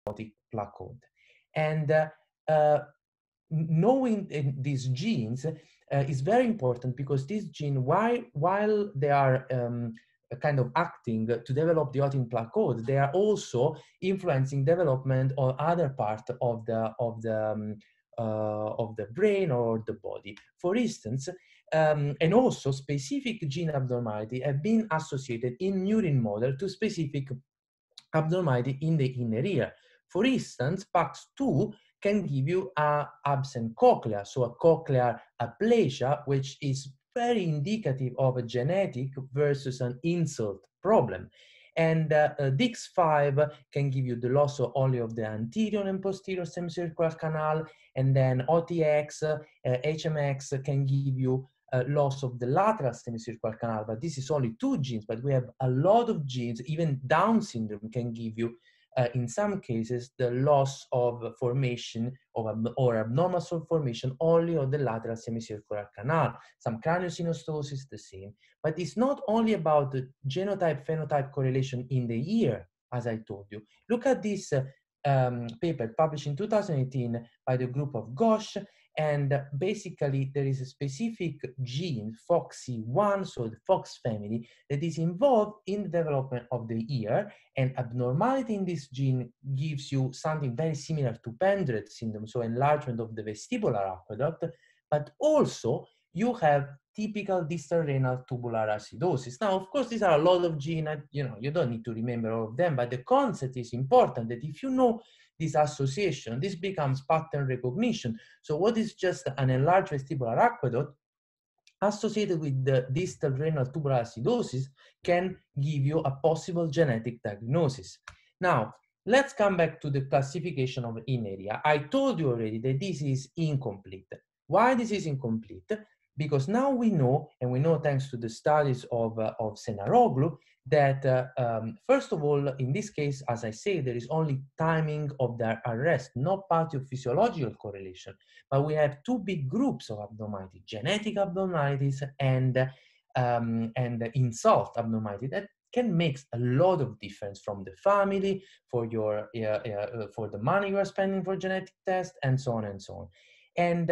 plaque code. And knowing these genes is very important, because these genes, while they are kind of acting to develop the OTIN plaque code, they are also influencing development of other part of the brain or the body. For instance, and also specific gene abnormality have been associated in murine model to specific abnormality in the inner ear. For instance, PAX2 can give you a absent cochlea, so a cochlear aplasia, which is very indicative of a genetic versus an insult problem. And DIX5 can give you the loss only of the anterior and posterior semicircular canal, and then OTX, HMX can give you loss of the lateral semicircular canal, but this is only 2 genes, but we have a lot of genes. Even Down syndrome can give you, in some cases, the loss of formation or abnormal formation only of the lateral semicircular canal. Some craniosynostosis, the same. But it's not only about the genotype-phenotype correlation in the ear, as I told you. Look at this paper published in 2018 by the group of Ghosh. And basically, there is a specific gene, FOXY1, so the FOX family, that is involved in the development of the ear. And abnormality in this gene gives you something very similar to Pendred syndrome, so enlargement of the vestibular aqueduct, but also you have typical distal renal tubular acidosis. Now, of course, these are a lot of genes, you don't need to remember all of them, but the concept is important, that if you know this association, this becomes pattern recognition. So what is just an enlarged vestibular aqueduct associated with the distal renal tubular acidosis can give you a possible genetic diagnosis. Now, let's come back to the classification of inner ear. I told you already that this is incomplete. Why this is incomplete? Because now we know, and we know thanks to the studies of Senaroglu, that first of all, in this case, as I say, there is only timing of their arrest, not pathophysiological correlation. But we have 2 big groups of abnormality: genetic abnormalities and insult abnormality that can make a lot of difference from the family, for your for the money you are spending for genetic tests, and so on and so on. And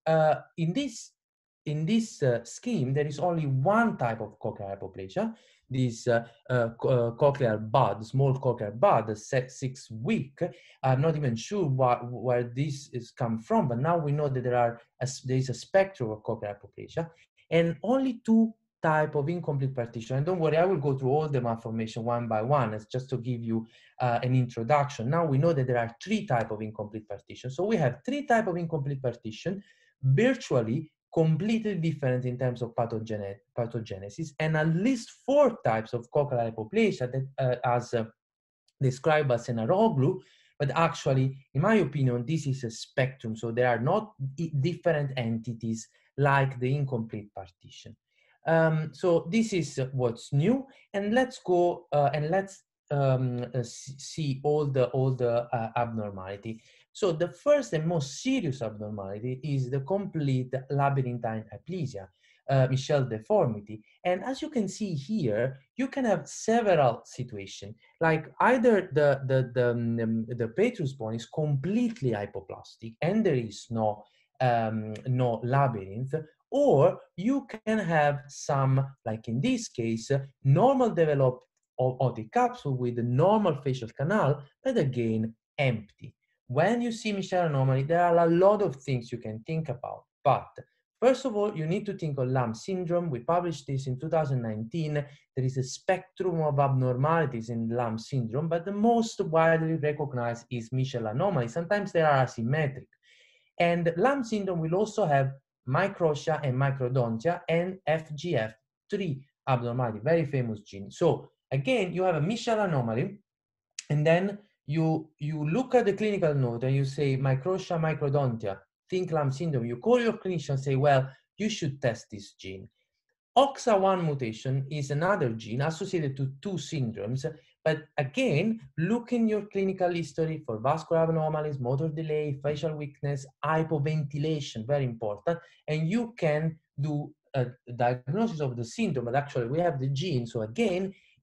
in this scheme, there is only one type of cochlear hypoplasia, this cochlear bud, small cochlear bud, 6 week. I'm not even sure where this is come from, but now we know that there is a spectrum of cochlear hypoplasia, and only 2 type of incomplete partition. And don't worry, I will go through all the malformation one by one. It's just to give you an introduction. Now we know that there are 3 type of incomplete partition. So we have 3 type of incomplete partition, virtually completely different in terms of pathogenesis, and at least 4 types of cochlear hypoplasia that, as described by Senaroglu, but actually, in my opinion, this is a spectrum. So there are not different entities like the incomplete partition. So this is what's new, and let's go and let's see all the abnormality. So the first and most serious abnormality is the complete labyrinthine aplesia, Michel deformity. And as you can see here, you can have several situations, like either the petrous bone is completely hypoplastic and there is no labyrinth, or you can have some, like in this case, normal developed otic capsule with a normal facial canal, but again, empty. When you see Michel anomaly, there are a lot of things you can think about. But first of all, you need to think of Lamb syndrome. We published this in 2019. There is a spectrum of abnormalities in Lamb syndrome, but the most widely recognized is Michel anomaly. Sometimes they are asymmetric. And Lamb syndrome will also have microtia and microdontia and FGF3 abnormality, very famous gene. So again, you have a Michel anomaly, and then you look at the clinical note and you say microtia, microdontia, think Lamb syndrome. You call your clinician and say, well, you should test this gene. OXA1 mutation is another gene associated to 2 syndromes, but again, look in your clinical history for vascular anomalies, motor delay, facial weakness, hypoventilation, very important, and you can do a diagnosis of the syndrome, but actually we have the gene. So again,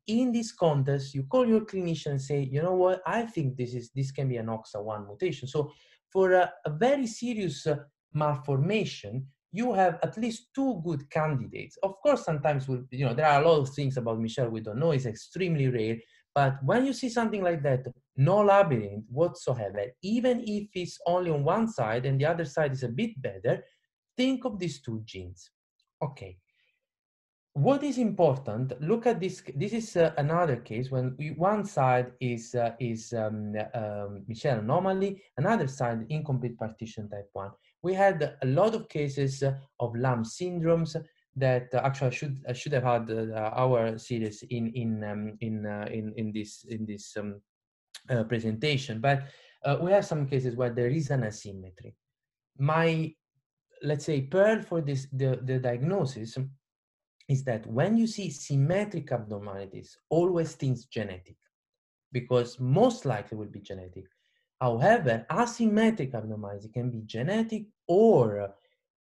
in this context, you call your clinician and say, you know what, I think this can be an OXA1 mutation. So for a very serious malformation, you have at least two good candidates. Of course, sometimes there are a lot of things about Michelle we don't know. It's extremely rare. But when you see something like that, no labyrinth whatsoever, even if it's only on one side and the other side is a bit better, think of these two genes. Okay. What is important? Look at this. This is another case when one side is Michelle anomaly, another side incomplete partition type 1. We had a lot of cases of Lamb syndromes that actually I should have had our series in this presentation, but we have some cases where there is an asymmetry. Let's say, pearl for this the diagnosis is that when you see symmetric abnormalities, always think genetic, because most likely will be genetic. However, asymmetric abnormality can be genetic or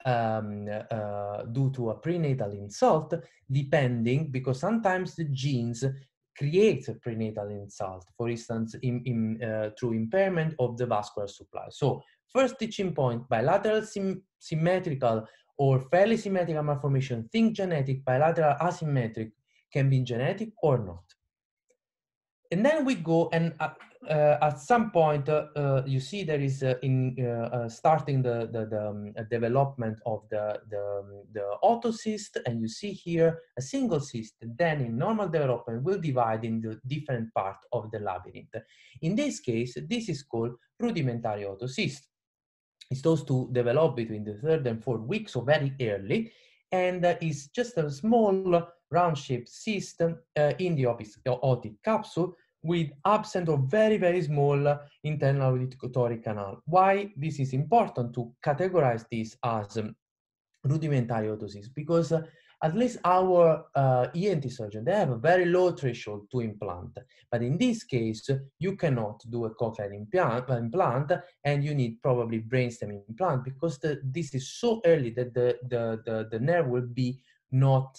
due to a prenatal insult, depending, because sometimes the genes create a prenatal insult, for instance, through impairment of the vascular supply. So first teaching point, bilateral symmetrical or fairly symmetrical malformation, think genetic, bilateral asymmetric can be genetic or not. And then we go and at some point you see there is starting the development of the autocyst, and you see here a single cyst then in normal development will divide into different parts of the labyrinth. In this case, this is called rudimentary autocyst. It's those two develop between the 3rd and 4th week, so very early, and it's just a small round-shaped cyst in the otic capsule with absent or very, very small internal auditory canal. Why this is important to categorize this as rudimentary autocyst? Because at least our ENT surgeon, they have a very low threshold to implant. But in this case, you cannot do a cochlear implant, and you need probably brainstem implant, because this is so early that the nerve will be not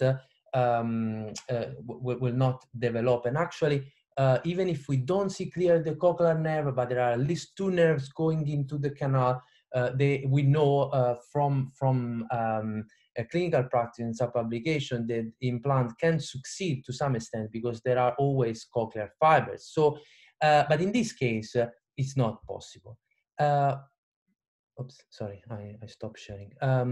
will not develop. And actually, even if we don't see clear the cochlear nerve, but there are at least two nerves going into the canal, we know from a clinical practice in sub-application that implant can succeed to some extent because there are always cochlear fibers. So, but in this case, it's not possible. Oops, sorry, I stopped sharing.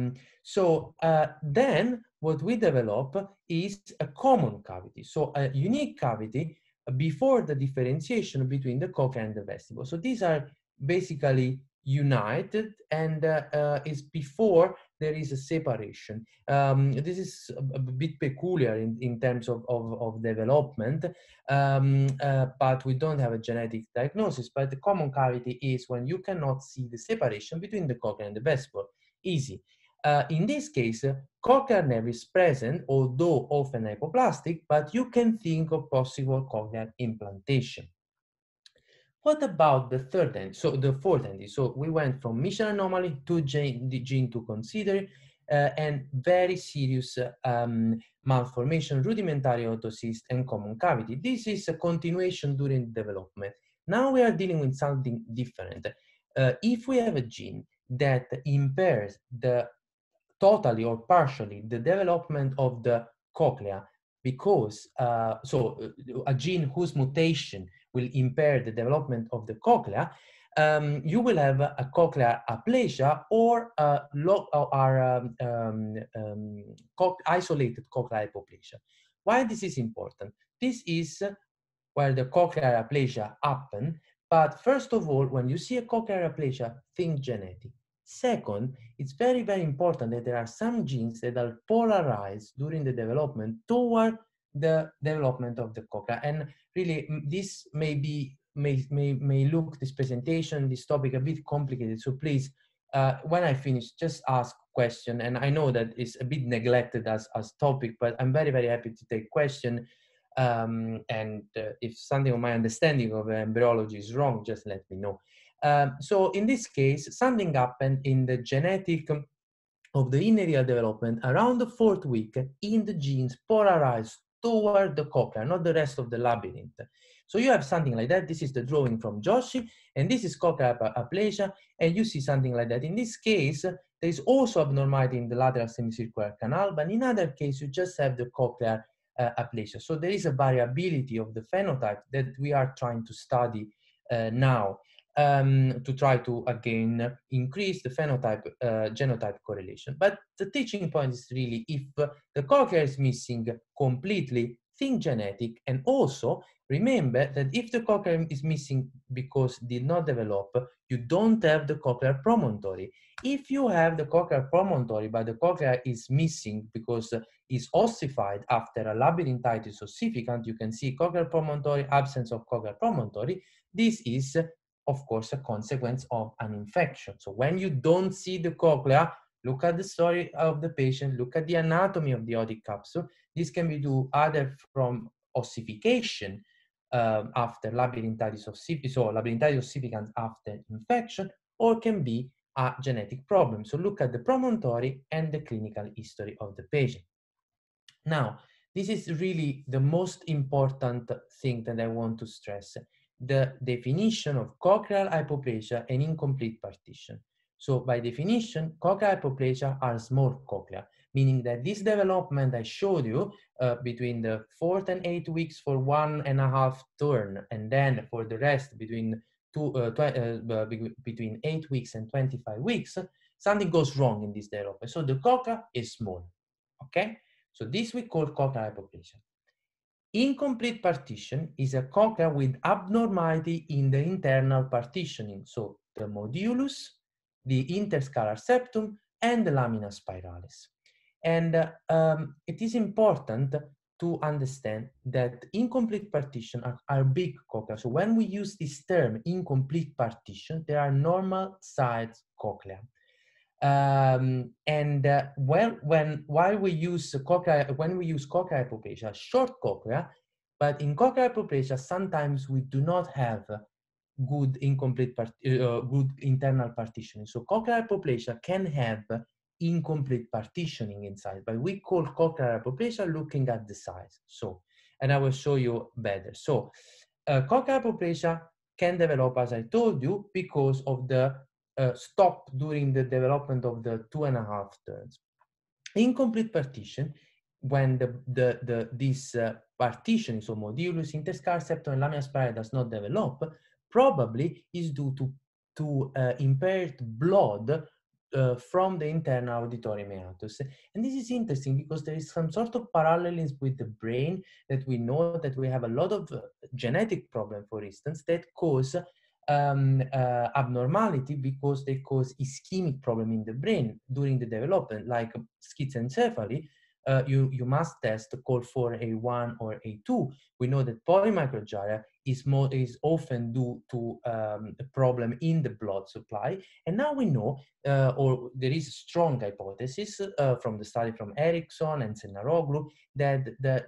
Then what we develop is a common cavity. So a unique cavity before the differentiation between the cochlea and the vestibule. So these are basically united, and is before there is a separation. This is a bit peculiar in terms of development, but we don't have a genetic diagnosis. But the common cavity is when you cannot see the separation between the cochlea and the vestibule. Easy. In this case, cochlear nerve is present, although often hypoplastic, but you can think of possible cochlear implantation. What about the third end? So the fourth end. So we went from Michelle anomaly to the gene to consider, and very serious malformation, rudimentary autocyst, and common cavity. This is a continuation during development. Now we are dealing with something different. If we have a gene that impairs totally or partially the development of the cochlea, because a gene whose mutation will impair the development of the cochlea, you will have a cochlear aplasia or isolated cochlear hypoplasia. Why this is important? This is where the cochlear aplasia happen. But first of all, when you see a cochlear aplasia, think genetic. Second, it's very, very important that there are some genes that are polarized during the development toward the development of the cochlea. And really, this may look, this presentation, this topic, a bit complicated. So please, when I finish, just ask question. And I know that it's a bit neglected as topic, but I'm very, very happy to take question. If something of my understanding of embryology is wrong, just let me know. So in this case, something happened in the genetic of the inner ear development around the 4th week in the genes polarized toward the cochlea, not the rest of the labyrinth. So you have something like that. This is the drawing from Joshi, and this is cochlear aplasia, and you see something like that. In this case, there is also abnormality in the lateral semicircular canal, but in other case, you just have the cochlear aplasia. So there is a variability of the phenotype that we are trying to study now to try to, again, increase the phenotype genotype correlation. But the teaching point is really, if the cochlea is missing completely, think genetic, and also remember that if the cochlea is missing because it did not develop, you don't have the cochlear promontory. If you have the cochlear promontory, but the cochlea is missing because it's ossified after a labyrinthitis ossificant, you can see cochlear promontory, absence of cochlear promontory. This is, of course, a consequence of an infection. So when you don't see the cochlea, look at the story of the patient, look at the anatomy of the otic capsule. This can be due either from ossification after labyrinthitis ossificans, so labyrinthitis ossificans after infection, or can be a genetic problem. So look at the promontory and the clinical history of the patient. Now, this is really the most important thing that I want to stress, the definition of cochlear hypoplasia and incomplete partition. So by definition, cochlear hypoplasia are small cochlea, meaning that this development I showed you between the 4th and 8th weeks for 1.5 turn, and then for the rest between between 8 weeks and 25 weeks, something goes wrong in this development. So the cochlea is small, okay? So this we call cochlear hypoplasia. Incomplete partition is a cochlea with abnormality in the internal partitioning, so the modulus, the interscalar septum, and the lamina spiralis. And it is important to understand that incomplete partition are big cochlea. So when we use this term, incomplete partition, there are normal sized cochlea. While we use cochlear, when we use cochlear hypoplasia, short cochlea, but in cochlear hypoplasia, sometimes we do not have good good internal partitioning. So cochlear hypoplasia can have incomplete partitioning inside, but we call cochlear hypoplasia looking at the size. So, and I will show you better. So, cochlear hypoplasia can develop, as I told you, because of the stop during the development of the 2.5 turns. Incomplete partition, when this partition, so modulus, interscalar septum, and lamina spiralis does not develop, probably is due to impaired blood from the internal auditory meatus. And this is interesting because there is some sort of parallelism with the brain, that we know that we have a lot of genetic problems, for instance, that cause abnormality because they cause ischemic problem in the brain during the development, like schizencephaly. You must test COL4A1 or A2. We know that polymicrogyria is often due to a problem in the blood supply. And now we know, or there is a strong hypothesis from the study from Erickson and Senaroglu, that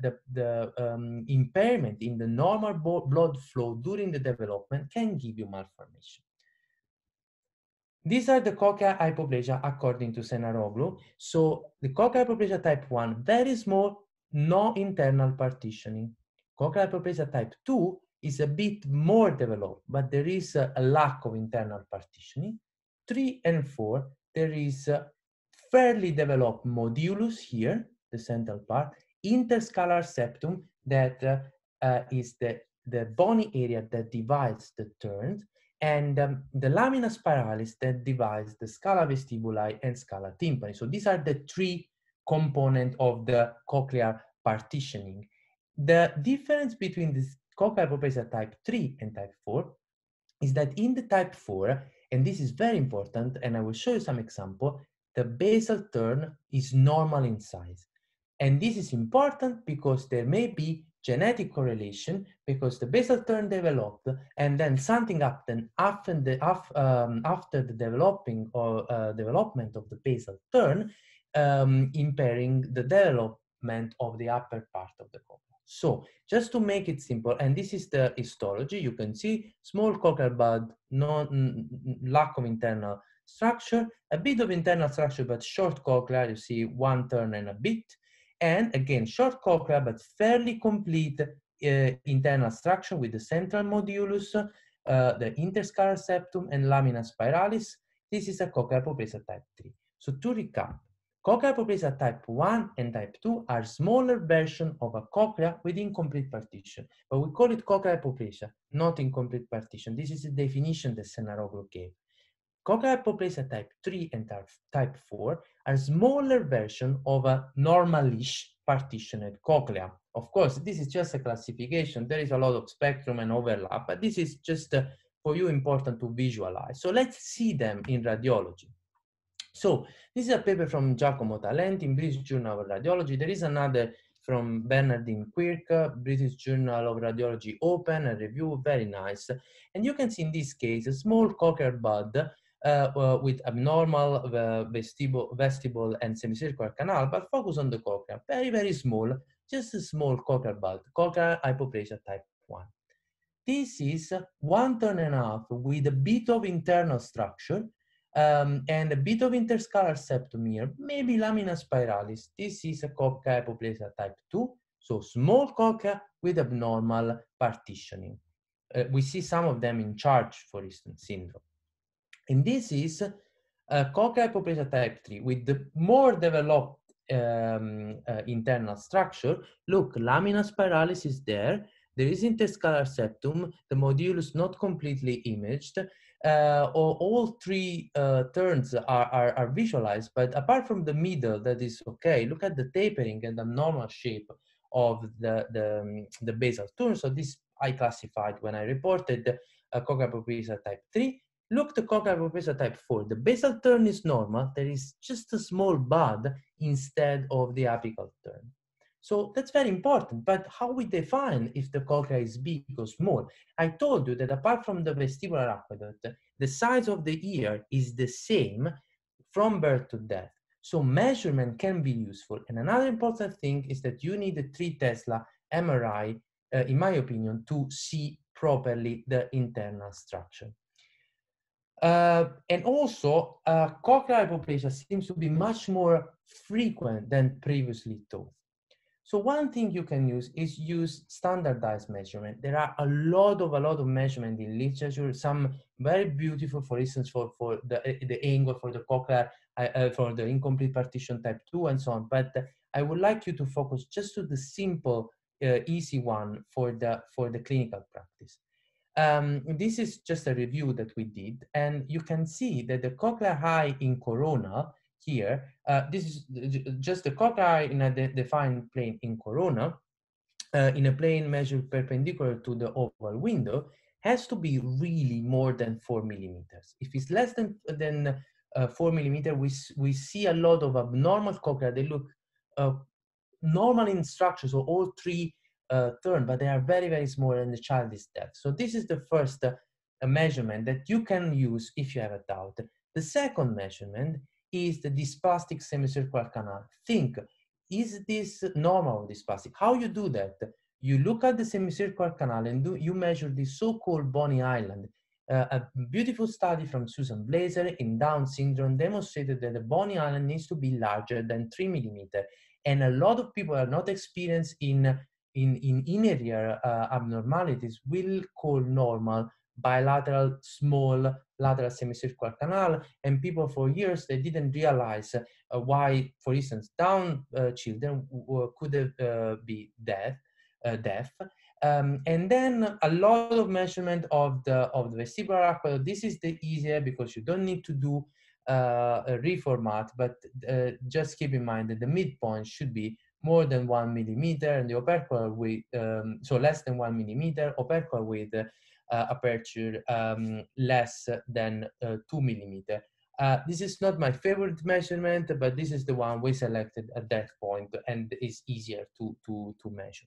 the impairment in the normal blood flow during the development can give you malformation. These are the cochlear hypoplasia according to Senaroglu. So the cochlear hypoplasia type 1, very small, no internal partitioning. Cochlear hypoplasia type 2 is a bit more developed, but there is a lack of internal partitioning. 3 and 4, there is a fairly developed modulus here, the central part, interscalar septum, that is the bony area that divides the turns, and the lamina spiralis that divides the scala vestibuli and scala tympani. So these are the three components of the cochlear partitioning. The difference between this cochlear hypoplasia type 3 and type 4 is that in the type 4, and this is very important, and I will show you some example, the basal turn is normal in size. And this is important because there may be genetic correlation, because the basal turn developed and then something happened after the development of the basal turn, impairing the development of the upper part of the cochlea. So just to make it simple, and this is the histology, you can see small cochlear bud, lack of internal structure, a bit of internal structure, but short cochlea, you see one turn and a bit. And again, short cochlea, but fairly complete internal structure with the central modulus, the interscalary septum, and lamina spiralis. This is a cochlear hypoplasia type 3. So to recap, cochlear hypoplasia type 1 and type 2 are smaller version of a cochlea with incomplete partition, but we call it cochlear hypoplasia, not incomplete partition. This is the definition that Sennaroglu gave. Cochlear hypoplasia type 3 and type 4 are smaller version of a normalish partitioned cochlea. Of course, this is just a classification. There is a lot of spectrum and overlap, but this is just for you important to visualize. So let's see them in radiology. So this is a paper from Giacomo Talenti in British Journal of Radiology. There is another from Bernardine Quirk, British Journal of Radiology Open, a review, very nice. And you can see in this case a small cochlear bud with abnormal vestibule and semicircular canal, but focus on the cochlea, very, very small, just a small cochlear bud, cochlear hypoplasia type 1. This is 1 turn and a half with a bit of internal structure and a bit of interscalary septum here, maybe lamina spiralis. This is a cochlear hypoplasia type 2, so small cochlea with abnormal partitioning. We see some of them in CHARGE, for instance, syndrome. And this is a cochlear hypoplasia type 3 with the more developed internal structure. Look, lamina spiralis is there. There is interscalary septum, the modulus not completely imaged. All three turns are visualized, but apart from the middle, that is okay. Look at the tapering and the normal shape of the basal turn. So this I classified when I reported cochlear hypoplasia type 3. Look, the cochlear hypoplasia type 4. The basal turn is normal. There is just a small bud instead of the apical turn. So that's very important, but how we define if the cochlea is big or small? I told you that apart from the vestibular aqueduct, the size of the ear is the same from birth to death. So measurement can be useful. And another important thing is that you need a 3 Tesla MRI, in my opinion, to see properly the internal structure. And also, cochlear hypoplasia seems to be much more frequent than previously thought. So one thing you can use is use standardized measurement. There are a lot of measurement in literature, some very beautiful, for instance, for the angle, for the cochlear, for the incomplete partition type 2 and so on. But I would like you to focus just to the simple, easy one for the clinical practice. This is just a review that we did, and you can see that the cochlear high in corona here, this is just the cochlear in a defined plane in corona, in a plane measured perpendicular to the oval window, has to be really more than 4 millimeters. If it's less than 4 millimeters, we see a lot of abnormal cochlea. They look normal in structure, so all three turn, but they are very, very small and the child is dead. So this is the first measurement that you can use if you have a doubt. The second measurement is the dysplastic semicircular canal. Think, is this normal or dysplastic? How you do that? You look at the semicircular canal and you measure the so-called Bonny Island. A beautiful study from Susan Blazer in Down syndrome demonstrated that the Bonny Island needs to be larger than 3 millimeters. And a lot of people are not experienced in inner ear abnormalities will call normal bilateral small lateral semicircular canal, and people for years they didn't realize why, for instance, Down children could be deaf. And then a lot of measurement of the vestibular aqueduct. This is the easier because you don't need to do a reformat, but just keep in mind that the midpoint should be more than 1 millimeter and the opercular with, so less than 1 millimeter, opercular with aperture less than 2 millimeter. This is not my favorite measurement, but this is the one we selected at that point and is easier to measure.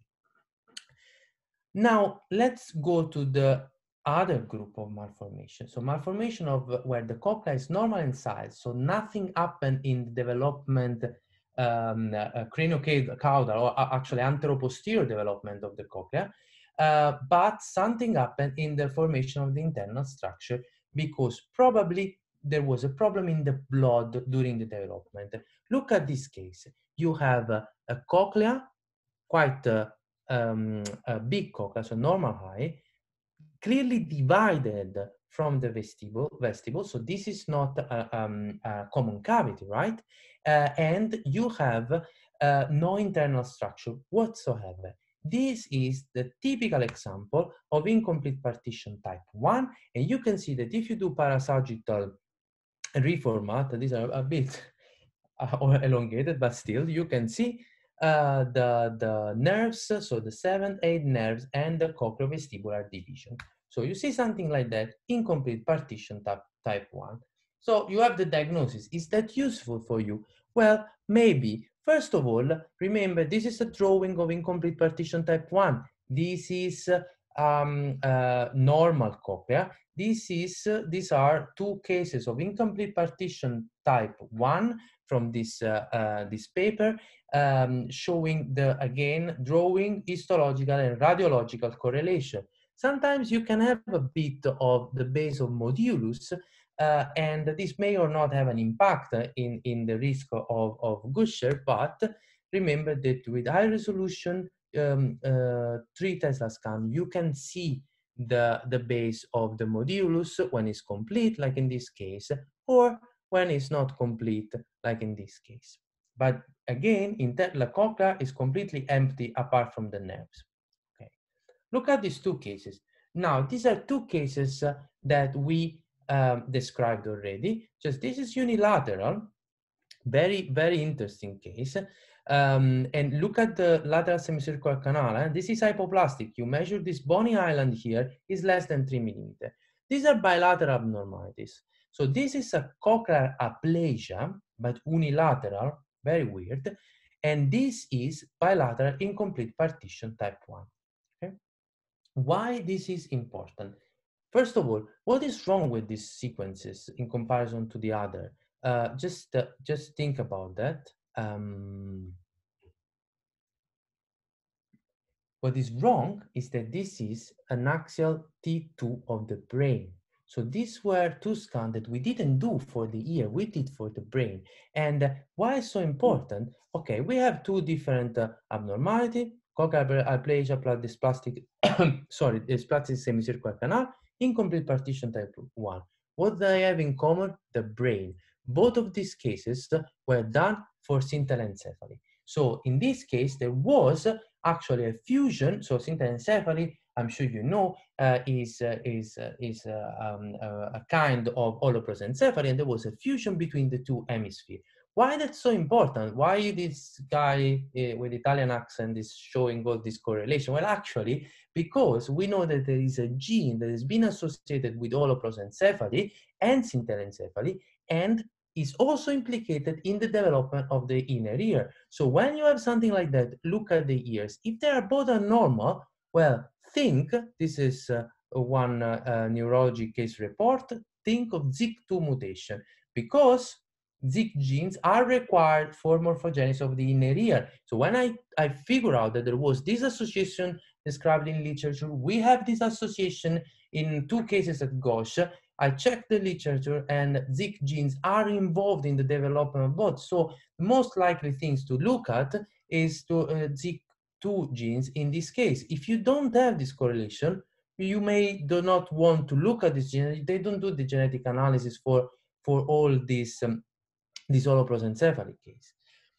Now, let's go to the other group of malformation. So malformation of where the cochlea is normal in size, so nothing happened in the development craniocaudal or actually anteroposterior development of the cochlea, but something happened in the formation of the internal structure because probably there was a problem in the blood during the development. Look at this case. You have a cochlea, quite a big cochlea, so normal height, clearly divided from the vestibule. So this is not a common cavity, right? And you have no internal structure whatsoever. This is the typical example of incomplete partition type 1. And you can see that if you do parasagittal reformat, these are a bit elongated, but still you can see the nerves, so the 7, 8 nerves and the cochleovestibular division. So you see something like that, incomplete partition type 1. So you have the diagnosis. Is that useful for you? Well, maybe. First of all, remember, this is a drawing of incomplete partition type 1. This is normal cochlea. These are two cases of incomplete partition type 1 from this paper, showing again, drawing histological and radiological correlation. Sometimes you can have a bit of the base of modulus, and this may or not have an impact in the risk of Gusher, but remember that with high resolution 3 Tesla scan, you can see the base of the modulus when it's complete, like in this case, or when it's not complete, like in this case. But again, the cochlea is completely empty apart from the nerves. Okay. Look at these two cases. Now, these are two cases that we described already. Just this is unilateral, very, very interesting case. And look at the lateral semicircular canal. This is hypoplastic. You measure this bony island here is less than 3 millimeters. These are bilateral abnormalities. So this is a cochlear aplasia, but unilateral, very weird. And this is bilateral incomplete partition type 1. Okay? Why this is important? First of all, what is wrong with these sequences in comparison to the other? Just think about that. What is wrong is that this is an axial T2 of the brain. So these were two scans that we didn't do for the ear, we did for the brain. And why is so important? Okay, we have two different abnormality, cochlear aplasia plus dysplastic, sorry, dysplastic semicircular canal, incomplete partition type 1. What they have in common? The brain. Both of these cases were done for synthelencephaly. So in this case, there was actually a fusion. So synthelencephaly, I'm sure you know, is a kind of holoprosencephaly, and there was a fusion between the two hemispheres. Why that's so important? Why this guy with Italian accent is showing all this correlation? Well, actually, because we know that there is a gene that has been associated with holoprosencephaly and synthelencephaly, and is also implicated in the development of the inner ear. So when you have something like that, look at the ears. If they are both normal, well, think, this is one neurology case report, think of ZIC2 mutation, because ZIC genes are required for morphogenesis of the inner ear. So when I figure out that there was this association described in literature, we have this association in two cases at Gauche. I checked the literature, and ZIC genes are involved in the development of both. So the most likely things to look at is to ZIC2 genes in this case. If you don't have this correlation, you may do not want to look at this gene. They don't do the genetic analysis for all this holoprosencephaly case.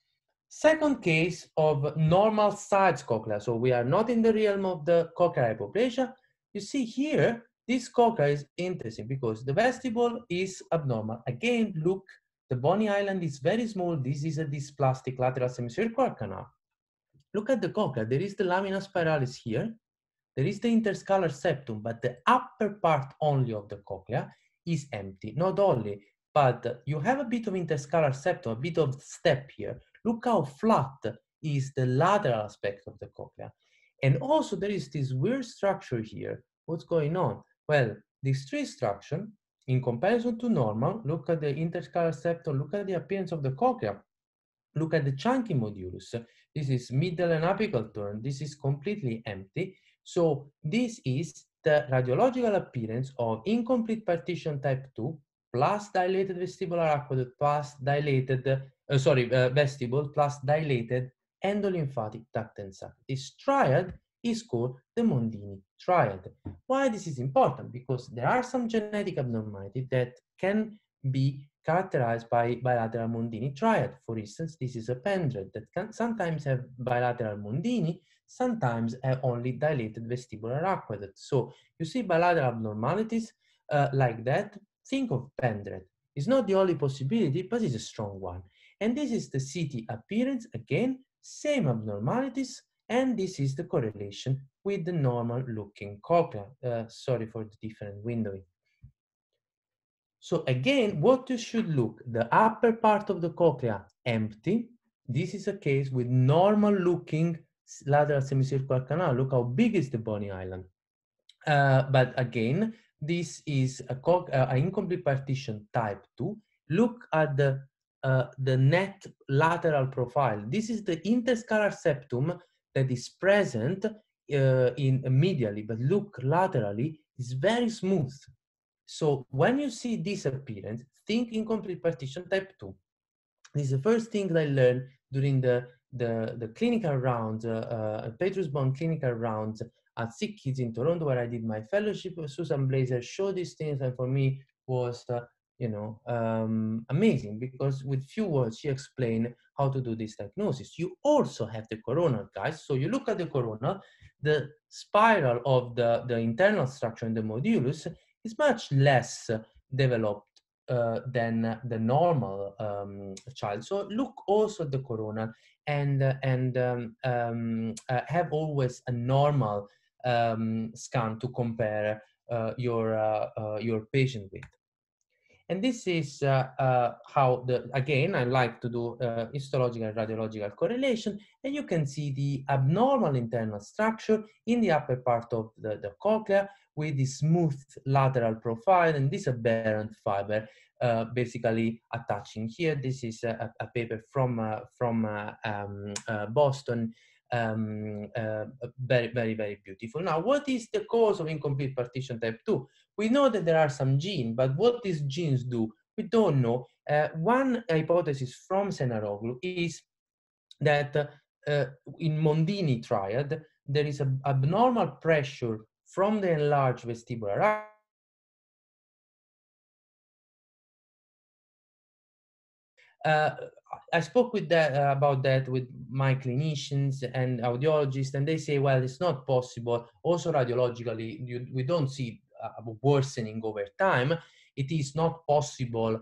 Second case of normal size cochlea. So we are not in the realm of the cochlear hypoplasia. You see here, this cochlea is interesting because the vestibule is abnormal. Again, look, the bony island is very small. This is a dysplastic lateral semicircular canal. Look at the cochlea. There is the lamina spiralis here. There is the interscalar septum, but the upper part only of the cochlea is empty. Not only, but you have a bit of interscalar septum, a bit of step here. Look how flat is the lateral aspect of the cochlea. And also there is this weird structure here. What's going on? Well, this tree structure, in comparison to normal, look at the interscalar septum, look at the appearance of the cochlea, look at the chunky modulus. This is middle and apical turn. This is completely empty. So this is the radiological appearance of incomplete partition type 2 plus dilated vestibular aqueduct plus dilated, vestibule plus dilated endolymphatic duct and sac. This triad is called the Mondini triad. Why this is important? Because there are some genetic abnormalities that can be characterized by bilateral Mondini triad. For instance, this is a pendred that can sometimes have bilateral Mondini, sometimes have only dilated vestibular aqueduct. So you see bilateral abnormalities like that, think of pendred. It's not the only possibility, but it's a strong one. And this is the CT appearance, again, same abnormalities, and this is the correlation with the normal looking cochlea. Sorry for the different windowing. So again, what you should look, the upper part of the cochlea empty. This is a case with normal looking lateral semicircular canal. Look how big is the bony island. But again, this is a incomplete partition type 2. Look at the net lateral profile. This is the interscalar septum that is present in medially, but look laterally, it's very smooth. So when you see this appearance, think incomplete partition type 2. This is the first thing that I learned during the clinical rounds, Petrus-Bond clinical rounds at SickKids in Toronto, where I did my fellowship. Susan Blazer showed these things, and for me was, amazing, because with few words she explained how to do this diagnosis. You also have the coronal, guys. So you look at the coronal, the spiral of the internal structure in the modulus is much less developed than the normal child. So look also at the coronal and have always a normal scan to compare your patient with. And this is how again, I like to do histological and radiological correlation, and you can see the abnormal internal structure in the upper part of the cochlea with the smooth lateral profile and this aberrant fiber basically attaching here. This is a paper from Boston. Very, very, very beautiful. Now, what is the cause of incomplete partition type 2? We know that there are some genes, but what these genes do, we don't know. One hypothesis from Senaroglu is that in Mondini triad, there is an abnormal pressure from the enlarged vestibular I spoke with about that with my clinicians and audiologists, and they say, well, it's not possible. Also radiologically, we don't see worsening over time. It is not possible.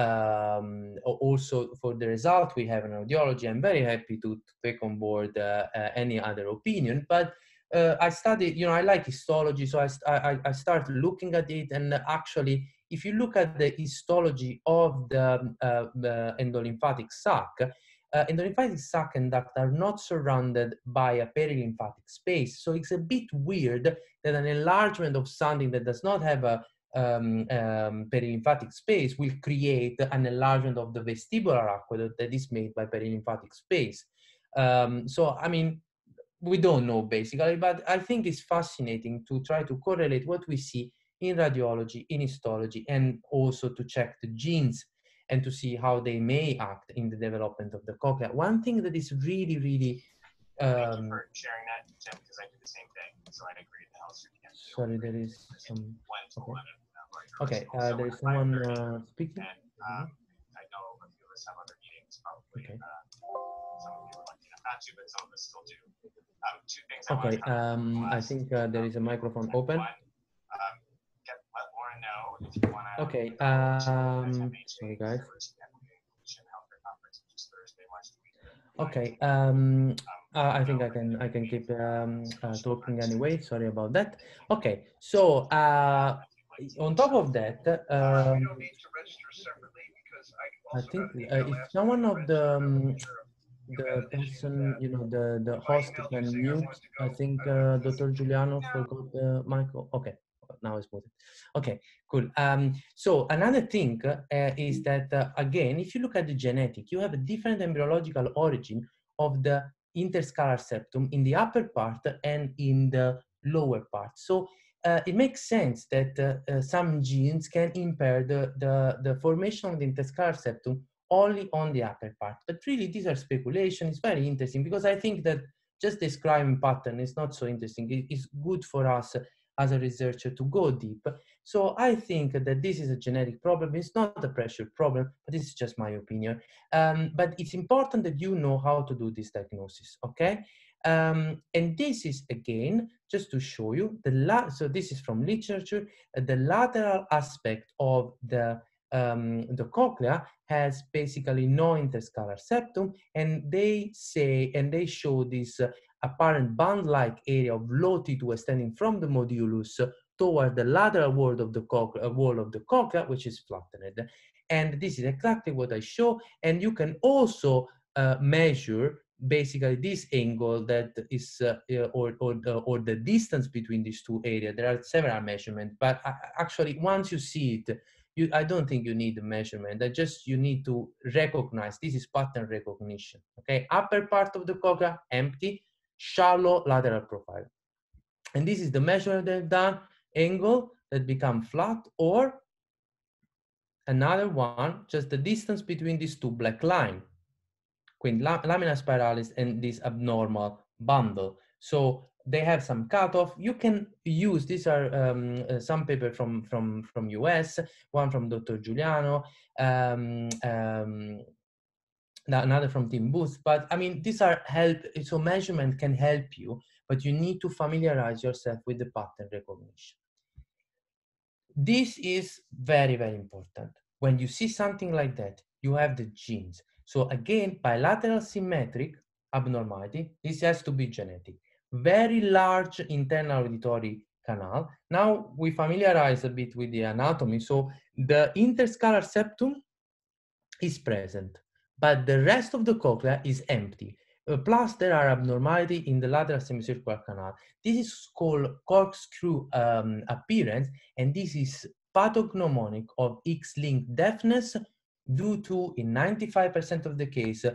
Also for the result we have in audiology, I'm very happy to take on board any other opinion, but I studied, I like histology, so I started looking at it, and actually, if you look at the histology of the endolymphatic sac, endolymphatic sac and duct are not surrounded by a perilymphatic space. So it's a bit weird that an enlargement of something that does not have a perilymphatic space will create an enlargement of the vestibular aqueduct that is made by perilymphatic space. So, I mean, we don't know basically, but I think it's fascinating to try to correlate what we see in radiology, in histology, and also to check the genes and to see how they may act in the development of the cochlea. One thing that is really, really... Thank you for sharing that, Tim, because I do the same thing. So I agree the health can do. Sorry, there is some... Okay, there is someone speaking. And, I know a few of us have other meetings, probably. Okay. Some of you are lucky enough not to, but some of us still do. Two things Okay, I think there is a microphone open. Let Lauren know if you want to. Okay, sorry guys. Okay, I think I can keep talking anyway. Sorry about that. Okay, so on top of that, I think if someone of the person, the host can mute, I think Dr. Giuliano forgot the mic. Okay, now it's muted. Okay, cool. So another thing is that, again, if you look at the genetic, you have a different embryological origin of the interscalar septum in the upper part and in the lower part. So it makes sense that some genes can impair the formation of the interscalar septum only on the upper part. But really, these are speculation. It's very interesting because I think that just describing pattern is not so interesting. It's good for us as a researcher to go deep. So I think that this is a genetic problem. It's not a pressure problem, but this is just my opinion. But it's important that you know how to do this diagnosis, okay? And this is, again, just to show you, so this is from literature, the lateral aspect of the cochlea has basically no interscalar septum, and they say, and they show this apparent band-like area of low T2 extending from the modulus toward the lateral wall of the cochlea, which is flattened. And this is exactly what I show. And you can also measure basically this angle that is, or the distance between these two areas. There are several measurements, but actually once you see it, I don't think you need a measurement. You need to recognize, this is pattern recognition, okay? Upper part of the cochlea, empty, shallow lateral profile. And this is the measurement they've done, angle that become flat, or another one, just the distance between these two black lines, lamina spiralis and this abnormal bundle. So they have some cutoff. You can use, these are some paper from US, one from Dr. Giuliano, another from Tim Booth. But I mean, these are so measurement can help you, but you need to familiarize yourself with the pattern recognition. This is very, very important. When you see something like that, you have the genes. So again, bilateral symmetric abnormality, this has to be genetic. Very large internal auditory canal. Now we familiarize a bit with the anatomy. So the interscalar septum is present, but the rest of the cochlea is empty. Plus, there are abnormality in the lateral semicircular canal. This is called corkscrew appearance, and this is pathognomonic of X-linked deafness due to, in 95% of the case,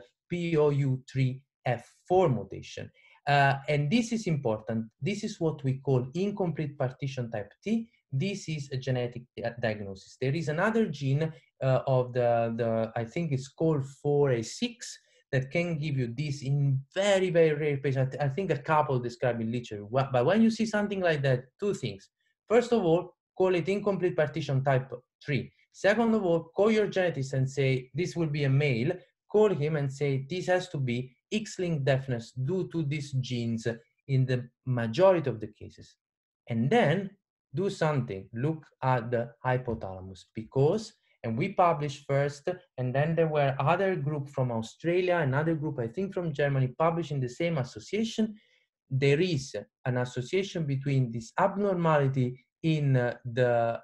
POU3F4 mutation. And this is important. This is what we call incomplete partition type T. This is a genetic diagnosis. There is another gene of I think it's called 4A6 that can give you this in very, very rare patients. I think a couple described in literature. But when you see something like that, two things. First of all, call it incomplete partition type 3. Second of all, call your geneticist and say, this will be a male. Call him and say, this has to be X-linked deafness due to these genes in the majority of the cases. And then do something, look at the hypothalamus, because, and we published first, and then there were other group from Australia, another group, I think from Germany, publishing the same association. There is an association between this abnormality in the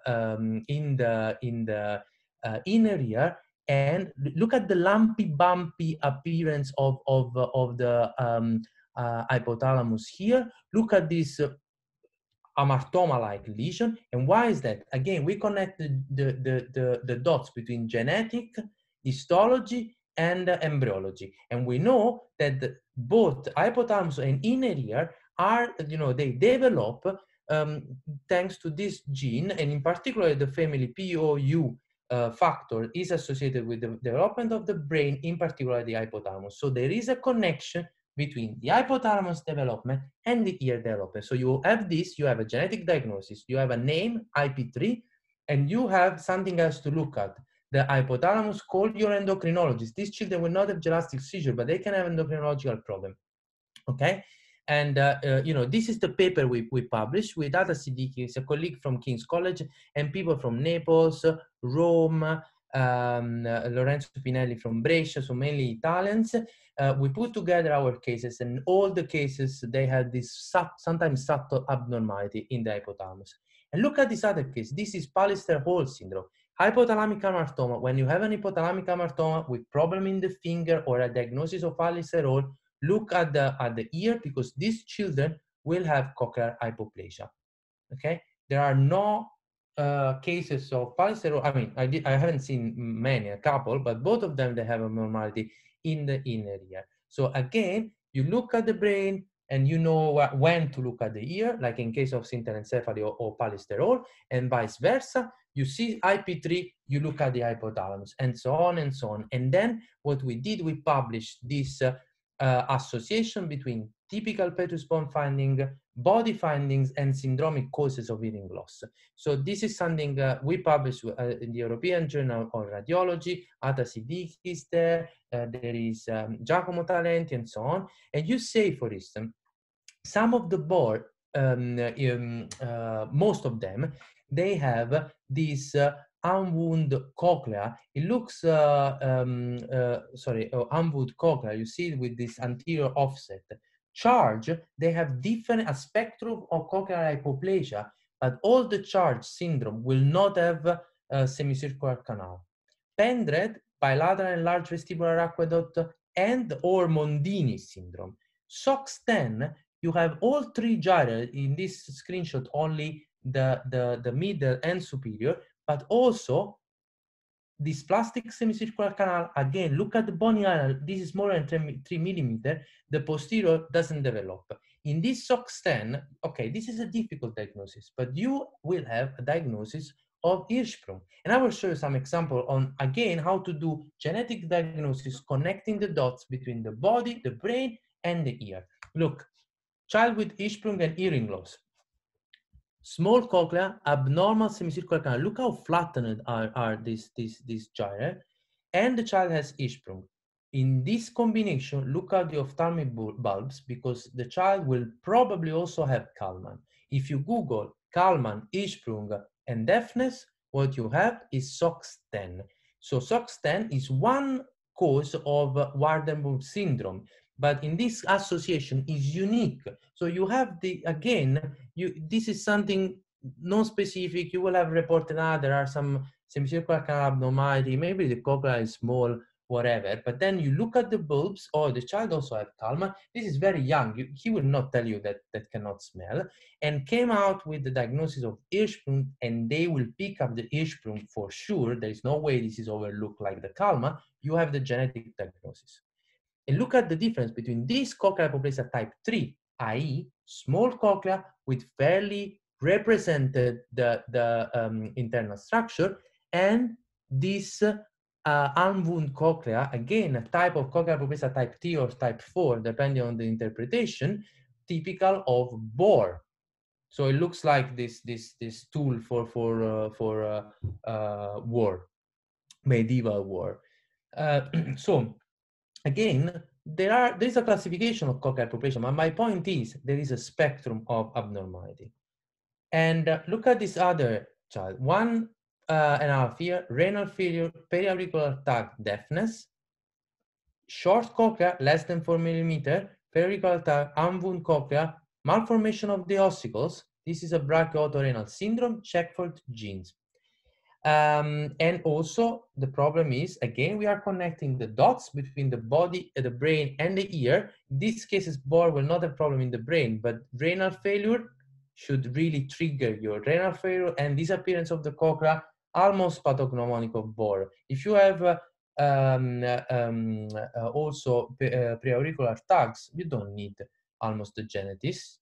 inner ear, and look at the lumpy, bumpy appearance of the hypothalamus here. Look at this amartoma-like lesion. And why is that? Again, we connect the dots between genetic, histology, and embryology. And we know that both hypothalamus and inner ear are, they develop thanks to this gene, and in particular, the family POU factor is associated with the development of the brain, in particular the hypothalamus. So there is a connection between the hypothalamus development and the ear development. So you have this, you have a genetic diagnosis, you have a name, IP3, and you have something else to look at. The hypothalamus, call your endocrinologist. These children will not have gelastic seizure, but they can have endocrinological problem, okay? And, this is the paper we published with Ada Siddiqui, a colleague from King's College, and people from Naples, Rome, Lorenzo Pinelli from Brescia, so mainly Italians. We put together our cases, and all the cases, they had this sometimes subtle abnormality in the hypothalamus. And look at this other case. This is Pallister-Hall syndrome. Hypothalamic hamartoma. When you have an hypothalamic hamartoma with problem in the finger or a diagnosis of Pallister-Hall, look at the ear, because these children will have cochlear hypoplasia. Okay, there are no cases of Pallister-Hall. I mean, I haven't seen many, a couple, but both of them, they have abnormality in the inner ear. So again, you look at the brain, and you know when to look at the ear, like in case of syntenencephaly or pallisterol, and vice versa. You see IP3, you look at the hypothalamus, and so on and so on. And then what we did, we published this association between typical petrous bone finding, body findings, and syndromic causes of hearing loss. So this is something we published in the European Journal of Radiology. Ata Siddiqui is there. There is Giacomo Talenti, and so on. And you say, for instance, some of the board, most of them, they have this unwound cochlea. It looks, unwound cochlea. You see it with this anterior offset. Charge, they have different, a spectrum of cochlear hypoplasia, but all the charge syndrome will not have a semicircular canal. Pendred, bilateral enlarged vestibular aqueduct, and or Mondini syndrome. SOX10, you have all three gyri in this screenshot, only the middle and superior, but also this plastic semicircular canal. Again, look at the bony area. This is more than 3 millimeter. The posterior doesn't develop. In this SOX10, okay, this is a difficult diagnosis, but you will have a diagnosis of Hirschsprung. And I will show you some example on, again, how to do genetic diagnosis, connecting the dots between the body, the brain, and the ear. Look, child with Hirschsprung and hearing loss. Small cochlea, abnormal semicircular canal. Look how flattened are these gyri. And the child has Hirschsprung. In this combination, look at the ophthalmic bulbs, because the child will probably also have Kalman. If you Google Kalman, Hirschsprung, and deafness, what you have is SOX10. So SOX10 is one cause of Waardenburg syndrome, but in this association is unique. So you have this is something non-specific. You will have reported, there are some semicircular canal abnormality, maybe the cochlea is small, whatever. But then you look at the bulbs, the child also had Kalman. This is very young. He will not tell you that cannot smell, and came out with the diagnosis of Hirschsprung, and they will pick up the Hirschsprung for sure. There is no way this is overlooked like the Kalman. You have the genetic diagnosis. And look at the difference between this cochlear hypoplasia type 3, i.e. small cochlea with fairly represented the internal structure, and this unwound cochlea, again, a type of cochlear hypoplasia type 3 or type 4, depending on the interpretation, typical of Bohr. So it looks like this tool for war, medieval war. So again, there's a classification of cochlear hypoplasia, but my point is there is a spectrum of abnormality. And look at this other child, 1.5 year, renal failure, periauricular tag, deafness, short cochlea, less than 4 millimeter, periauricular tag, unwound cochlea, malformation of the ossicles. This is a brachioautorenal syndrome, Checkford genes. And also the problem is, again, we are connecting the dots between the body, the brain, and the ear. In this case, Bohr will not have problem in the brain, but renal failure should really trigger your renal failure and disappearance of the cochlea, almost pathognomonic of Bohr. If you have also preauricular tags, you don't need almost the genetics.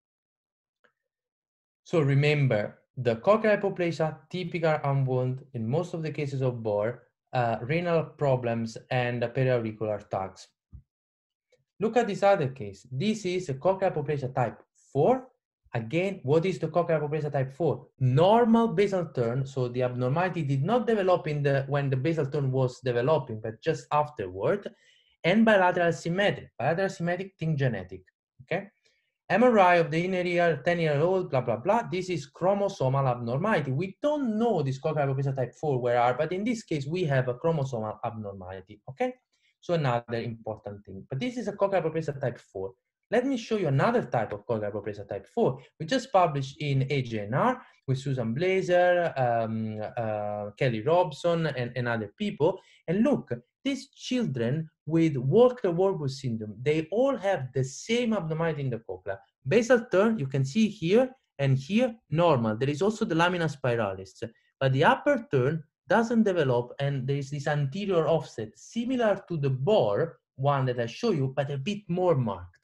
So remember, the cochlear hypoplasia, typical unwound in most of the cases of Bohr, renal problems, and periauricular tags. Look at this other case. This is a cochlear hypoplasia type 4. Again, what is the cochlear hypoplasia type 4? Normal basal turn, so the abnormality did not develop when the basal turn was developing, but just afterward, and bilateral symmetric. Bilateral symmetric, think genetic, okay? MRI of the inner ear, 10-year-old, blah, blah, blah. This is chromosomal abnormality. We don't know this cochlear hypoplasia type 4 where are, but in this case, we have a chromosomal abnormality, okay? So another important thing, but this is a cochlear hypoplasia type 4. Let me show you another type of cochlear hypoplasia type 4. We just published in AJNR with Susan Blazer, Kelly Robson, and other people. And look, these children with Walker-Warburg syndrome, they all have the same abnormality in the cochlea. Basal turn, you can see here and here, normal. There is also the lamina spiralis, but the upper turn doesn't develop, and there is this anterior offset, similar to the Bohr one that I show you, but a bit more marked.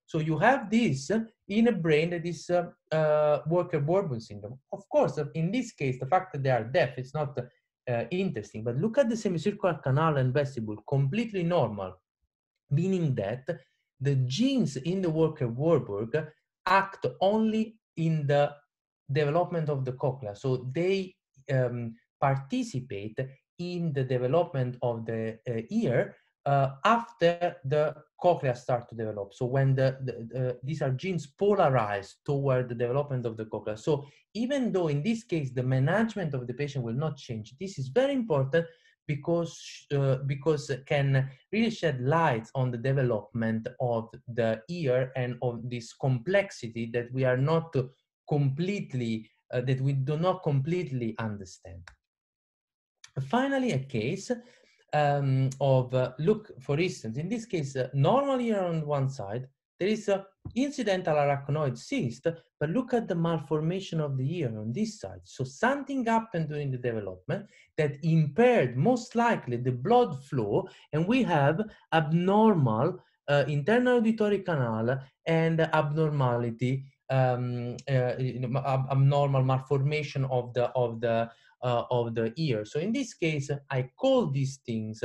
So you have this in a brain that is Walker-Bourbon syndrome. Of course, in this case, the fact that they are deaf is not interesting, but look at the semicircular canal and vestibule, completely normal, meaning that the genes in the Walker-Warburg act only in the development of the cochlea. So they participate in the development of the ear after the cochlea start to develop. So when these are genes polarized toward the development of the cochlea. So even though in this case, the management of the patient will not change, this is very important because it can really shed light on the development of the ear and of this complexity that we are not completely, that we do not completely understand. Finally, a case look, for instance, in this case, normal ear on one side, there is a incidental arachnoid cyst, but look at the malformation of the ear on this side. So something happened during the development that impaired, most likely, the blood flow, and we have abnormal internal auditory canal and abnormality, abnormal malformation of the ear. So in this case, I call these things,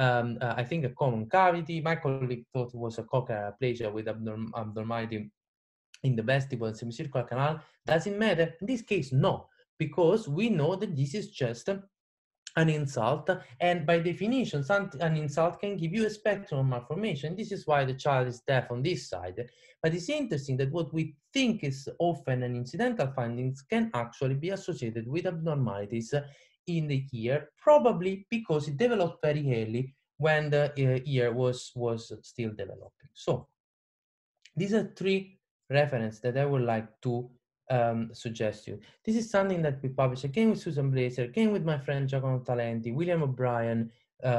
I think, a common cavity. My colleague thought it was a cochlear aplasia with abnormality in the vestibule and semicircular canal. Does it matter? In this case, no, because we know that this is just an insult, and by definition, an insult can give you a spectrum of malformation. This is why the child is deaf on this side. But it's interesting that what we think is often an incidental findings can actually be associated with abnormalities in the ear, probably because it developed very early when the ear was still developing. So these are three references that I would like to suggest you. This is something that we published again with Susan Blazer, again with my friend Giacomo Talenti, William O'Brien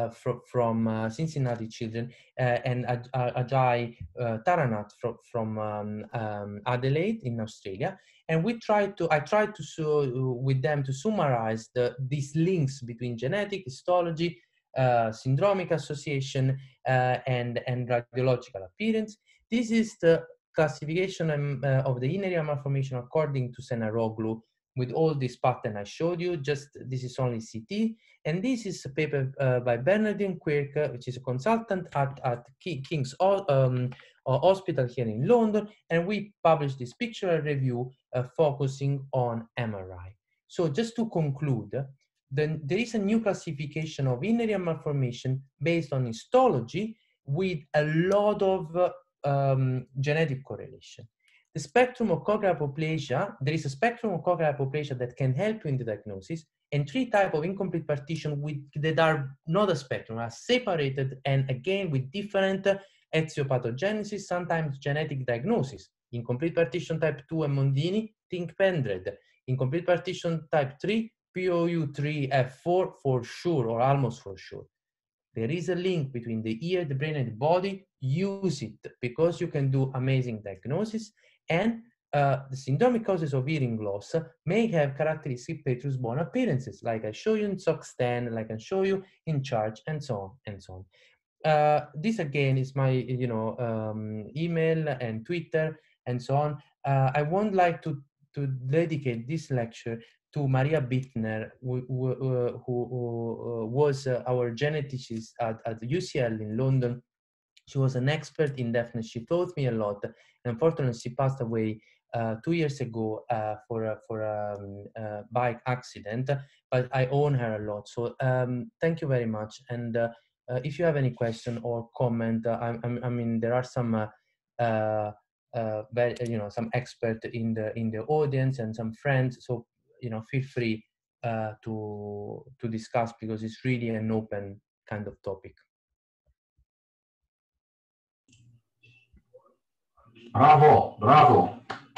from Cincinnati Children, and Ajay Taranat from Adelaide in Australia. And I tried to show with them to summarize these links between genetic, histology, syndromic association, and radiological appearance. This is the classification of the inner ear malformation according to Senaroglu, with all this pattern I showed you. Just this is only CT, and this is a paper by Bernardine Quirk, which is a consultant at King's Hospital here in London, and we published this pictorial review focusing on MRI. So just to conclude, then there is a new classification of inner ear malformation based on histology with a lot of genetic correlation. The spectrum of cochlear hypoplasia, there is a spectrum of cochlear hypoplasia that can help you in the diagnosis, and three types of incomplete partition that are not a spectrum, are separated, and again with different etiopathogenesis, sometimes genetic diagnosis. Incomplete partition type 2 and Mondini, think Pendred. Incomplete partition type 3, POU3F4 for sure, or almost for sure. There is a link between the ear, the brain, and the body. Use it because you can do amazing diagnosis. And the syndromic causes of hearing loss may have characteristic petrous bone appearances, like I show you in SOX10, like I show you in CHARGE, and so on and so on. This again is my email and Twitter and so on. I would like to dedicate this lecture to Maria Bittner, who was our geneticist at UCL in London. She was an expert in deafness. She taught me a lot. And unfortunately, she passed away 2 years ago for a bike accident, but I owe her a lot. So thank you very much. And if you have any question or comment, I mean, there are some some expert in the audience and some friends. So feel free to discuss, because it's really an open kind of topic. Bravo, bravo.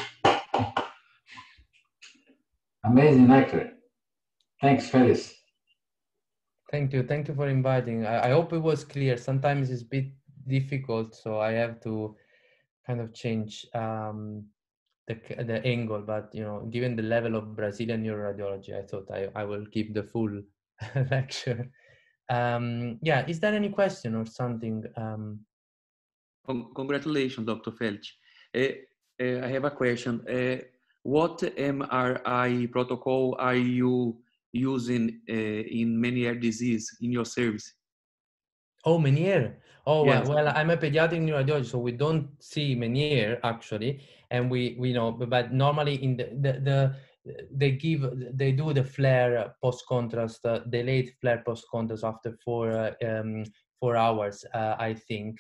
Amazing lecture. Thanks, Felix. Thank you for inviting. I hope it was clear. Sometimes it's a bit difficult, so I have to kind of change the angle, but given the level of Brazilian neuroradiology, I thought I will give the full lecture. Yeah, is there any question or something? Congratulations, Dr. Felch. I have a question. What MRI protocol are you using in Meniere disease in your service? Oh, Meniere. Oh, Yes. well, I'm a pediatric neuroradiologist, so we don't see Meniere actually, and we know, but normally in they do the flare post contrast, delayed flare post contrast after 4 hours, I think.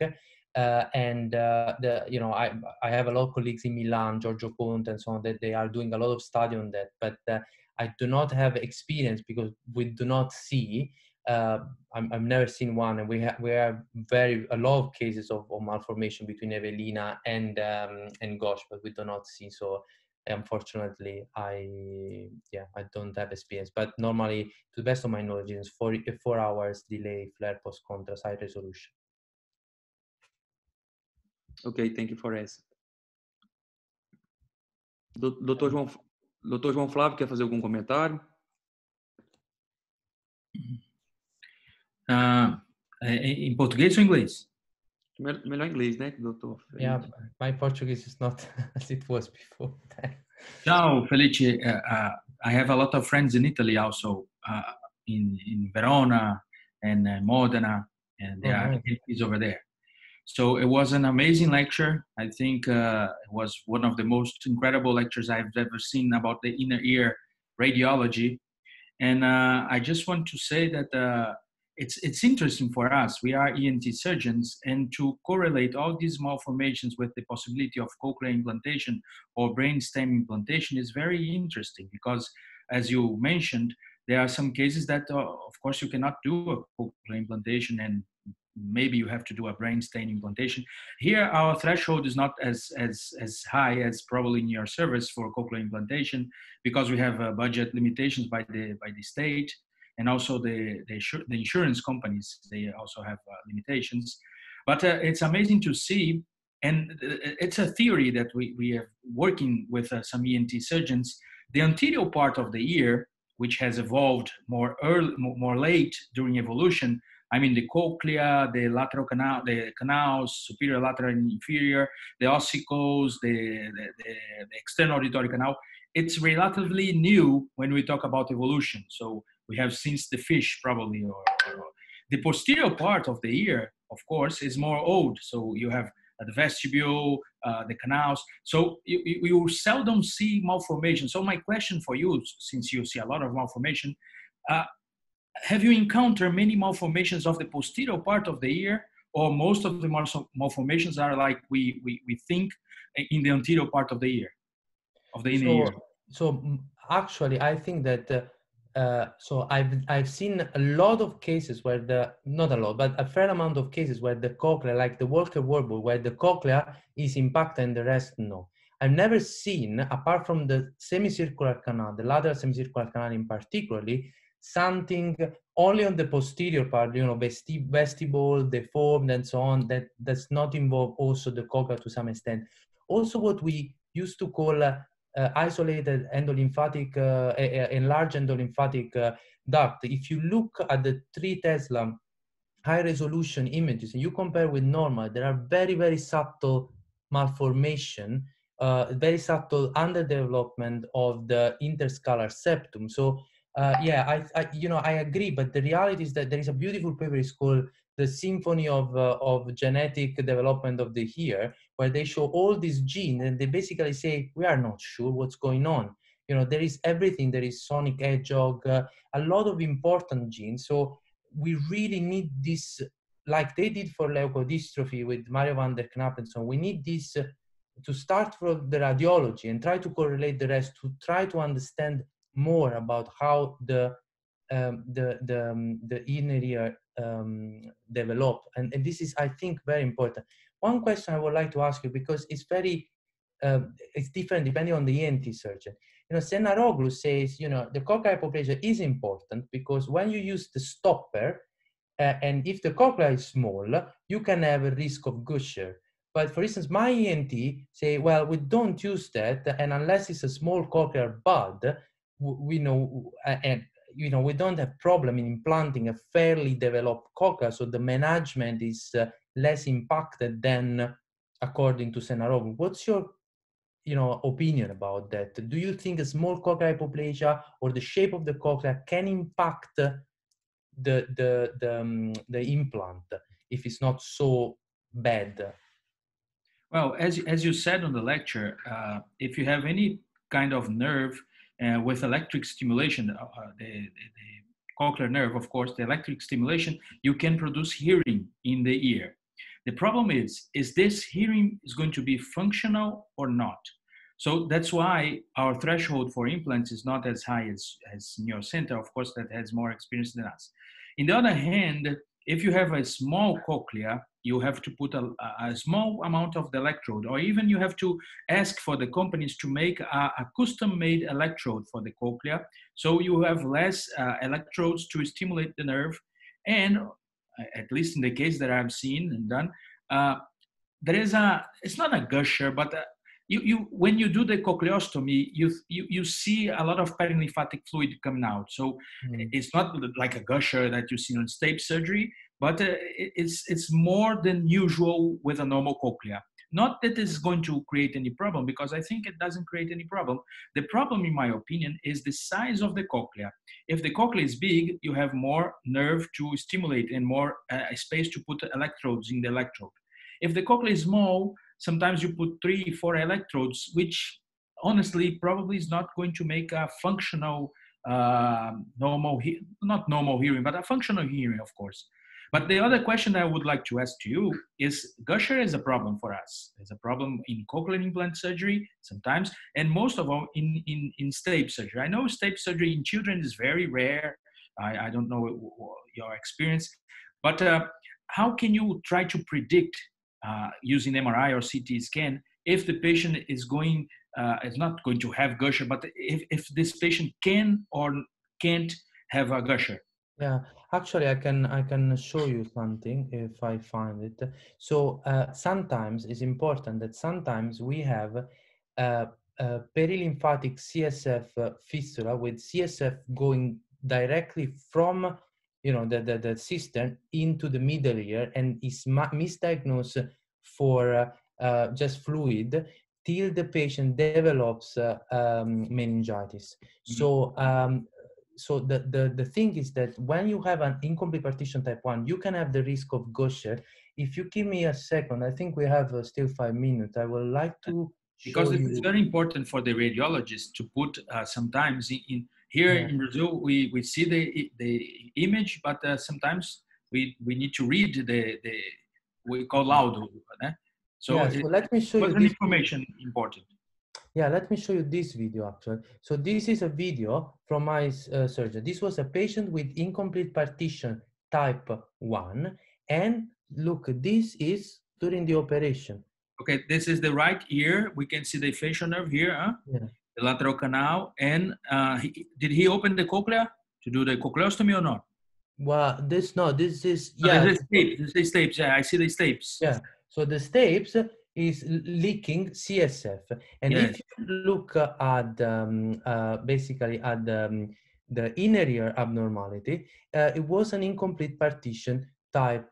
I have a lot of colleagues in Milan, Giorgio Conte, and so on, that they are doing a lot of study on that, but I do not have experience because we do not see. I've never seen one, and we have a lot of cases of malformation between Evelina and Gosh, but we do not see. So unfortunately, I don't have experience. But normally, to the best of my knowledge, it's 4 hours delay flare post contrast high resolution. Ok, thank you for asking. Dr. João Flávio, quer fazer algum comentário? Em português ou inglês? Melhor inglês, né, doutor? Yeah, my Portuguese is not as it was before. Ciao, Felice. I have a lot of friends in Italy also, in Verona and Modena, and there are kids over there. So it was an amazing lecture. I think it was one of the most incredible lectures I've ever seen about the inner ear radiology. And I just want to say that it's interesting for us. We are ENT surgeons, and to correlate all these malformations with the possibility of cochlear implantation or brainstem implantation is very interesting because, as you mentioned, there are some cases that, of course, you cannot do a cochlear implantation, and maybe you have to do a brainstem implantation. Here, our threshold is not as high as probably in your service for cochlear implantation because we have budget limitations by the state. And also the insurance companies, they also have limitations. But it's amazing to see, and it's a theory that we are working with some ENT surgeons. The anterior part of the ear, which has evolved more late during evolution, I mean the cochlea, the lateral canal, the canals, superior, lateral, and inferior, the ossicles, the external auditory canal, it's relatively new when we talk about evolution. So we have since the fish probably, or the posterior part of the ear, of course, is more old. So you have the vestibule, the canals. So you seldom see malformation. So my question for you, since you see a lot of malformation, have you encountered many malformations of the posterior part of the ear, or most of the malformations are like we think in the anterior part of the ear, of the inner ear? So actually, I think that so I've seen a lot of cases where not a lot, but a fair amount of cases where the cochlea, like the Walker Warburg, where the cochlea is impacted and the rest no. I've never seen, apart from the semicircular canal, the lateral semicircular canal in particularly, something only on the posterior part, vestibule, deformed, and so on, that does not involve also the cochlea to some extent. Also, what we used to call isolated endolymphatic, enlarged endolymphatic duct. If you look at the 3 Tesla high-resolution images and you compare with normal, there are very, very subtle malformation, very subtle underdevelopment of the interscalar septum. So I agree, but the reality is that there is a beautiful paper. It's called The Symphony of Genetic Development of the Ear, where they show all these genes and they basically say, we are not sure what's going on. There is everything. There is sonic hedgehog, a lot of important genes. So we really need this, like they did for leukodystrophy with Mario van der Knapp and so on. We need this to start from the radiology and try to correlate the rest, to try to understand more about how the inner ear develop. And this is, I think, very important. One question I would like to ask you, because it's very, it's different depending on the ENT surgeon. Senaroglu says, the cochlear hypoplasia is important because when you use the stopper, and if the cochlea is small, you can have a risk of Gusher. But for instance, my ENT say, well, we don't use that, and unless it's a small cochlear bud, we know, and we don't have problem in implanting a fairly developed cochlea, so the management is less impacted than according to Senarov. What's your opinion about that? Do you think a small cochlear hypoplasia or the shape of the cochlea can impact the implant if it's not so bad? Well, as you said on the lecture, if you have any kind of nerve with electric stimulation, the cochlear nerve, of course, the electric stimulation, you can produce hearing in the ear. The problem is this hearing is going to be functional or not? So that's why our threshold for implants is not as high as Neurocenter, of course, that has more experience than us. On the other hand, if you have a small cochlea, you have to put a small amount of the electrode, or even you have to ask for the companies to make a custom-made electrode for the cochlea, so you have less electrodes to stimulate the nerve. And at least in the case that I've seen and done, there is it's not a gusher, but when you do the cochleostomy, you see a lot of perilymphatic fluid coming out. So it's not like a gusher that you see on staph surgery, but it's more than usual with a normal cochlea. Not that this is going to create any problem, because I think it doesn't create any problem. The problem, in my opinion, is the size of the cochlea. If the cochlea is big, you have more nerve to stimulate and more space to put electrodes in the electrode. If the cochlea is small, sometimes you put 3-4 electrodes, which honestly probably is not going to make a functional, not normal hearing, but a functional hearing, of course. But the other question I would like to ask to you is, gusher is a problem for us. It's a problem in cochlear implant surgery sometimes, and most of all in staph surgery. I know staph surgery in children is very rare. I don't know your experience, but how can you try to predict using MRI or CT scan if the patient is not going to have gusher, but if this patient can or can't have a gusher? Yeah, actually, I can show you something if I find it. So sometimes it's important that sometimes we have a perilymphatic CSF fistula with CSF going directly from the cistern into the middle ear, and is misdiagnosed for just fluid till the patient develops meningitis. So the thing is that when you have an incomplete partition type 1, you can have the risk of gusher. If you give me a second, I think we have still 5 minutes. I would like to because it's very important for the radiologist to put sometimes in here in Brazil, we see the image, but sometimes we need to read we call laudo. So, so let me show you this information important. Yeah, let me show you this video actually. So this is a video from my surgeon. This was a patient with incomplete partition type 1. And look, this is during the operation. Okay, this is the right ear. We can see the facial nerve here, the lateral canal. And did he open the cochlea to do the cochleostomy or not? Well, this is, This is stapes. Yeah, I see the stapes. Yeah, so the stapes is leaking CSF, and if you look at basically at the inner ear abnormality, it was an incomplete partition type.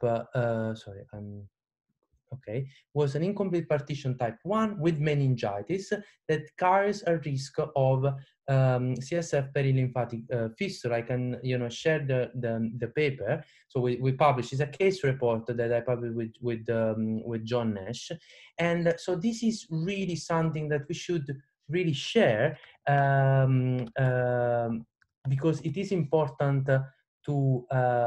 Was an incomplete partition type 1 with meningitis that carries a risk of CSF perilymphatic fistula. I can share the paper. So we published. It's a case report that I published with John Nash, and so this is really something that we should really share because it is important to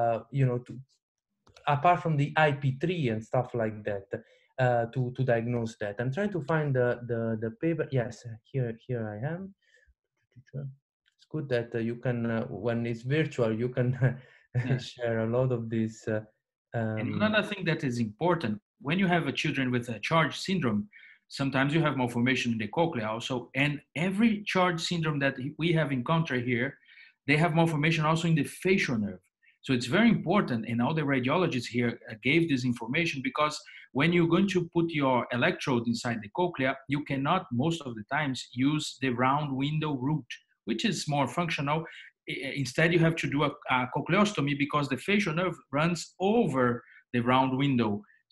apart from the IP3 and stuff like that, to diagnose that. I'm trying to find the paper. Yes, here I am. It's good that you can, when it's virtual, you can share a lot of this. And another thing that is important, when you have a children with a CHARGE syndrome, sometimes you have malformation in the cochlea also, and every CHARGE syndrome that we have encountered here, they have malformation also in the facial nerve. So it's very important, and all the radiologists here gave this information, because when you're going to put your electrode inside the cochlea, you cannot, most of the times, use the round window route, which is more functional. Instead, you have to do a cochleostomy because the facial nerve runs over the round window.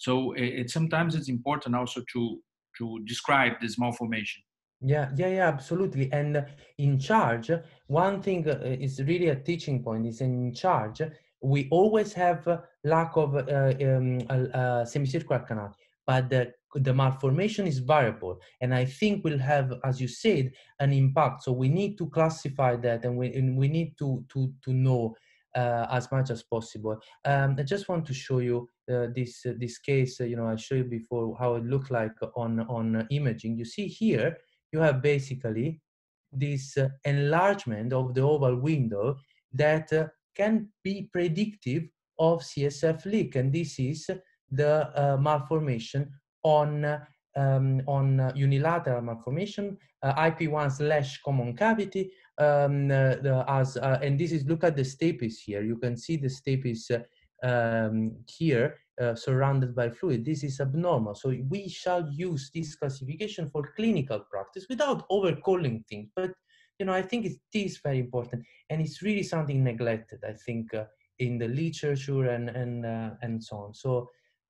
So sometimes it's important also to describe this malformation. Yeah, absolutely. And in charge, one thing is really a teaching point is in charge, we always have lack of a semicircular canal, but the malformation is variable. And I think will have, as you said, an impact. So we need to classify that, and we need to know as much as possible. I just want to show you this case. I showed you before how it looked like on imaging. You see here, you have basically this enlargement of the oval window that can be predictive of CSF leak. And this is the malformation on unilateral malformation, IP1/common cavity. And this is, look at the stapes here. You can see the stapes here surrounded by fluid. This is abnormal. So we shall use this classification for clinical practice without overcalling things. But I think it is very important, and it's really something neglected, I think, in the literature and so on. So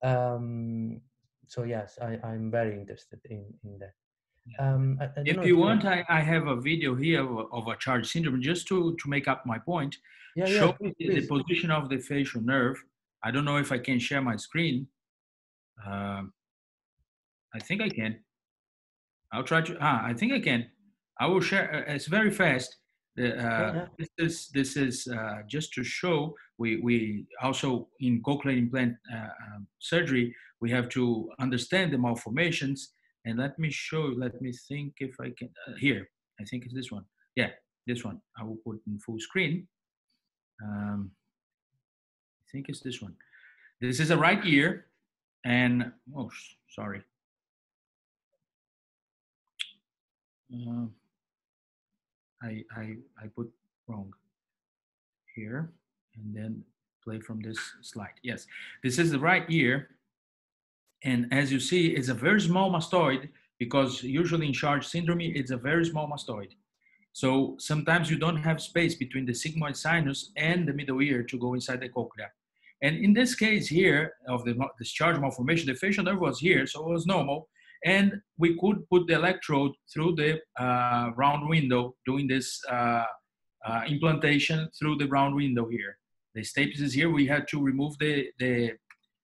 so yes, I'm very interested in that. If you want, I have a video here of a charge syndrome just to make up my point. Show please. The position of the facial nerve. I don't know if I can share my screen. I think I can. I'll try to. I think I can. I will share. It's very fast. This is just to show. We also in cochlear implant surgery, we have to understand the malformations. And let me show. Let me think if I can. Here, I think it's this one. Yeah, this one. I will put in full screen. I think it's this one. This is a right ear, and sorry. I put wrong here, and then play from this slide. Yes, this is the right ear, and as you see, it's a very small mastoid, because usually in Charge syndrome, it's a very small mastoid. So sometimes you don't have space between the sigmoid sinus and the middle ear to go inside the cochlea. And in this case here of this Charge malformation, the facial nerve was here, so it was normal. And we could put the electrode through the round window, doing this implantation through the round window here. The stapes is here. We had to remove the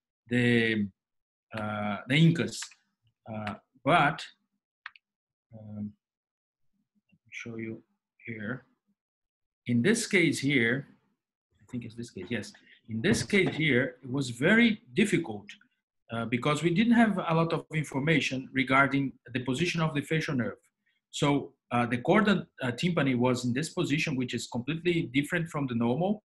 incus, but let me show you here. In this case here, I think it's this case. Yes, in this case here, it was very difficult. Because we didn't have a lot of information regarding the position of the facial nerve. So the chordal tympani was in this position, which is completely different from the normal.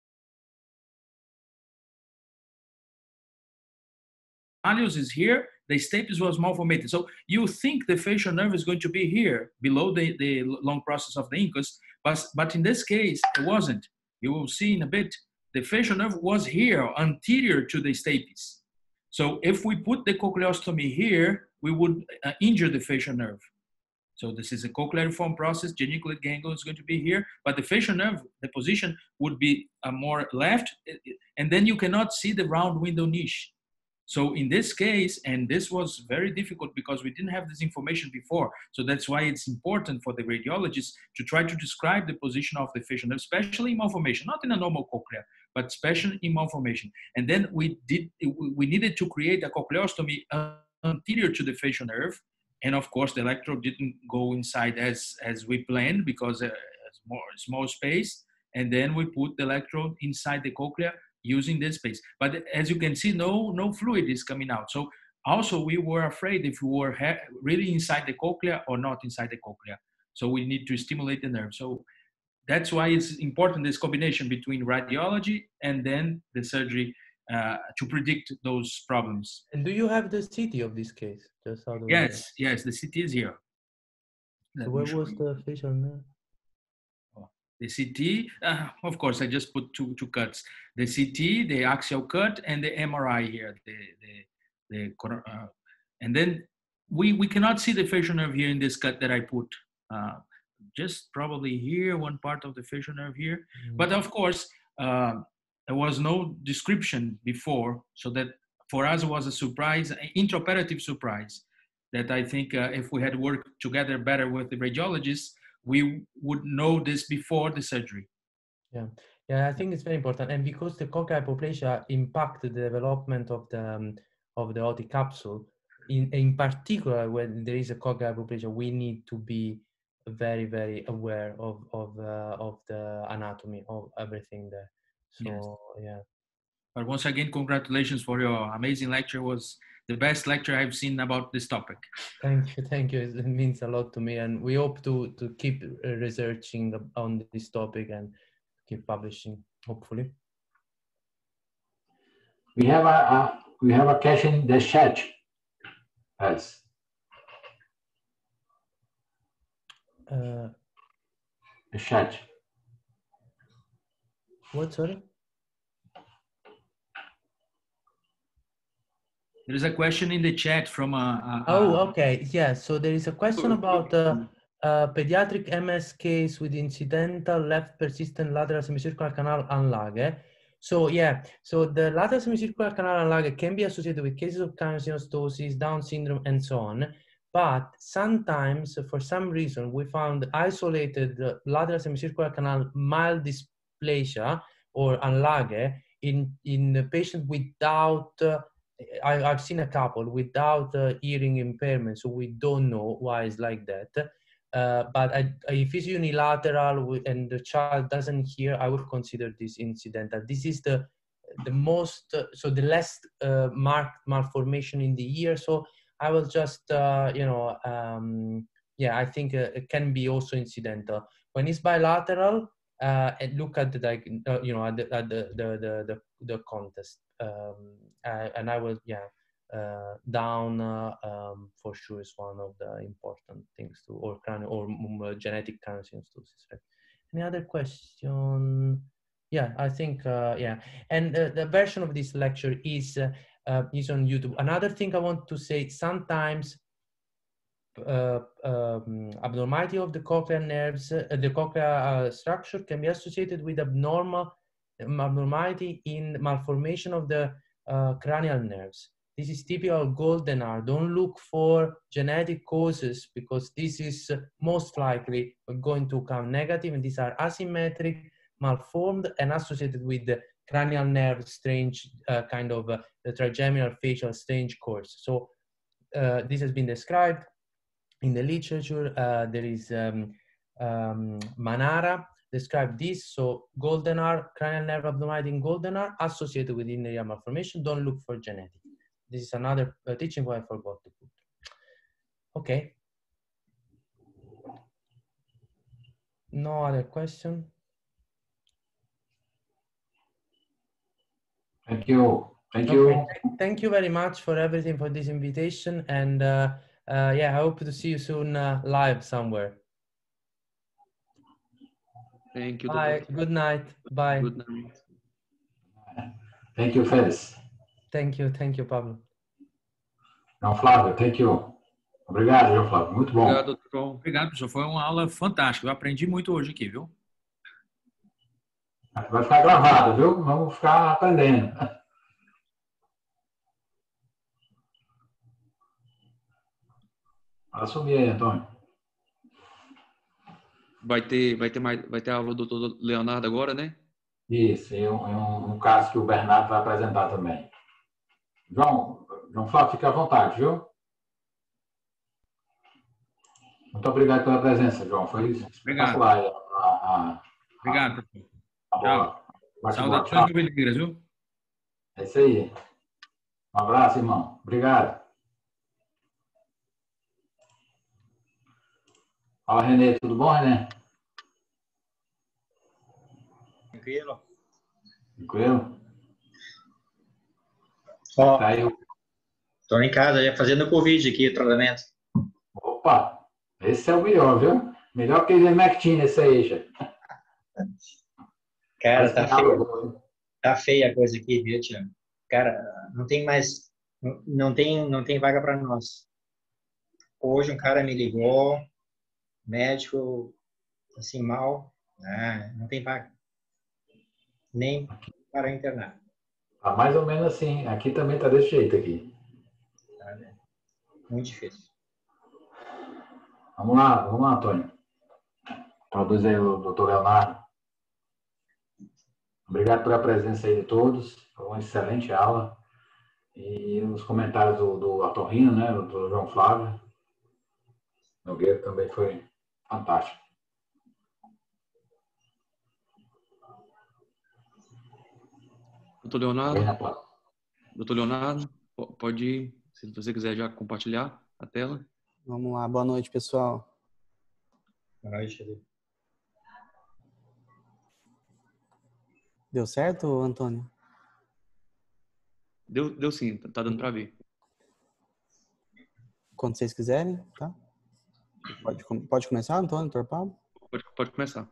Malleus is here, the stapes was malformated. So you think the facial nerve is going to be here, below the long process of the incus, but in this case, it wasn't. You will see in a bit, the facial nerve was here, anterior to the stapes. So if we put the cochleostomy here, we would injure the facial nerve. So this is a cochleariform process, geniculate ganglion is going to be here, but the facial nerve, the position would be more left, and then you cannot see the round window niche. So in this case, and this was very difficult because we didn't have this information before, so that's why it's important for the radiologist to try to describe the position of the facial nerve, especially in malformation, not in a normal cochlea, but especially in malformation. And then we needed to create a cochleostomy anterior to the facial nerve, and of course the electrode didn't go inside as we planned because it's more small space, and then we put the electrode inside the cochlea using this space. But as you can see, no fluid is coming out. So also we were afraid if we were really inside the cochlea or not inside the cochlea. So we need to stimulate the nerve. So that's why it's important, this combination between radiology and then the surgery to predict those problems. And do you have the CT of this case? Just out of yes, the CT is here. So where was the facial nerve? The CT, of course, I just put two cuts. The CT, the axial cut, and the MRI here. And then we cannot see the facial nerve here in this cut that I put. Just probably here, one part of the facial nerve here. Mm-hmm. But of course, there was no description before, so that for us it was a surprise, an intraoperative surprise, that I think if we had worked together better with the radiologists, we would know this before the surgery. Yeah, yeah, I think it's very important, and because the cochlear hypoplasia impact the development of the Otti capsule, in particular when there is a cochlear hypoplasia, we need to be very, very aware of the anatomy of everything there. So Yes. yeah. But once again, congratulations for your amazing lecture. It was the best lecture I've seen about this topic. Thank you, thank you. It means a lot to me, and we hope to keep researching on this topic and keep publishing, hopefully. We have a question in the chat. Yes. The chat. What, sorry? There is a question in the chat from Okay. Yeah. So there is a question about pediatric MS case with incidental left persistent lateral semicircular canal anlage. So yeah, so the lateral semicircular canal anlage can be associated with cases of craniosynostosis, Down syndrome, and so on. But sometimes, for some reason, we found isolated lateral semicircular canal mild dysplasia or anlage in patients without. I've seen a couple without hearing impairment, so we don't know why it's like that. But if it's unilateral and the child doesn't hear, I would consider this incidental. This is the most, so the less marked malformation in the ear. So I will just, yeah, I think it can be also incidental. When it's bilateral, and look at the, at the contest. And I will, yeah, down for sure is one of the important things to, or genetic craniosynostosis. Right? Any other question? Yeah, I think, yeah. And the version of this lecture is on YouTube. Another thing I want to say, sometimes abnormality of the cochlear nerves, the cochlear structure can be associated with abnormality in malformation of the cranial nerves. This is typical Goldenar. Don't look for genetic causes, because this is most likely going to come negative, and these are asymmetric, malformed, and associated with the cranial nerve strange kind of the trigeminal facial strange course. So this has been described in the literature. There is Manara described this. So Goldenar, cranial nerve abnormality in Goldenar associated with inner ear malformation. Don't look for genetic. This is another teaching point I forgot to put. Okay. No other question. Thank you. Thank you. Okay. Thank you very much for everything, for this invitation. And yeah, I hope to see you soon live somewhere. Thank you. Bye. Good night. Bye. Good night. Thank you, Félix. Thank you, Pablo. João Flávio, thank you. Obrigado, João Flávio. Muito bom. Obrigado, João. Obrigado, professor. Foi uma aula fantástica. Eu aprendi muito hoje aqui, viu? Vai ficar gravado, viu? Vamos ficar aprendendo. Assumir aí, Antônio. Vai ter aula do Dr. Leonardo agora, né? Isso, é um caso que o Bernardo vai apresentar também. João Flávio, fique à vontade, viu? Muito obrigado pela presença, João. Foi espetacular. Obrigado. Tchau. Saudações juveleiras, viu? É isso aí. Um abraço, irmão. Obrigado. Fala, Renê. Tudo bom, Renê? Tranquilo. Tranquilo? Ó, Tá aí. tô em casa já fazendo Covid aqui, o tratamento. Opa! Esse é o melhor, viu? Melhor que ivermectina, esse aí, já. Cara, tá feia a coisa aqui, viu, Tiago? Cara, não tem mais, não tem vaga para nós. Hoje um cara me ligou, médico, assim, mal, não tem vaga. Nem para internar. Tá mais ou menos assim. Aqui também tá desse jeito aqui. Tá, né? Muito difícil. Vamos lá, Antônio. Traduz aí o doutor Leonardo. Obrigado pela presença aí de todos. Foi uma excelente aula. E os comentários do Atorrino, né? Do João Flávio Nogueira também foi fantástico. Doutor Leonardo, pode ir, se você quiser já compartilhar a tela. Vamos lá, boa noite, pessoal. Boa noite, Felipe. Deu certo, Antônio? Deu sim, tá dando para ver. Quando vocês quiserem, tá? Pode começar, Antônio Torpado? Pode começar.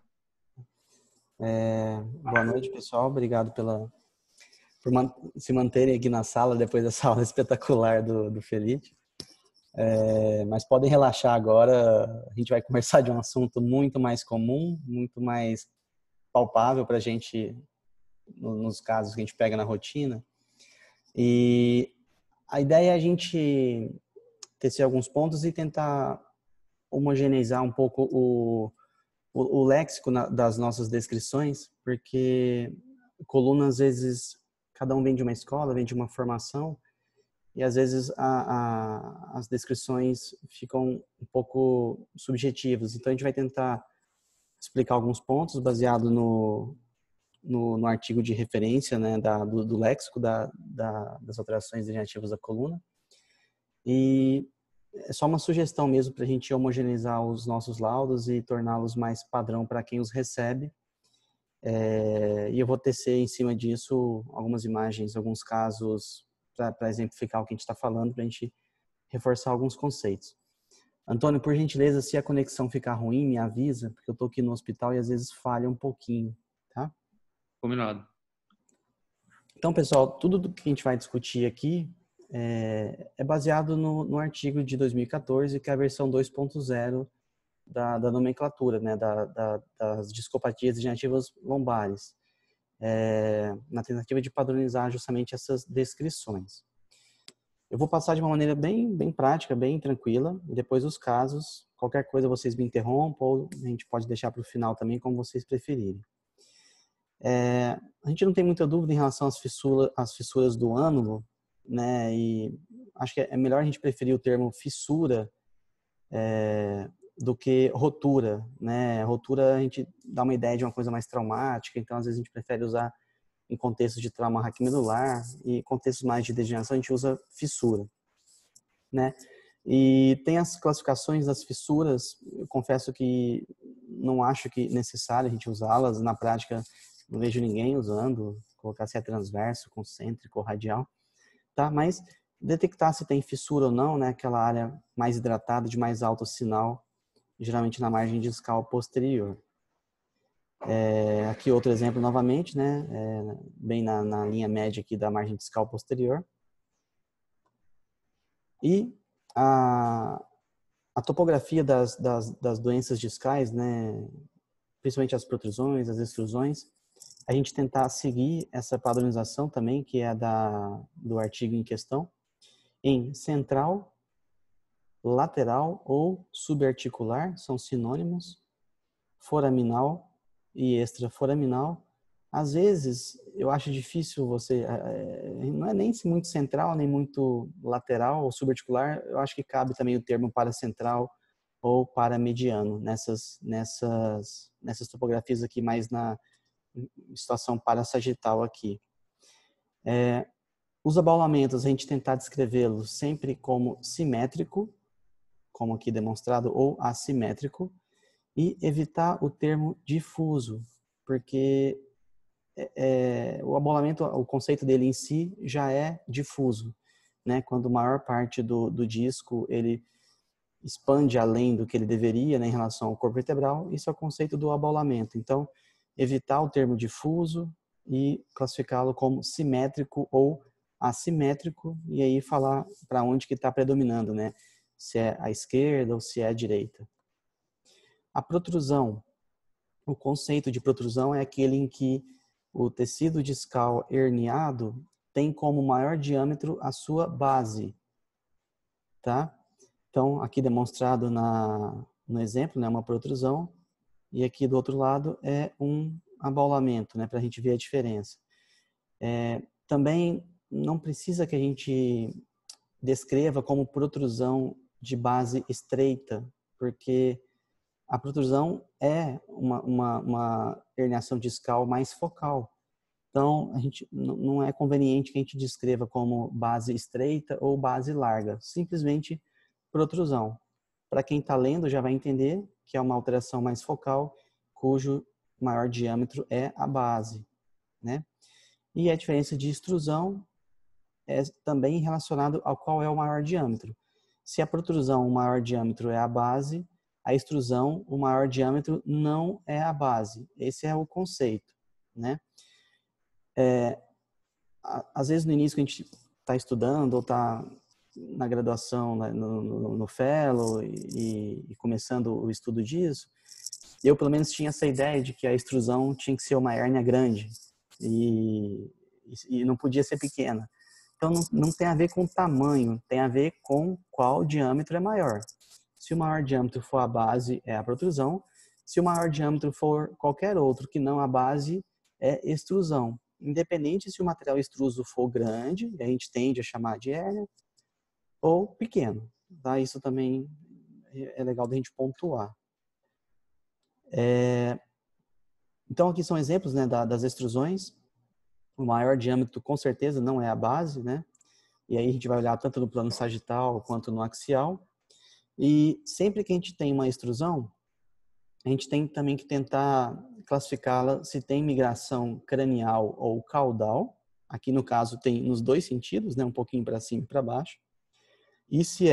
Boa noite, pessoal. Obrigado por se manterem aqui na sala depois dessa aula espetacular do Felipe. Mas podem relaxar agora. A gente vai conversar de um assunto muito mais comum, muito mais palpável para a gente, nos casos que a gente pega na rotina. E a ideia é a gente tecer alguns pontos e tentar homogeneizar um pouco o léxico das nossas descrições, porque coluna, às vezes, cada um vem de uma escola, vem de uma formação, e às vezes as descrições ficam um pouco subjetivas. Então, a gente vai tentar explicar alguns pontos baseado no artigo de referência, né, do léxico das alterações degenerativas da coluna. E é só uma sugestão mesmo para a gente homogeneizar os nossos laudos e torná-los mais padrão para quem os recebe. E eu vou tecer em cima disso algumas imagens, alguns casos para exemplificar o que a gente está falando, para a gente reforçar alguns conceitos. Antônio, por gentileza, se a conexão ficar ruim, me avisa, porque eu estou aqui no hospital e às vezes falha um pouquinho, tá? Combinado. Então, pessoal, tudo que a gente vai discutir aqui é baseado no artigo de 2014, que é a versão 2.0 da nomenclatura, né, das discopatias degenerativas lombares, na tentativa de padronizar justamente essas descrições. Eu vou passar de uma maneira bem prática, bem tranquila, e depois os casos, qualquer coisa vocês me interrompam, ou a gente pode deixar para o final também, como vocês preferirem. A gente não tem muita dúvida em relação às fissuras do ânulo, né? E acho que é melhor a gente preferir o termo fissura do que rotura, né? Rotura a gente dá uma ideia de uma coisa mais traumática, então às vezes a gente prefere usar em contextos de trauma raquimedular, e contextos mais de degeneração a gente usa fissura, né? E tem as classificações das fissuras. Eu confesso que não acho que necessário a gente usá-las na prática. Não vejo ninguém usando, colocar se é transverso, concêntrico ou radial, tá? Mas detectar se tem fissura ou não, né? Aquela área mais hidratada, de mais alto sinal, geralmente na margem discal posterior. Aqui outro exemplo novamente, né? Bem na linha média aqui da margem discal posterior. E a topografia das doenças discais, né? Principalmente as protrusões, as extrusões, a gente tentar seguir essa padronização também, que é do artigo em questão, em central, lateral ou subarticular, são sinônimos, foraminal e extraforaminal. Às vezes, eu acho difícil não é nem muito central, nem muito lateral ou subarticular, eu acho que cabe também o termo paracentral ou paramediano, nessas topografias aqui mais na situação parassagital aqui. Os abaulamentos, a gente tentar descrevê-los sempre como simétrico, como aqui demonstrado, ou assimétrico, e evitar o termo difuso, porque o abaulamento, o conceito dele em si já é difuso, né? Quando a maior parte do disco ele expande além do que ele deveria, né, em relação ao corpo vertebral, isso é o conceito do abaulamento. Então, evitar o termo difuso e classificá-lo como simétrico ou assimétrico, e aí falar para onde que está predominando, né? Se é a esquerda ou se é a direita. A protrusão. O conceito de protrusão é aquele em que o tecido discal herniado tem como maior diâmetro a sua base, tá? Então, aqui demonstrado no exemplo, né, uma protrusão, e aqui do outro lado é um abaulamento, né, para a gente ver a diferença. Também não precisa que a gente descreva como protrusão de base estreita, porque a protrusão é uma herniação discal mais focal. Então, a gente não é conveniente que a gente descreva como base estreita ou base larga, simplesmente protrusão. Para quem está lendo já vai entender que é uma alteração mais focal, cujo maior diâmetro é a base, né? E a diferença de extrusão é também relacionado ao qual é o maior diâmetro. Se a protrusão, o maior diâmetro é a base, a extrusão, o maior diâmetro não é a base. Esse é o conceito, né? Às vezes no início que a gente está estudando ou está na graduação, né, no fellow e começando o estudo disso, eu pelo menos tinha essa ideia de que a extrusão tinha que ser uma hérnia grande e não podia ser pequena. Então não tem a ver com tamanho, tem a ver com qual diâmetro é maior. Se o maior diâmetro for a base, é a protrusão. Se o maior diâmetro for qualquer outro que não a base, é extrusão. Independente se o material extruso for grande, a gente tende a chamar de hérnia, ou pequeno. Tá? Isso também é legal da gente pontuar. Então, aqui são exemplos, né, das extrusões. O maior diâmetro, com certeza, não é a base, né? E aí a gente vai olhar tanto no plano sagital quanto no axial. E sempre que a gente tem uma extrusão, a gente tem também que tentar classificá-la se tem migração cranial ou caudal. Aqui, no caso, tem nos dois sentidos, né? Um pouquinho para cima e para baixo. E se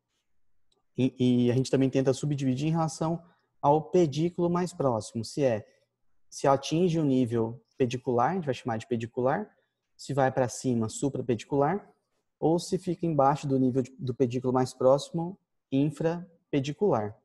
e a gente também tenta subdividir em relação ao pedículo mais próximo. Se atinge o nível pedicular, a gente vai chamar de pedicular. Se vai para cima, suprapedicular. Ou se fica embaixo do nível do pedículo mais próximo, infrapedicular.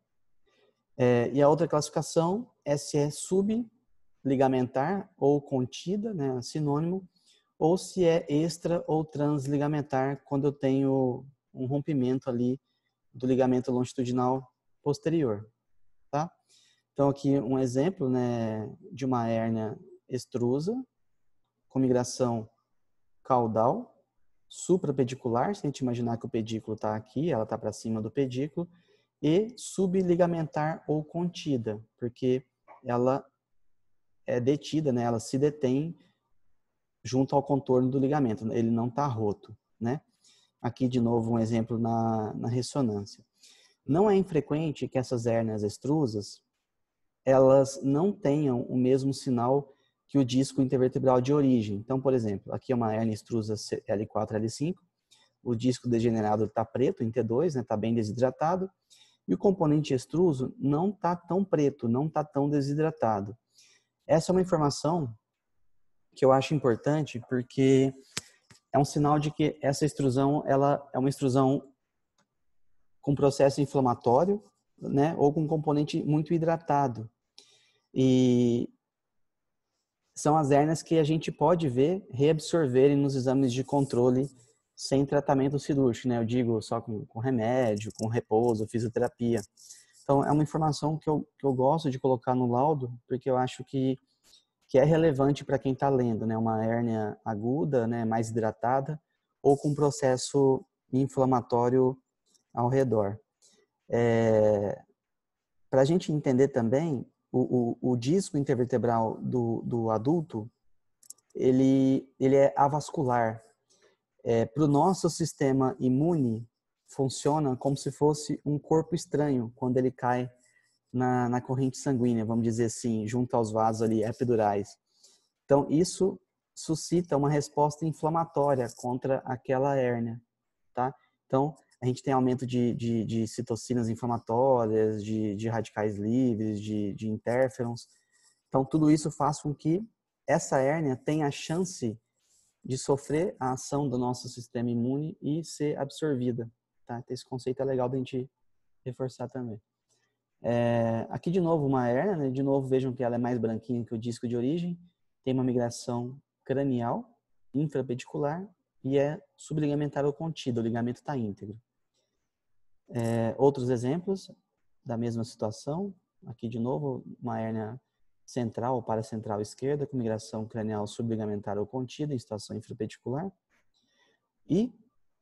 E a outra classificação é se é subligamentar ou contida, né, sinônimo, ou se é extra ou transligamentar, quando eu tenho um rompimento ali do ligamento longitudinal posterior, tá? Então aqui um exemplo, né, de uma hérnia extrusa com migração caudal, suprapedicular, se a gente imaginar que o pedículo está aqui, ela está para cima do pedículo, e subligamentar ou contida, porque ela é detida, né? Ela se detém junto ao contorno do ligamento, ele não está roto, né? Aqui de novo um exemplo na ressonância. Não é infrequente que essas hérnias extrusas elas não tenham o mesmo sinal que o disco intervertebral de origem. Então, por exemplo, aqui é uma hérnia extrusa L4, L5, o disco degenerado está preto em T2, né? Está bem desidratado, e o componente extruso não está tão preto, não está tão desidratado. Essa é uma informação que eu acho importante porque é um sinal de que essa extrusão ela é uma extrusão com processo inflamatório, né, ou com componente muito hidratado. E são as hérnias que a gente pode ver reabsorverem nos exames de controle sem tratamento cirúrgico, né? Eu digo só com remédio, com repouso, fisioterapia. Então, é uma informação que eu gosto de colocar no laudo, porque eu acho que é relevante para quem está lendo, né? Uma hérnia aguda, né? Mais hidratada, ou com processo inflamatório ao redor. Para a gente entender também, o disco intervertebral do adulto, ele é avascular. Para o nosso sistema imune, funciona como se fosse um corpo estranho quando ele cai na corrente sanguínea, vamos dizer assim, junto aos vasos ali epidurais. Então, isso suscita uma resposta inflamatória contra aquela hérnia, tá? Então, a gente tem aumento de citocinas inflamatórias, de radicais livres, de interferons. Então, tudo isso faz com que essa hérnia tenha a chance de sofrer a ação do nosso sistema imune e ser absorvida, tá? Esse conceito é legal da gente reforçar também. Aqui de novo uma hérnia, né? De novo vejam que ela é mais branquinha que o disco de origem, tem uma migração cranial, infrapedicular e é subligamentar ou contido, o ligamento está íntegro. Outros exemplos da mesma situação, aqui de novo, uma hérnia central ou paracentral esquerda com migração cranial subligamentar ou contida em situação infrapedicular. E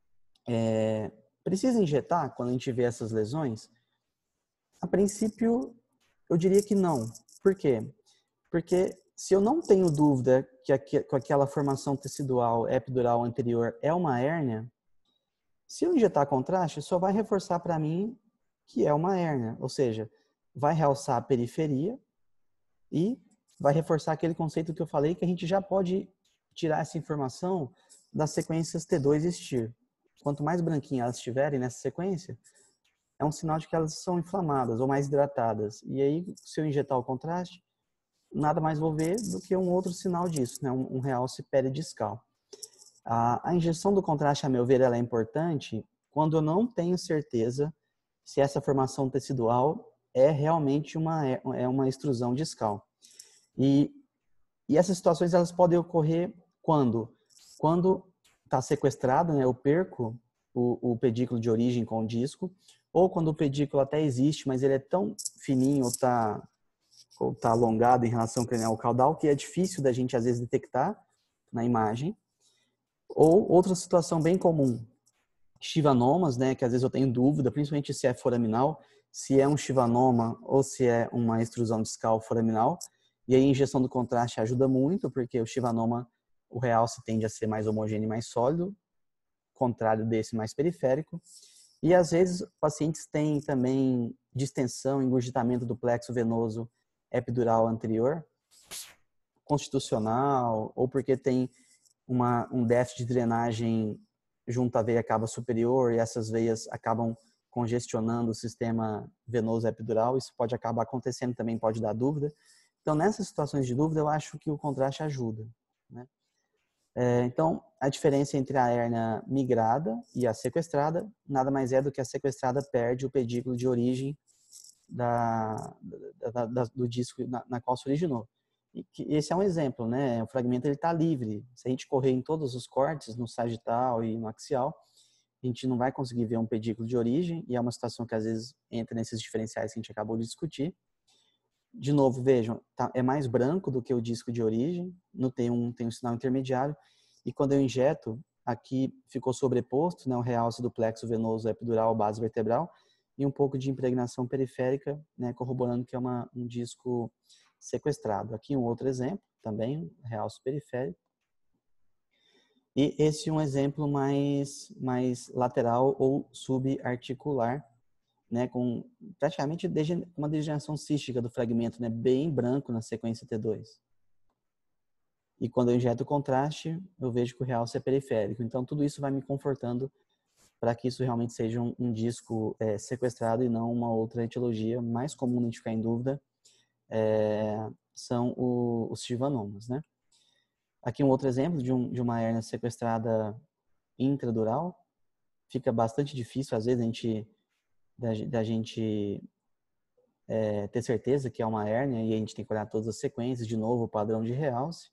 precisa injetar quando a gente vê essas lesões? A princípio, eu diria que não. Por quê? Porque se eu não tenho dúvida que com aquela formação tecidual epidural anterior é uma hérnia, se eu injetar contraste, só vai reforçar para mim que é uma hérnia. Ou seja, vai realçar a periferia e vai reforçar aquele conceito que eu falei, que a gente já pode tirar essa informação das sequências T2 e STIR. Quanto mais branquinhas elas estiverem nessa sequência, é um sinal de que elas são inflamadas ou mais hidratadas. E aí, se eu injetar o contraste, nada mais vou ver do que um outro sinal disso, né? Um realce peridiscal. A injeção do contraste, a meu ver, ela é importante quando eu não tenho certeza se essa formação tecidual é realmente uma extrusão discal. E essas situações elas podem ocorrer quando está sequestrado, né? Eu perco o pedículo de origem com o disco, ou quando o pedículo até existe, mas ele é tão fininho ou tá alongado em relação ao cranial caudal que é difícil da gente às vezes detectar na imagem. Ou outra situação bem comum, chivanomas, né, que às vezes eu tenho dúvida, principalmente se é foraminal, se é um chivanoma ou se é uma extrusão discal foraminal. E aí a injeção do contraste ajuda muito, porque o chivanoma, o realce tende a ser mais homogêneo e mais sólido, contrário desse mais periférico. E às vezes pacientes têm também distensão, engurgitamento do plexo venoso epidural anterior, constitucional, ou porque tem um déficit de drenagem junto à veia cava superior e essas veias acabam congestionando o sistema venoso epidural. Isso pode acabar acontecendo também, pode dar dúvida. Então, nessas situações de dúvida, eu acho que o contraste ajuda, né? Então, a diferença entre a hérnia migrada e a sequestrada nada mais é do que a sequestrada perde o pedículo de origem do disco na qual se originou. E esse é um exemplo, né? O fragmento ele está livre. Se a gente correr em todos os cortes, no sagital e no axial, a gente não vai conseguir ver um pedículo de origem, e é uma situação que às vezes entra nesses diferenciais que a gente acabou de discutir. De novo, vejam, é mais branco do que o disco de origem, não tem um sinal intermediário, e quando eu injeto, aqui ficou sobreposto, né, o realce do plexo venoso epidural base vertebral e um pouco de impregnação periférica, né, corroborando que é um disco sequestrado. Aqui um outro exemplo, também realce periférico. E esse é um exemplo mais lateral ou subarticular, né, com praticamente uma degeneração cística do fragmento, né, bem branco na sequência T2. E quando eu injeto o contraste, eu vejo que o realce é periférico. Então, tudo isso vai me confortando para que isso realmente seja um disco sequestrado e não uma outra etiologia. Mais comum a gente ficar em dúvida são os chivanomas, né? Aqui um outro exemplo de uma hérnia sequestrada intradural. Fica bastante difícil, às vezes, da gente ter certeza que é uma hérnia e a gente tem que olhar todas as sequências, de novo, o padrão de realce.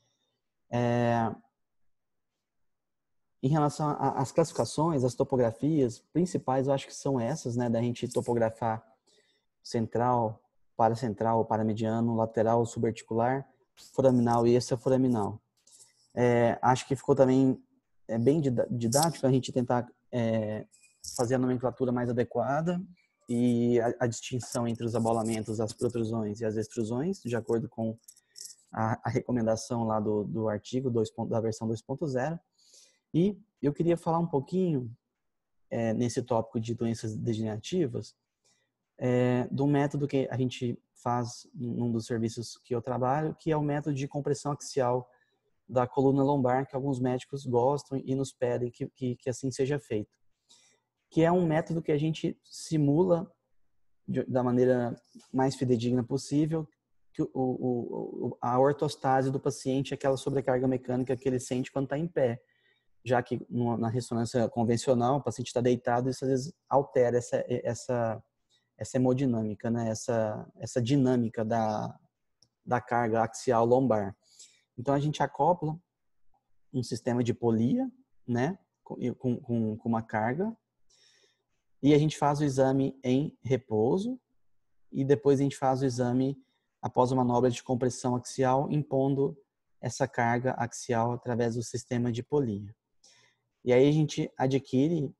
Em relação às classificações, as topografias principais, eu acho que são essas, né? Da gente topografar central, paracentral, paramediano, lateral, subarticular, foraminal e extraforaminal. Acho que ficou também bem didático a gente tentar fazer a nomenclatura mais adequada e a distinção entre os abolamentos, as protrusões e as extrusões, de acordo com a recomendação lá do artigo da versão 2.0. E eu queria falar um pouquinho, nesse tópico de doenças degenerativas, do método que a gente faz num dos serviços que eu trabalho, que é o método de compressão axial da coluna lombar, que alguns médicos gostam e nos pedem que assim seja feito. Que é um método que a gente simula da maneira mais fidedigna possível que a ortostase do paciente, aquela sobrecarga mecânica que ele sente quando está em pé. Já que na ressonância convencional, o paciente está deitado, isso às vezes altera essa hemodinâmica, né? essa dinâmica da carga axial lombar. Então, a gente acopla um sistema de polia, né, com uma carga, e a gente faz o exame em repouso, e depois a gente faz o exame após uma manobra de compressão axial, impondo essa carga axial através do sistema de polia. E aí a gente adquire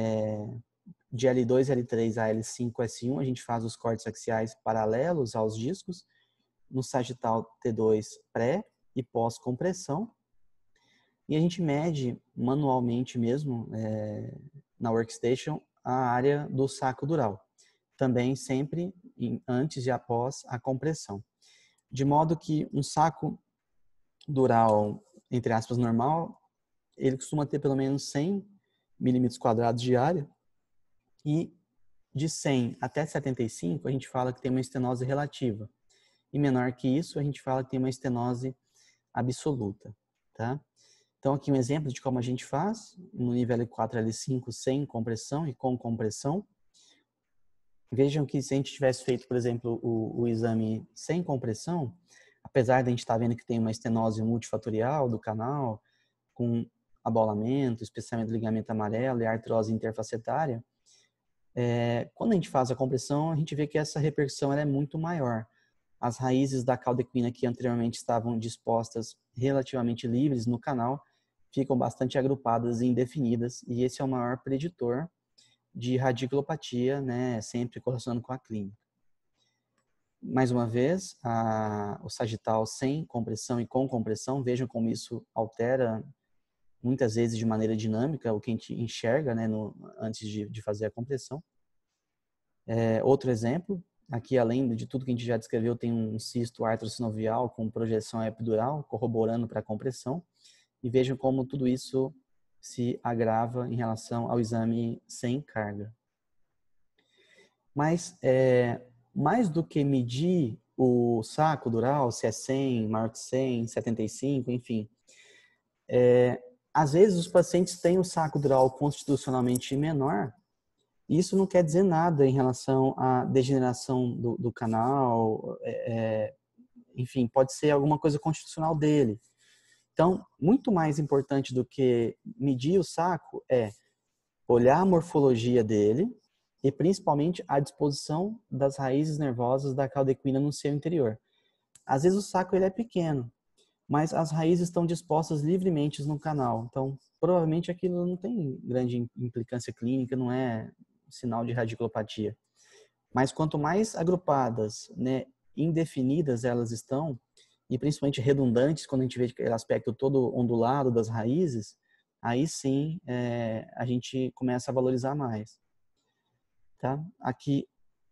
de L2, L3 a L5, S1, a gente faz os cortes axiais paralelos aos discos, no sagital T2 pré e pós-compressão. E a gente mede manualmente mesmo, na workstation, a área do saco dural. Também sempre antes e após a compressão. De modo que um saco dural, entre aspas, normal, ele costuma ter pelo menos 100 milímetros quadrados de área. E de 100 até 75, a gente fala que tem uma estenose relativa. E menor que isso, a gente fala que tem uma estenose absoluta, tá? Então, aqui um exemplo de como a gente faz, no nível L4, L5, sem compressão e com compressão. Vejam que se a gente tivesse feito, por exemplo, o exame sem compressão, apesar de a gente estar vendo que tem uma estenose multifatorial do canal, com abolamento, especialmente do ligamento amarelo e artrose interfacetária, quando a gente faz a compressão, a gente vê que essa repercussão ela é muito maior. As raízes da caldequina que anteriormente estavam dispostas relativamente livres no canal, ficam bastante agrupadas e indefinidas, e esse é o maior preditor de radiculopatia, né, sempre correlacionando com a clínica. Mais uma vez, o sagital sem compressão e com compressão, vejam como isso altera muitas vezes de maneira dinâmica o que a gente enxerga, né, antes de fazer a compressão. Outro exemplo, aqui além de tudo que a gente já descreveu, tem um cisto artrosinovial com projeção epidural, corroborando para a compressão, e vejam como tudo isso se agrava em relação ao exame sem carga. Mas, mais do que medir o saco dural, se é 100, maior que 100, 75, enfim, às vezes os pacientes têm o saco dural constitucionalmente menor, e isso não quer dizer nada em relação à degeneração do canal, enfim, pode ser alguma coisa constitucional dele. Então, muito mais importante do que medir o saco é olhar a morfologia dele e principalmente a disposição das raízes nervosas da caldequina no seu interior. Às vezes o saco ele é pequeno, mas as raízes estão dispostas livremente no canal. Então, provavelmente aquilo não tem grande implicância clínica, não é sinal de radiculopatia. Mas quanto mais agrupadas, né, indefinidas elas estão, e principalmente redundantes, quando a gente vê aquele aspecto todo ondulado das raízes, aí sim a gente começa a valorizar mais. Tá? Aqui,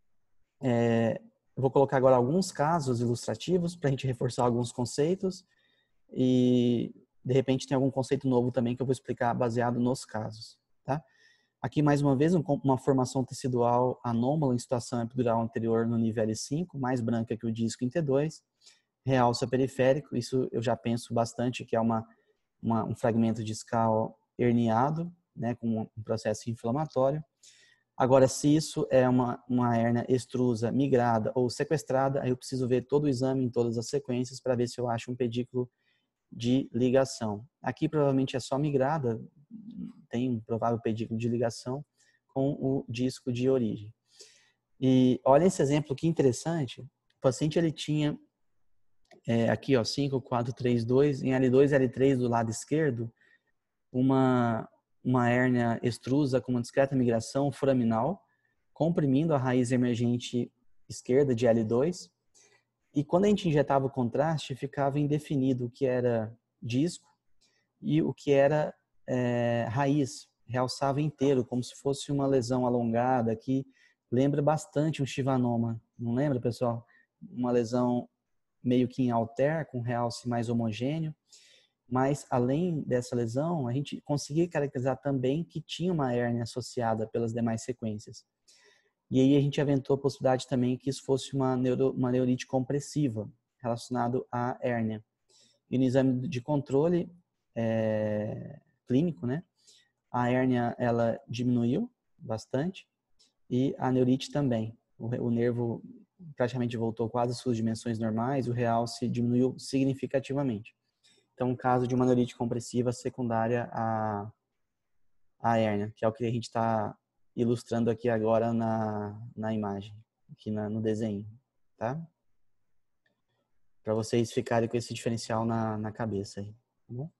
eu vou colocar agora alguns casos ilustrativos para a gente reforçar alguns conceitos e, de repente, tem algum conceito novo também que eu vou explicar baseado nos casos. Tá? Aqui, mais uma vez, uma formação tecidual anômala em situação epidural anterior no nível L5, mais branca que o disco em T2, realça periférico, isso eu já penso bastante que é um fragmento discal herniado, né, com um processo inflamatório. Agora, se isso é uma hérnia extrusa migrada ou sequestrada, aí eu preciso ver todo o exame em todas as sequências para ver se eu acho um pedículo de ligação. Aqui provavelmente é só migrada, tem um provável pedículo de ligação com o disco de origem. E olha esse exemplo que interessante, o paciente ele tinha aqui, ó, 5, 4, 3, 2, em L2 e L3 do lado esquerdo, uma hérnia extrusa com uma discreta migração foraminal, comprimindo a raiz emergente esquerda de L2. E quando a gente injetava o contraste, ficava indefinido o que era disco e o que era raiz, realçava inteiro, como se fosse uma lesão alongada, que lembra bastante um chivanoma. Não lembra, pessoal? Uma lesão meio que em alter, com realce mais homogêneo, mas além dessa lesão, a gente conseguia caracterizar também que tinha uma hérnia associada pelas demais sequências. E aí a gente aventou a possibilidade também que isso fosse uma neurite compressiva, relacionado à hérnia. E no exame de controle clínico, né, a hérnia ela diminuiu bastante e a neurite também. O nervo praticamente voltou quase às suas dimensões normais, o realce diminuiu significativamente. Então, um caso de uma neurite compressiva secundária à hérnia, que é o que a gente está ilustrando aqui agora na imagem, aqui no desenho, tá? Para vocês ficarem com esse diferencial na cabeça aí, tá bom?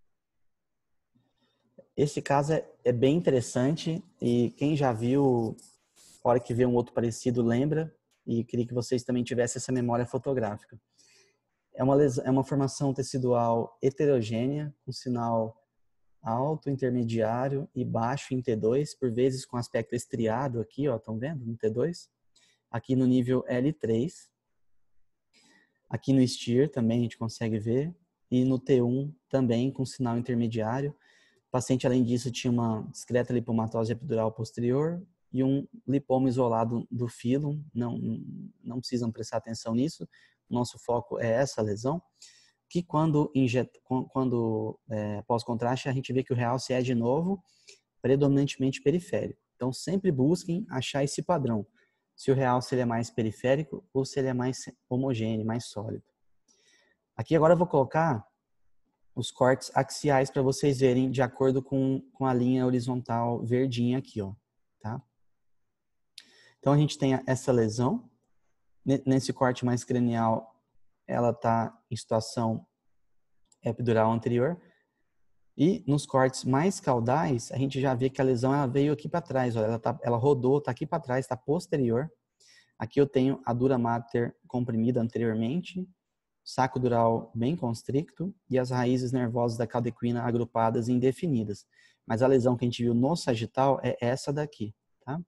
Esse caso é bem interessante e quem já viu, a hora que vê um outro parecido, lembra, e queria que vocês também tivessem essa memória fotográfica. É uma formação tecidual heterogênea, com sinal alto, intermediário e baixo em T2, por vezes com aspecto estriado aqui, ó, estão vendo? No T2. Aqui no nível L3. Aqui no STIR também a gente consegue ver. E no T1 também com sinal intermediário. O paciente, além disso, tinha uma discreta lipomatose epidural posterior e um lipoma isolado do filo. Não precisam prestar atenção nisso. Nosso foco é essa lesão, que quando pós-contraste, a gente vê que o realce é, de novo, predominantemente periférico. Então, sempre busquem achar esse padrão. Se o realce ele é mais periférico ou se ele é mais homogêneo, mais sólido. Aqui agora eu vou colocar os cortes axiais para vocês verem de acordo com a linha horizontal verdinha aqui, ó, tá? Então, a gente tem essa lesão. Nesse corte mais cranial, ela está em situação epidural anterior. E nos cortes mais caudais, a gente já vê que a lesão ela veio aqui para trás. Ó, ela rodou, está aqui para trás, está posterior. Aqui eu tenho a dura mater comprimida anteriormente, saco dural bem constricto e as raízes nervosas da caldequina agrupadas e indefinidas. Mas a lesão que a gente viu no sagital é essa daqui, tá?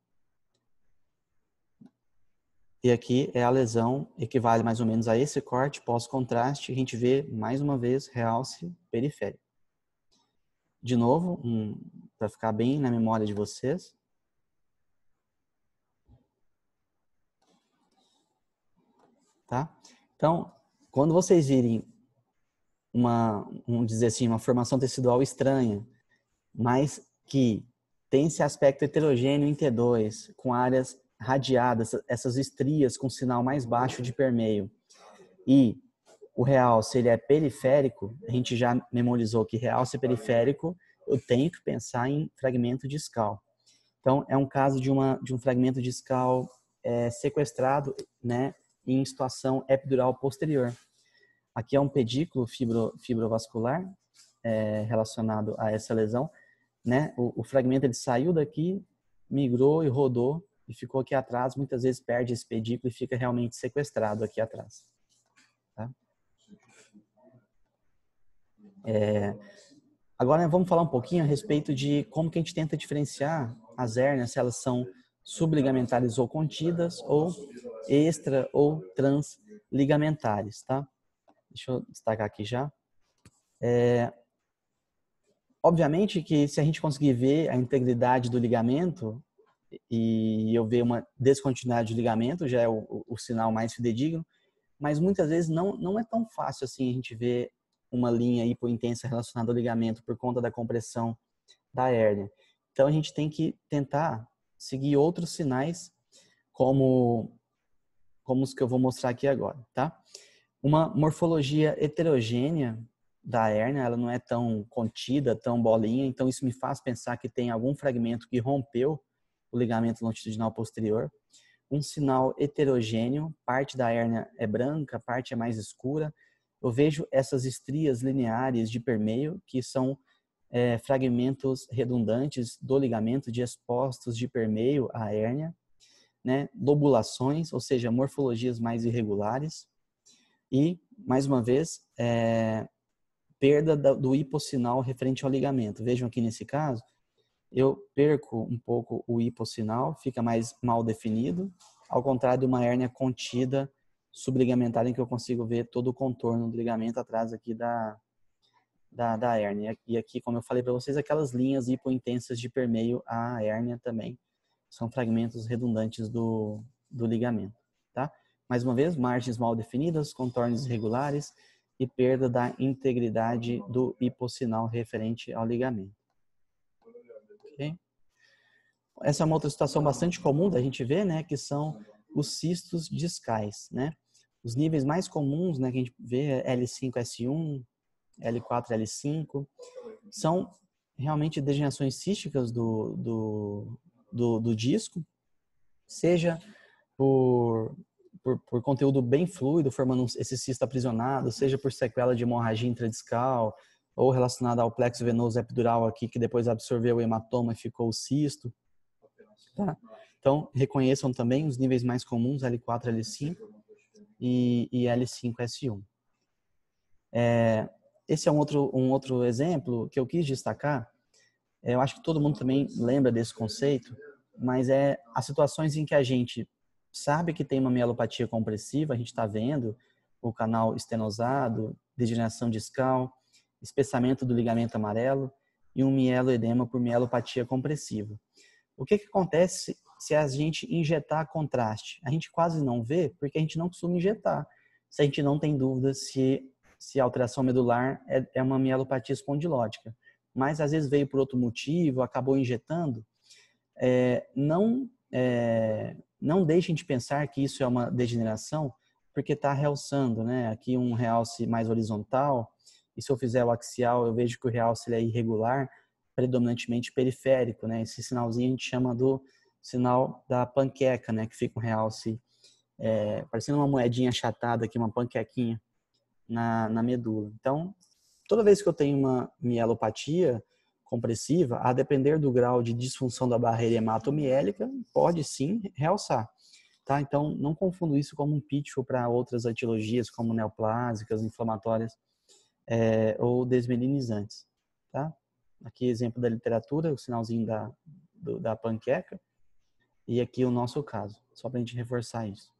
E aqui é a lesão, equivale mais ou menos a esse corte pós-contraste. A gente vê, mais uma vez, realce periférico. De novo, para ficar bem na memória de vocês. Tá? Então, quando vocês virem vamos dizer assim, uma formação tecidual estranha, mas que tem esse aspecto heterogêneo em T2, com áreas radiadas, essas estrias com sinal mais baixo de permeio, e o realce ele é periférico, a gente já memorizou que realce é periférico, eu tenho que pensar em fragmento discal. Então, é um caso de um fragmento discal sequestrado, né, em situação epidural posterior. Aqui é um pedículo fibrovascular relacionado a essa lesão, né? O fragmento ele saiu daqui, migrou e rodou e ficou aqui atrás. Muitas vezes perde esse pedículo e fica realmente sequestrado aqui atrás. Tá? Agora vamos falar um pouquinho a respeito de como que a gente tenta diferenciar as hérnias, se elas são subligamentares ou contidas, ou extra ou transligamentares, tá? Deixa eu destacar aqui já. Obviamente que se a gente conseguir ver a integridade do ligamento e eu ver uma descontinuidade do ligamento, já é o sinal mais fidedigno, mas muitas vezes não é tão fácil assim a gente ver uma linha hipointensa relacionada ao ligamento por conta da compressão da hérnia. Então a gente tem que tentar seguir outros sinais como os que eu vou mostrar aqui agora, tá? Uma morfologia heterogênea da hérnia, ela não é tão contida, tão bolinha, então isso me faz pensar que tem algum fragmento que rompeu o ligamento longitudinal posterior. Um sinal heterogêneo, parte da hérnia é branca, parte é mais escura. Eu vejo essas estrias lineares de permeio, que são fragmentos redundantes do ligamento de expostos de permeio à hérnia, né? Lobulações, ou seja, morfologias mais irregulares. E, mais uma vez, perda do hipossinal referente ao ligamento. Vejam aqui nesse caso, eu perco um pouco o hipossinal, fica mais mal definido, ao contrário de uma hérnia contida subligamentar, em que eu consigo ver todo o contorno do ligamento atrás aqui da hérnia. E aqui, como eu falei para vocês, aquelas linhas hipointensas de permeio à hérnia também são fragmentos redundantes do ligamento, tá? Mais uma vez, margens mal definidas, contornos irregulares e perda da integridade do hipossinal referente ao ligamento. Okay? Essa é uma outra situação bastante comum da gente ver, né, que são os cistos discais, né? Os níveis mais comuns, né, que a gente vê é L5, S1, L4, L5. São realmente degenerações císticas do disco, seja por conteúdo bem fluido, formando esse cisto aprisionado, seja por sequela de hemorragia intradiscal, ou relacionada ao plexo venoso epidural aqui, que depois absorveu o hematoma e ficou o cisto. Tá? Então, reconheçam também os níveis mais comuns, L4, L5 e L5, S1. Esse é um outro exemplo que eu quis destacar. Eu acho que todo mundo também lembra desse conceito, mas é as situações em que a gente sabe que tem uma mielopatia compressiva, a gente está vendo o canal estenosado, degeneração discal, espessamento do ligamento amarelo e um mieloedema por mielopatia compressiva. O que acontece se a gente injetar contraste? A gente quase não vê porque a gente não costuma injetar. Se a gente não tem dúvida se a alteração medular é uma mielopatia espondilótica. Mas às vezes veio por outro motivo, acabou injetando. Não deixem de pensar que isso é uma degeneração porque está realçando, né? Aqui um realce mais horizontal, e se eu fizer o axial, eu vejo que o realce ele é irregular, predominantemente periférico, né? Esse sinalzinho a gente chama do sinal da panqueca, né? Que fica um realce parecendo uma moedinha achatada aqui, uma panquequinha na medula. Então, toda vez que eu tenho uma mielopatia compressiva, a depender do grau de disfunção da barreira hematomiélica, pode sim realçar. Tá? Então, não confundo isso como um pitfall para outras etiologias, como neoplásicas, inflamatórias ou desmelinizantes. Tá? Aqui exemplo da literatura, o sinalzinho da panqueca, e aqui o nosso caso, só para a gente reforçar isso.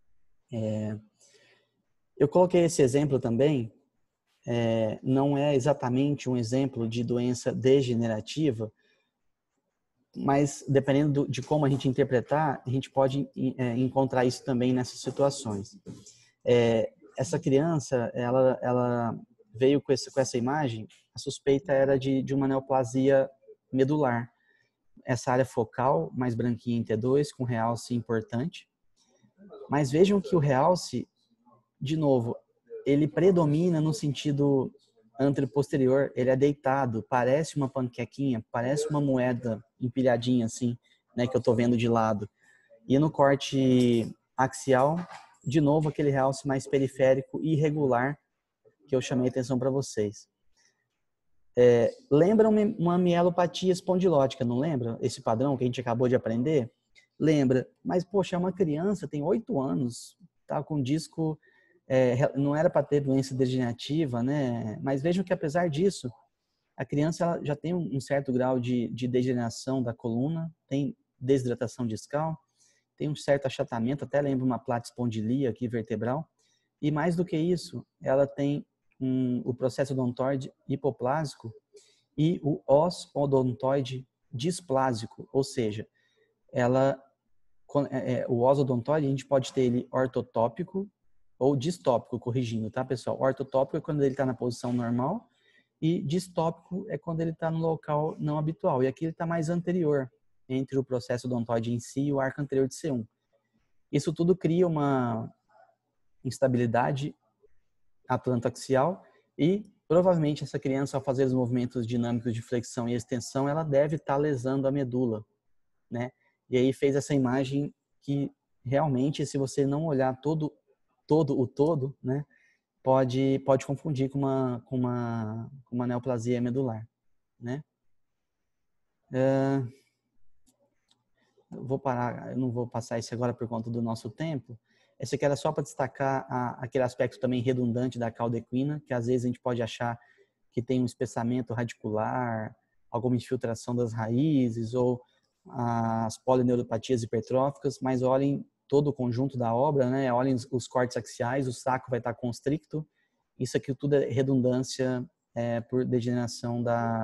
Eu coloquei esse exemplo também, não é exatamente um exemplo de doença degenerativa, mas dependendo de como a gente interpretar, a gente pode encontrar isso também nessas situações. Essa criança, ela veio com essa imagem, a suspeita era de uma neoplasia medular. Essa área focal, mais branquinha em T2, com realce importante. Mas vejam que o realce, de novo, ele predomina no sentido anteroposterior, ele é deitado, parece uma panquequinha, parece uma moeda empilhadinha assim, né, que eu tô vendo de lado. E no corte axial, de novo aquele realce mais periférico e irregular que eu chamei atenção para vocês. Lembra uma mielopatia espondilótica, não lembra? Esse padrão que a gente acabou de aprender? Lembra, mas poxa, é uma criança, tem 8 anos, tá com disco, não era para ter doença degenerativa, né? Mas vejam que apesar disso, a criança ela já tem um certo grau de degeneração da coluna, tem desidratação discal, tem um certo achatamento, até lembra uma platyspondilia aqui vertebral, e mais do que isso, ela tem o processo odontoide hipoplásico e o os odontoide displásico, ou seja, o os odontoide a gente pode ter ele ortotópico ou distópico, corrigindo, tá pessoal? Ortotópico é quando ele está na posição normal e distópico é quando ele está no local não habitual. E aqui ele está mais anterior entre o processo odontoide em si e o arco anterior de C1. Isso tudo cria uma instabilidade atlantoaxial e provavelmente essa criança, ao fazer os movimentos dinâmicos de flexão e extensão, ela deve estar lesando a medula, né? E aí fez essa imagem que realmente, se você não olhar todo, né, pode confundir com uma neoplasia medular, né? Vou parar, eu não vou passar isso agora por conta do nosso tempo. Esse aqui era só para destacar aquele aspecto também redundante da cauda equina, que às vezes a gente pode achar que tem um espessamento radicular, alguma infiltração das raízes ou as polineuropatias hipertróficas, mas olhem todo o conjunto da obra, né? Olhem os cortes axiais, o saco vai estar constricto. Isso aqui tudo é redundância por degeneração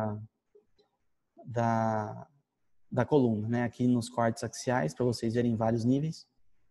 da coluna, né? Aqui nos cortes axiais, para vocês verem vários níveis.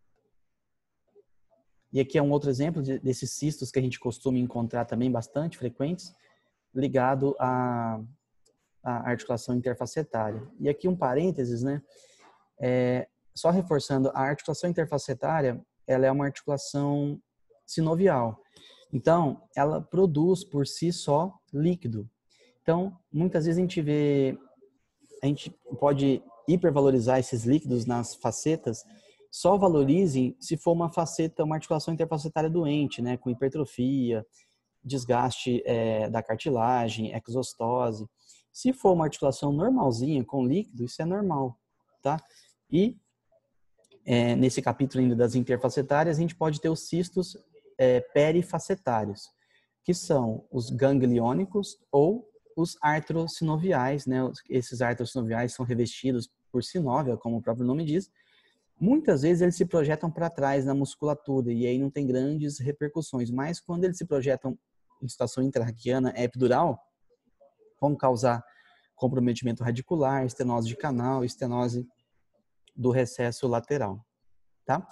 E aqui é um outro exemplo desses cistos que a gente costuma encontrar também bastante frequentes, ligado à articulação interfacetária. E aqui um parênteses, né? Só reforçando, a articulação interfacetária, ela é uma articulação sinovial. Então, ela produz por si só líquido. Então, muitas vezes a gente pode hipervalorizar esses líquidos nas facetas. Só valorizem se for uma faceta, uma articulação interfacetária doente, né, com hipertrofia, desgaste da cartilagem, exostose. Se for uma articulação normalzinha com líquido, isso é normal, tá? E nesse capítulo ainda das interfacetárias, a gente pode ter os cistos perifacetários, que são os gangliônicos ou os artrosinoviais, né? Esses artrosinoviais são revestidos por sinóvia, como o próprio nome diz. Muitas vezes eles se projetam para trás na musculatura e aí não tem grandes repercussões, mas quando eles se projetam em situação intrarraquiana epidural, vão causar comprometimento radicular, estenose de canal, estenose do recesso lateral, tá?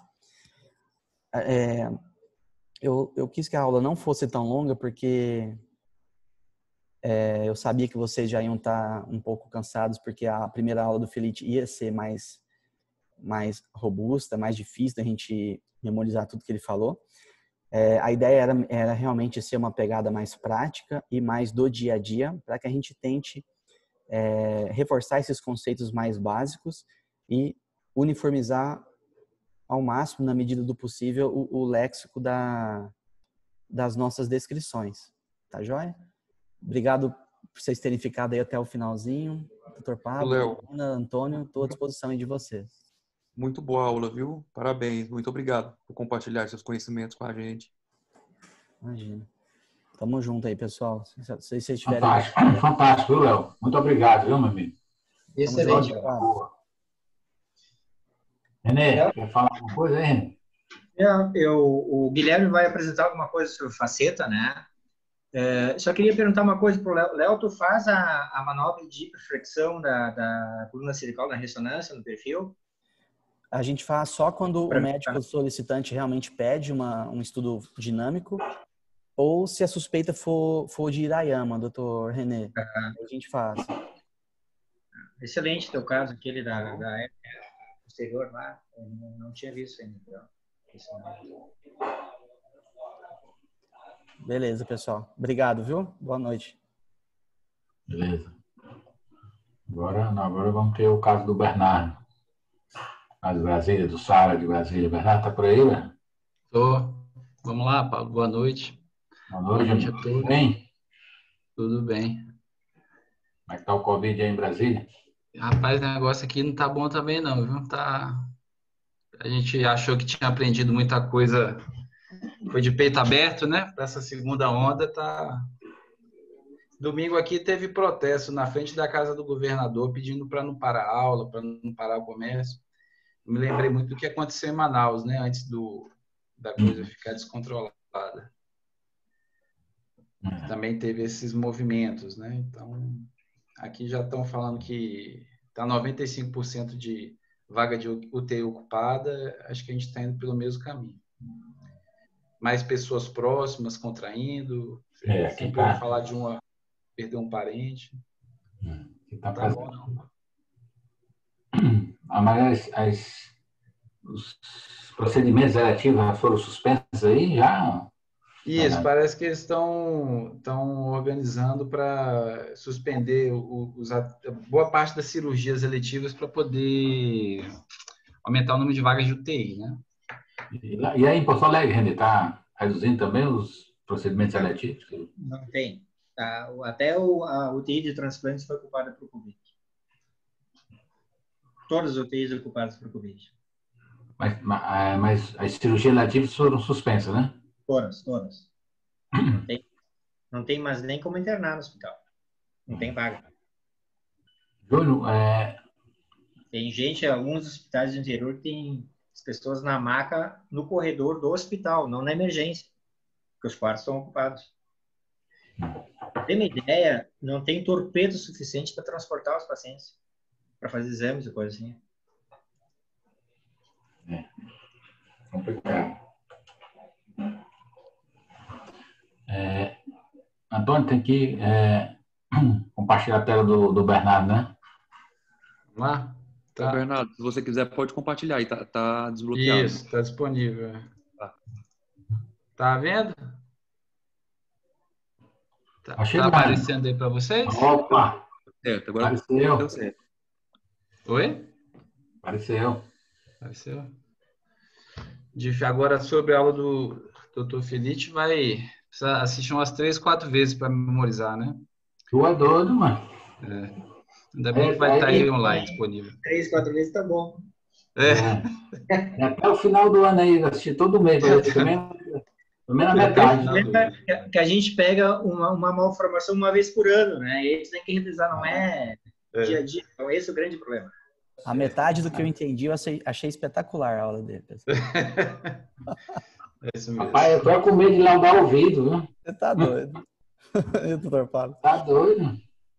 Eu quis que a aula não fosse tão longa porque eu sabia que vocês já iam estar um pouco cansados porque a primeira aula do Felipe ia ser mais robusta, mais difícil da gente memorizar tudo que ele falou. A ideia era realmente ser uma pegada mais prática e mais do dia a dia, para que a gente tente reforçar esses conceitos mais básicos e uniformizar ao máximo, na medida do possível, o léxico das nossas descrições. Tá joia? Obrigado por vocês terem ficado aí até o finalzinho. Dr. Pablo, Ana, Antônio, estou à disposição aí de vocês. Muito boa aula, viu? Parabéns. Muito obrigado por compartilhar seus conhecimentos com a gente. Imagina. Tamo junto aí, pessoal. Se vocês tiverem... Fantástico, fantástico, viu, Léo? Muito obrigado, viu, meu amigo? Excelente. Renê, quer falar alguma coisa aí, Renê? O Guilherme vai apresentar alguma coisa sobre faceta, né? Só queria perguntar uma coisa para o Léo. Léo, tu faz a manobra de hiperflexão da coluna cervical na ressonância, no perfil? A gente faz só quando o médico solicitante realmente pede um estudo dinâmico ou se a suspeita for de Hirayama, doutor Renê. A gente faz. Excelente teu caso, aquele da posterior lá. Eu não tinha visto ainda. Então. Beleza, pessoal. Obrigado, viu? Boa noite. Beleza. Agora vamos ter o caso do Bernardo. Caso de Brasília, do Sara de Brasília. Bernardo, tá por aí, né? Tô. Vamos lá, Paulo. Boa noite. Boa noite, a todos. Tudo bem? Tudo bem. Como é que tá o Covid aí em Brasília? Rapaz, o negócio aqui não tá bom também não, viu? A gente achou que tinha aprendido muita coisa, foi de peito aberto, né? Para essa segunda onda, tá... Domingo aqui teve protesto na frente da casa do governador pedindo para não parar a aula, para não parar o comércio. Me lembrei muito do que aconteceu em Manaus, né? Antes da coisa ficar descontrolada. Também teve esses movimentos, né? Então, aqui já estão falando que está 95% de vaga de UTI ocupada. Acho que a gente está indo pelo mesmo caminho. Mais pessoas próximas contraindo. Sempre ouvi falar de uma perder um parente. Não tá bom, não. Mas os procedimentos eletivos já foram suspensos aí? Já? Isso, parece que eles estão organizando para suspender boa parte das cirurgias eletivas para poder aumentar o número de vagas de UTI, né? E aí em Porto Alegre, René, está reduzindo também os procedimentos eletivos? Não tem. Até a UTI de transplantes foi ocupada por Covid. Todas as UTIs ocupadas por Covid. Mas as cirurgias eletivas foram suspensas, né? Todas. Não tem mais nem como internar no hospital. Não tem vaga. Júlio, tem gente, alguns hospitais do interior tem as pessoas na maca no corredor do hospital, não na emergência, porque os quartos estão ocupados. Pra ter uma ideia, não tem torpedo suficiente para transportar os pacientes, para fazer exames e coisa assim. Complicado. Antônio, tem que compartilhar a tela do Bernardo, né? Vamos lá? Tá. Bernardo, se você quiser, pode compartilhar aí, tá desbloqueado. Isso, tá disponível. Tá vendo? Tá Tá aparecendo aí para vocês? Opa! Certo, agora Apareceu. deu certo. Oi? Apareceu. Apareceu? Agora, sobre a aula do Dr. Felice, vai precisar assistir umas 3, 4 vezes para memorizar, né? Tu é doido, mano. Ainda bem que vai estar aí online disponível. 3, 4 vezes tá bom. É até o final do ano aí, assistir todo mês, também na metade. Que a gente pega uma malformação uma vez por ano, né? E a gente tem que revisar, não é dia a dia. Então, esse é o grande problema. A metade do que eu entendi, eu achei espetacular a aula dele. É isso mesmo. Rapaz, eu tô com medo de lavar o ouvido, viu? Você tá doido. Eu, doutor Pablo. Tá doido?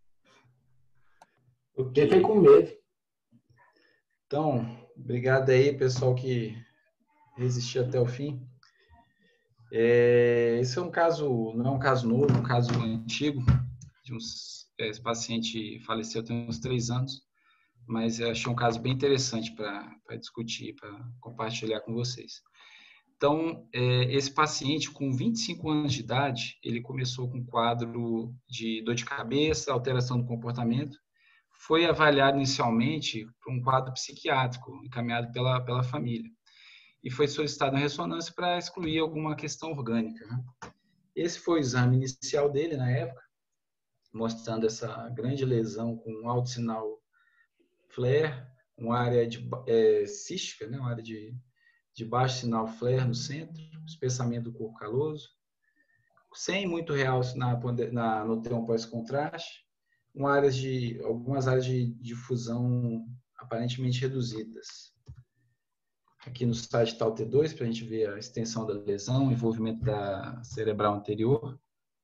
Okay. Fiquei com medo. Então, obrigado aí, pessoal que resistiu até o fim. Esse é um caso, não é um caso novo, é um caso antigo. Esse paciente faleceu tem uns 3 anos, mas eu achei um caso bem interessante para discutir, para compartilhar com vocês. Então, esse paciente, com 25 anos de idade, ele começou com um quadro de dor de cabeça, alteração do comportamento, foi avaliado inicialmente por um quadro psiquiátrico, encaminhado pela família, e foi solicitado uma ressonância para excluir alguma questão orgânica, né? Esse foi o exame inicial dele na época, mostrando essa grande lesão com um alto sinal flare, uma área cística, né? Uma área de baixo sinal flare no centro, espessamento do corpo caloso, sem muito realce no T1 pós-contraste, algumas áreas de difusão aparentemente reduzidas. Aqui no sagital T2, para a gente ver a extensão da lesão, envolvimento da cerebral anterior.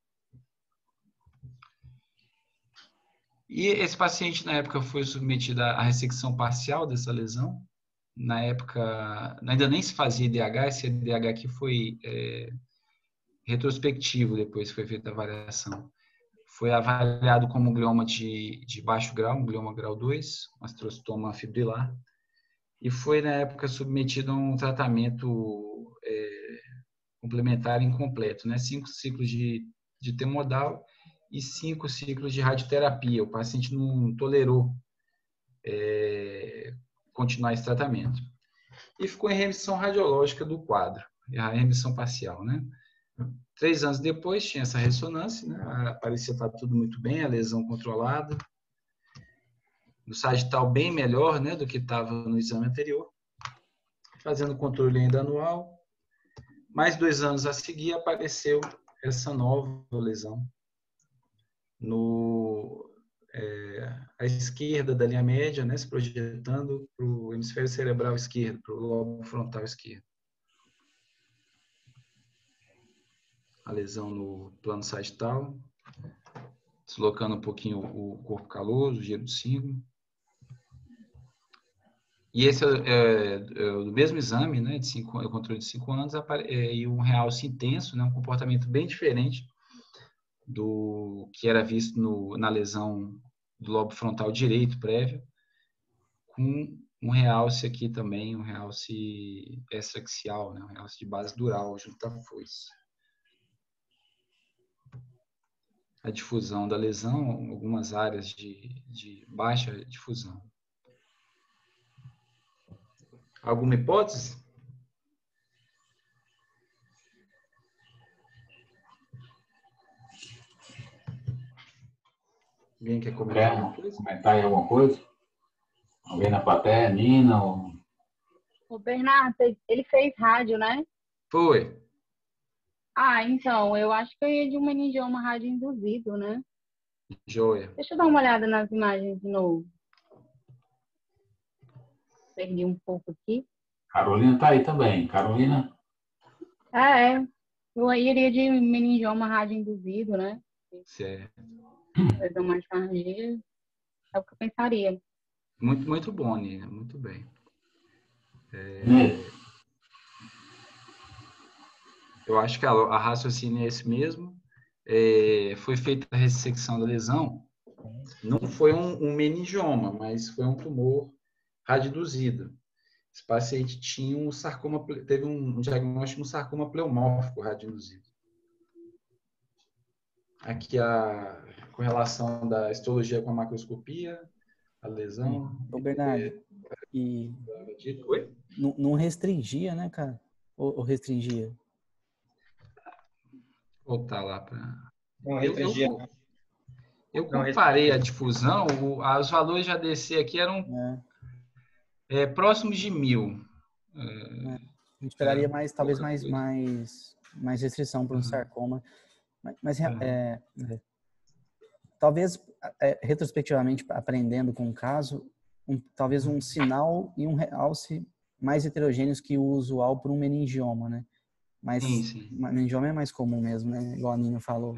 E esse paciente, na época, foi submetido à ressecção parcial dessa lesão. Na época, ainda nem se fazia IDH, esse IDH aqui foi retrospectivo depois que foi feita a avaliação. Foi avaliado como um glioma de baixo grau, um glioma grau 2, um astrocitoma fibrilar, e foi, na época, submetido a um tratamento complementar incompleto, né? 5 ciclos de T-modal e 5 ciclos de radioterapia. O paciente não tolerou continuar esse tratamento. E ficou em remissão radiológica do quadro, a remissão parcial, né? 3 anos depois tinha essa ressonância, né? Parecia estar tudo muito bem, a lesão controlada. No sagital bem melhor, né, do que estava no exame anterior. Fazendo controle ainda anual. Mais 2 anos a seguir apareceu essa nova lesão à esquerda da linha média, né, se projetando para o hemisfério cerebral esquerdo, para o lobo frontal esquerdo. A lesão no plano sagital, deslocando um pouquinho o corpo caloso, o giro do símbolo. E esse é do mesmo exame, né, controle de 5 anos, e um realce intenso, né, um comportamento bem diferente do que era visto na lesão do lobo frontal direito prévio, com um realce aqui também, um realce extraaxial, né, um realce de base dural junto à foice. A difusão da lesão, algumas áreas de baixa difusão. Alguma hipótese? Alguém quer comentar alguma coisa? Comentar aí alguma coisa? Alguém na plateia? Nina? Ou... O Bernardo, ele fez rádio, né? Foi. Ah, então, eu acho que eu ia de um meningioma rádio induzido, né? Joia. Deixa eu dar uma olhada nas imagens de novo. Perdi um pouco aqui. Carolina está aí também. Carolina? Eu iria de meningioma rádio induzido, né? Certo. Lesão mais tardia. É o que eu pensaria. Muito, muito bom, Nina. Muito bem. Eu acho que a raciocínio é esse mesmo. Foi feita a ressecção da lesão. Não foi um meningioma, mas foi um tumor radioinduzido. Esse paciente tinha um sarcoma, teve um diagnóstico de um sarcoma pleomórfico radioinduzido. aqui a correlação da histologia com a macroscopia, a lesão. Ô, Bernardo, e Oi? não restringia, né, cara? Ou restringia? Voltar lá para... Não restringia. Eu comparei a difusão, os valores de ADC aqui eram próximos de 1000. A gente esperaria talvez mais restrição para um sarcoma. Mas talvez, retrospectivamente, aprendendo com o caso, talvez um sinal e um realce mais heterogêneos que o usual para um meningioma, né? Mas sim. meningioma é mais comum mesmo, né? Igual a Nina falou.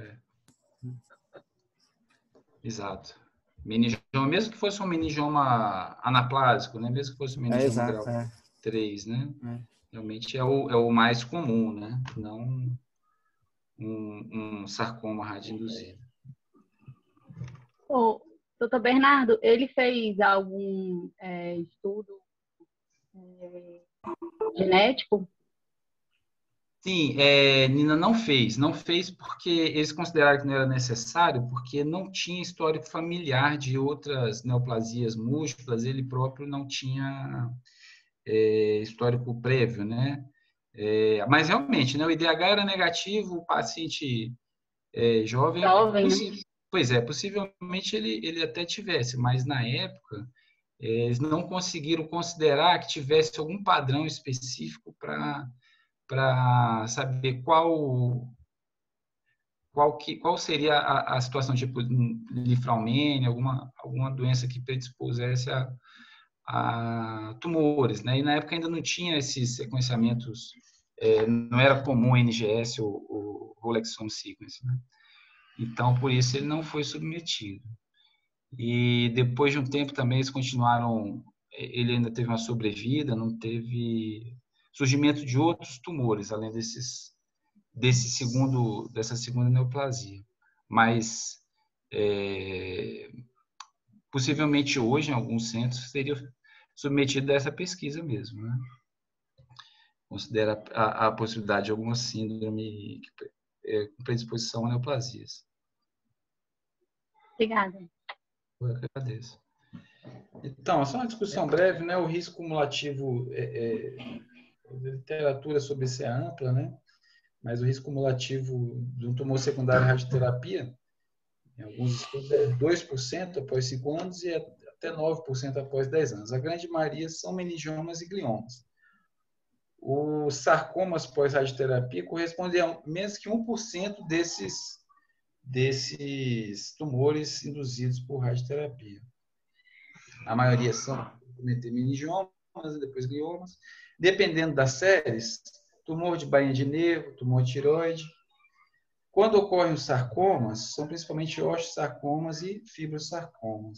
Exato. Meningioma, mesmo que fosse um meningioma anaplásico, né? Mesmo que fosse um meningioma grau 3, né? Realmente é o mais comum, né? Não um sarcoma radioinduzido. Doutor Bernardo, ele fez algum estudo genético? Sim, Nina não fez porque eles consideraram que não era necessário, porque não tinha histórico familiar de outras neoplasias múltiplas, ele próprio não tinha histórico prévio, né? Mas realmente, né, o IDH era negativo, o paciente jovem, pois é, possivelmente ele até tivesse, mas na época eles não conseguiram considerar que tivesse algum padrão específico para saber qual seria a situação, tipo linfraumênia, alguma doença que predispusesse a tumores, né? E na época ainda não tinha esses sequenciamentos, não era comum o NGS ou o whole exome sequence, né? Então, por isso ele não foi submetido. E depois de um tempo também eles continuaram, ele ainda teve uma sobrevida, não teve surgimento de outros tumores, além dessa segunda neoplasia. Mas, possivelmente hoje, em alguns centros, seria submetido a essa pesquisa mesmo, né? Considera a possibilidade de alguma síndrome com predisposição a neoplasias. Obrigada. Eu agradeço. Então, só uma discussão breve, né? O risco cumulativo, a literatura sobre isso é ampla, né? Mas o risco cumulativo de um tumor secundário à radioterapia, em alguns estudos, é 2% após 5 anos e até 9% após 10 anos. A grande maioria são meningiomas e gliomas. Os sarcomas pós-radioterapia correspondem a menos que 1% desses tumores induzidos por radioterapia. A maioria são meningiomas e depois gliomas. Dependendo das séries, tumor de bainha de nervo, tumor de tireoide. Quando ocorrem os sarcomas, são principalmente osteosarcomas e fibrosarcomas.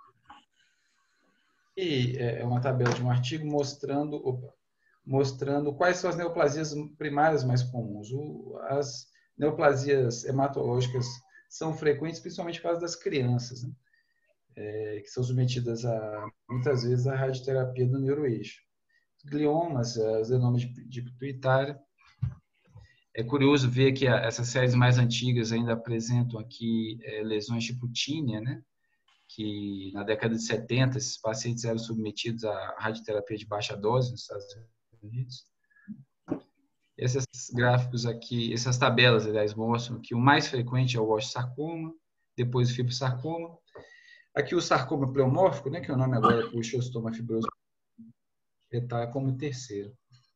E é uma tabela de um artigo mostrando quais são as neoplasias primárias mais comuns. As neoplasias hematológicas são frequentes, principalmente por causa das crianças, né? Que são submetidas muitas vezes à radioterapia do neuroeixo. Gliomas, os adenomas de pituitária. É curioso ver que essas séries mais antigas ainda apresentam aqui lesões tipo tínia, né? Que na década de 70 esses pacientes eram submetidos à radioterapia de baixa dose nos Estados Unidos. Esses gráficos aqui, essas tabelas, aliás, mostram que o mais frequente é o osteosarcoma, depois o fibrosarcoma. Aqui o sarcoma pleomórfico, né, que é o nome agora para o esclerostoma fibroso, está como terceiro.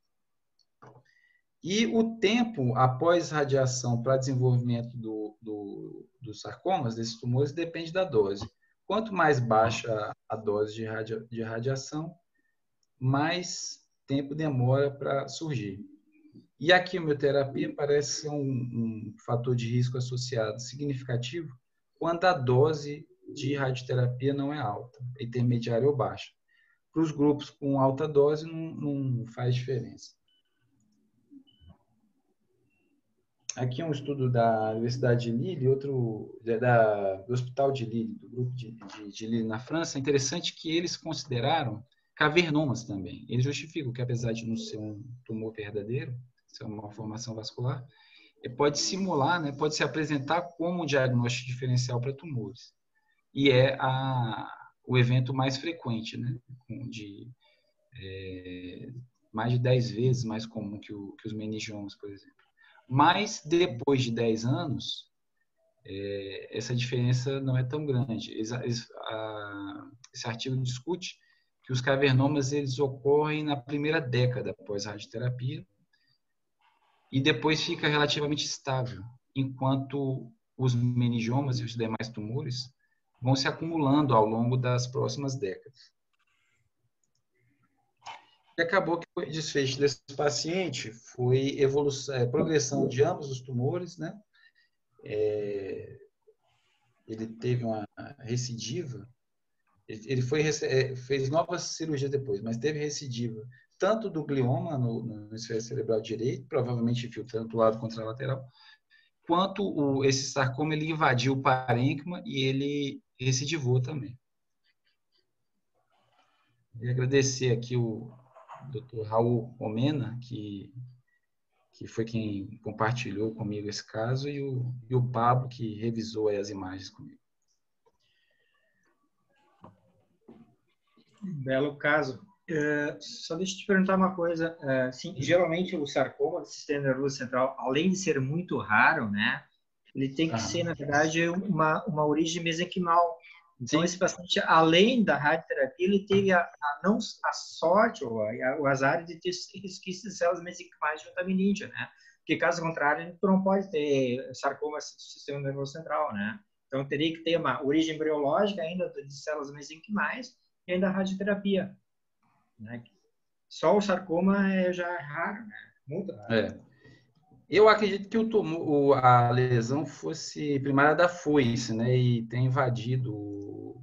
E o tempo após radiação para desenvolvimento dos sarcomas, desses tumores, depende da dose. Quanto mais baixa a dose de radiação, mais tempo demora para surgir. E a quimioterapia parece ser um fator de risco associado significativo quando a dose de radioterapia não é alta, intermediária ou baixa. Para os grupos com alta dose não faz diferença. Aqui é um estudo da Universidade de Lille, outro do Hospital de Lille, do grupo de Lille na França. É interessante que eles consideraram cavernomas também. Eles justificam que, apesar de não ser um tumor verdadeiro, ser uma malformação vascular, pode simular, né, pode se apresentar como um diagnóstico diferencial para tumores. E é o evento mais frequente, né, mais de 10 vezes mais comum que os meningiomas, por exemplo. Mas, depois de 10 anos, essa diferença não é tão grande. Esse artigo discute que os cavernomas eles ocorrem na primeira década após a radioterapia e depois fica relativamente estável, enquanto os meningiomas e os demais tumores vão se acumulando ao longo das próximas décadas. E acabou que o desfecho desse paciente foi progressão de ambos os tumores, né? Ele teve uma recidiva, ele fez novas cirurgias depois, mas teve recidiva tanto do glioma no hemisfério cerebral direito, provavelmente infiltrando para o lado contralateral, quanto esse sarcoma ele invadiu o parênquima e ele recidivou também. Queria agradecer aqui o Dr. Raul Omena, que foi quem compartilhou comigo esse caso, e o Pablo, que revisou aí as imagens comigo. Belo caso. Só deixa eu te perguntar uma coisa. Sim, geralmente o sarcoma do sistema nervoso central, além de ser muito raro, né, ele tem que ser, na verdade, uma origem mesenquimal. Então, esse paciente, além da radioterapia, ele teve a sorte ou o azar de ter resquícios de células mesenquimais junto à meninge, né? Porque, caso contrário, tu não pode ter sarcoma do sistema nervoso central, né? Então, teria que ter uma origem embriológica ainda de células mesenquimais e ainda a radioterapia, né? Só o sarcoma já é raro, né? Muito raro. Eu acredito que a lesão fosse primária da foice, né? E tem invadido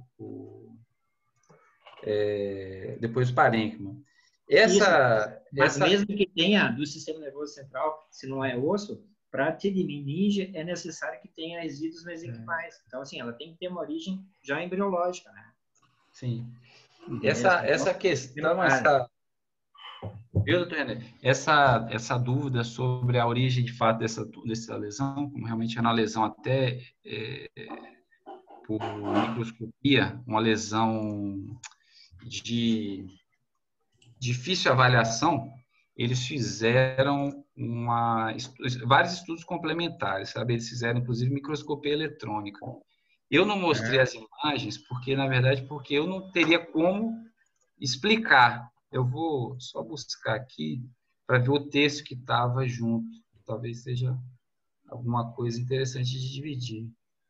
depois o parênquima. Mas mesmo que tenha do sistema nervoso central, se não é osso, para ter de meninge é necessário que tenha resíduos mesenquimais. Então, assim, ela tem que ter uma origem já embriológica, né? Sim. Essa questão, viu, doutor René? Essa dúvida sobre a origem de fato dessa lesão, como realmente é uma lesão até por microscopia, uma lesão de difícil avaliação, eles fizeram vários estudos complementares, sabe? Eles fizeram, inclusive, microscopia eletrônica. Eu não mostrei as imagens, na verdade, porque eu não teria como explicar. Eu vou só buscar aqui para ver o texto que estava junto. Talvez seja alguma coisa interessante de dividir.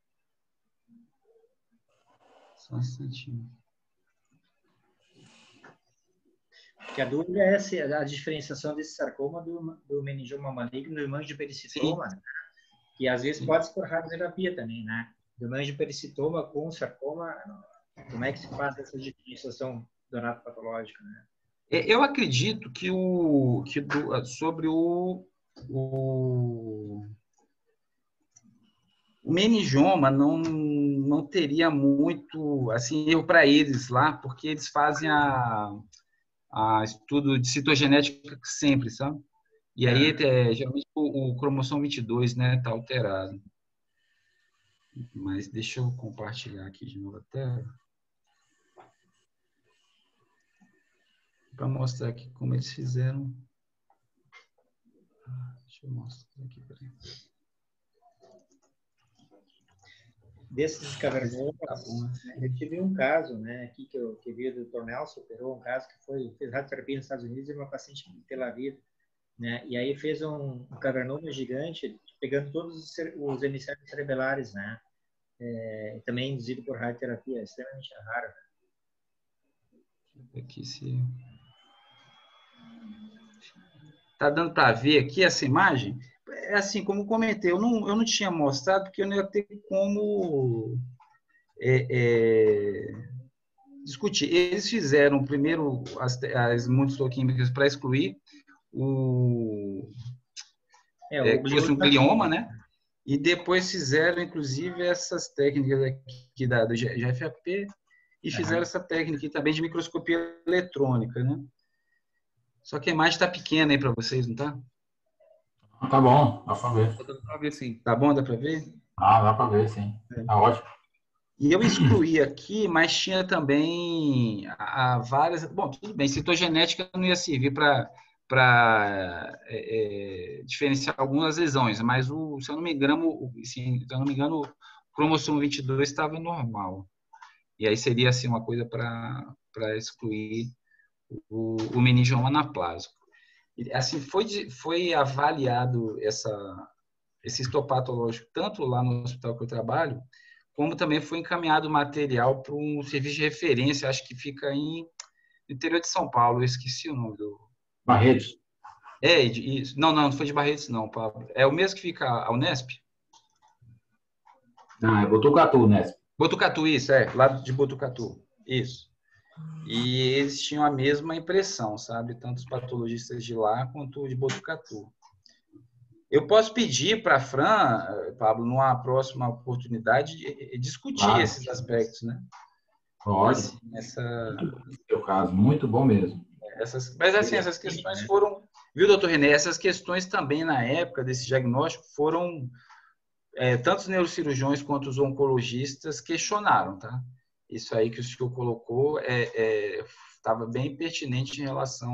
Só um instantinho. Porque a dúvida é a diferenciação desse sarcoma do meningioma maligno do hemangiopericytoma, né? Que às vezes pode ser por radioterapia também, né? Do hemangiopericytoma com sarcoma, como é que se faz essa diferenciação donatopatológica, né? Eu acredito que sobre o meningioma não teria muito assim erro para eles lá, porque eles fazem a estudo de citogenética sempre, sabe? E aí geralmente o cromossomo 22, né, tá alterado. Mas deixa eu compartilhar aqui de novo a tela. Para mostrar aqui como eles fizeram. Deixa eu mostrar aqui. Peraí. Desses cavernomas, eu tive um caso, né, aqui que eu vi do Dr. Nelson, operou um caso que fez radioterapia nos Estados Unidos e uma paciente de Tel Aviv, né, e aí fez um cavernoma gigante, pegando todos os hemisférios cerebelares, né, também induzido por radioterapia, extremamente raro. Aqui se tá dando para ver aqui essa imagem. É assim, como comentei, eu não tinha mostrado porque eu não ia ter como discutir. Eles fizeram primeiro as imunohistoquímicas para excluir o glioma, né? E depois fizeram, inclusive, essas técnicas aqui do GFAP e fizeram essa técnica também de microscopia eletrônica, né? Só que a imagem está pequena aí para vocês, não está? Tá bom, dá para ver. Dá para ver, sim. Tá bom, dá para ver? Ah, dá para ver, sim. Tá ótimo. E eu excluí aqui, mas tinha também várias... Bom, tudo bem, citogenética não ia servir para diferenciar algumas lesões, mas, se eu não me engano, o cromossomo 22 estava normal. E aí seria assim, uma coisa para excluir o meningioma anaplásico. E, assim, foi avaliado esse histopatológico tanto lá no hospital que eu trabalho, como também foi encaminhado material para um serviço de referência, acho que fica no interior de São Paulo, eu esqueci o nome do... Barretos. Isso. Não foi de Barretos, não, Pablo. É o mesmo que fica a Unesp? Não, é Botucatu, né? Botucatu, isso, lá de Botucatu, isso. E eles tinham a mesma impressão, sabe? Tanto os patologistas de lá quanto de Botucatu. Eu posso pedir para a Fran, Pablo, numa próxima oportunidade, discutir esses aspectos, né? Pode. Assim, No seu caso, muito bom mesmo. Mas, assim, essas questões foram... Viu, doutor René? Essas questões também, na época desse diagnóstico, foram... tanto os neurocirurgiões quanto os oncologistas questionaram, tá? Isso aí que o senhor colocou estava bem pertinente em relação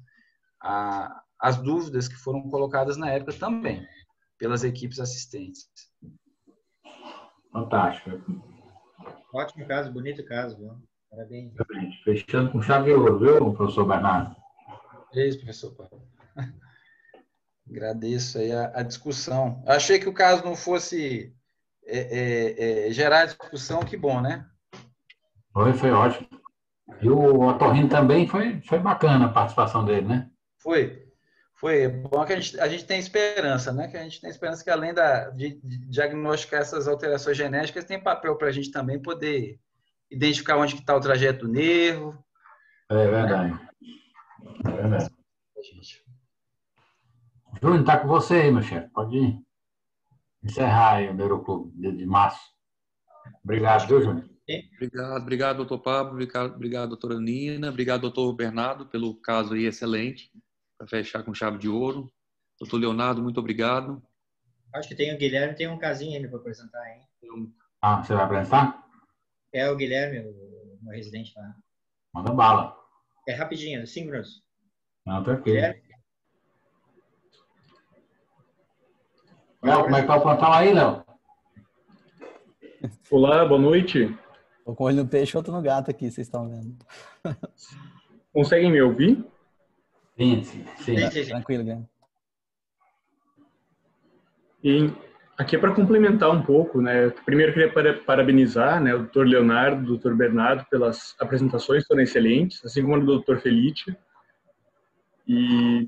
às dúvidas que foram colocadas na época também, pelas equipes assistentes. Fantástico. Ótimo caso, bonito caso, viu? Parabéns. Fechando com chave de ouro, viu, professor Bernardo? É isso, professor Paulo. Agradeço aí a discussão. Achei que o caso não fosse gerar discussão, que bom, né? Foi ótimo. E o Otorrino também foi bacana a participação dele, né? Foi bom que a gente tem esperança, né? Que a gente tem esperança que, além de diagnosticar essas alterações genéticas, tem papel para a gente também poder identificar onde está o trajeto do nervo. É verdade. Né? É verdade. Júnior, está com você aí, meu chefe. Pode encerrar aí o Neuroclube de março. Obrigado, viu, Júnior? Obrigado, doutor Pablo. Obrigado, doutora Nina. Obrigado, doutor Bernardo, pelo caso aí excelente, para fechar com chave de ouro. Doutor Leonardo, muito obrigado. Acho que tem o Guilherme, tem um casinho ainda para apresentar, hein? Você vai apresentar? É o Guilherme, o meu residente lá. Manda bala. É rapidinho, 5 minutos. Não, tranquilo. Guilherme? Léo, como é que tá o plantão aí, Léo? Olá, boa noite. Tô com um olho no peixe e outro no gato aqui, vocês estão vendo. Conseguem me ouvir? Sim. Tranquilo, Guilherme. E aqui é para complementar um pouco, né? Primeiro queria parabenizar, né, o Dr. Leonardo, o Dr. Bernardo pelas apresentações, foram excelentes, assim como o Dr. Felice. E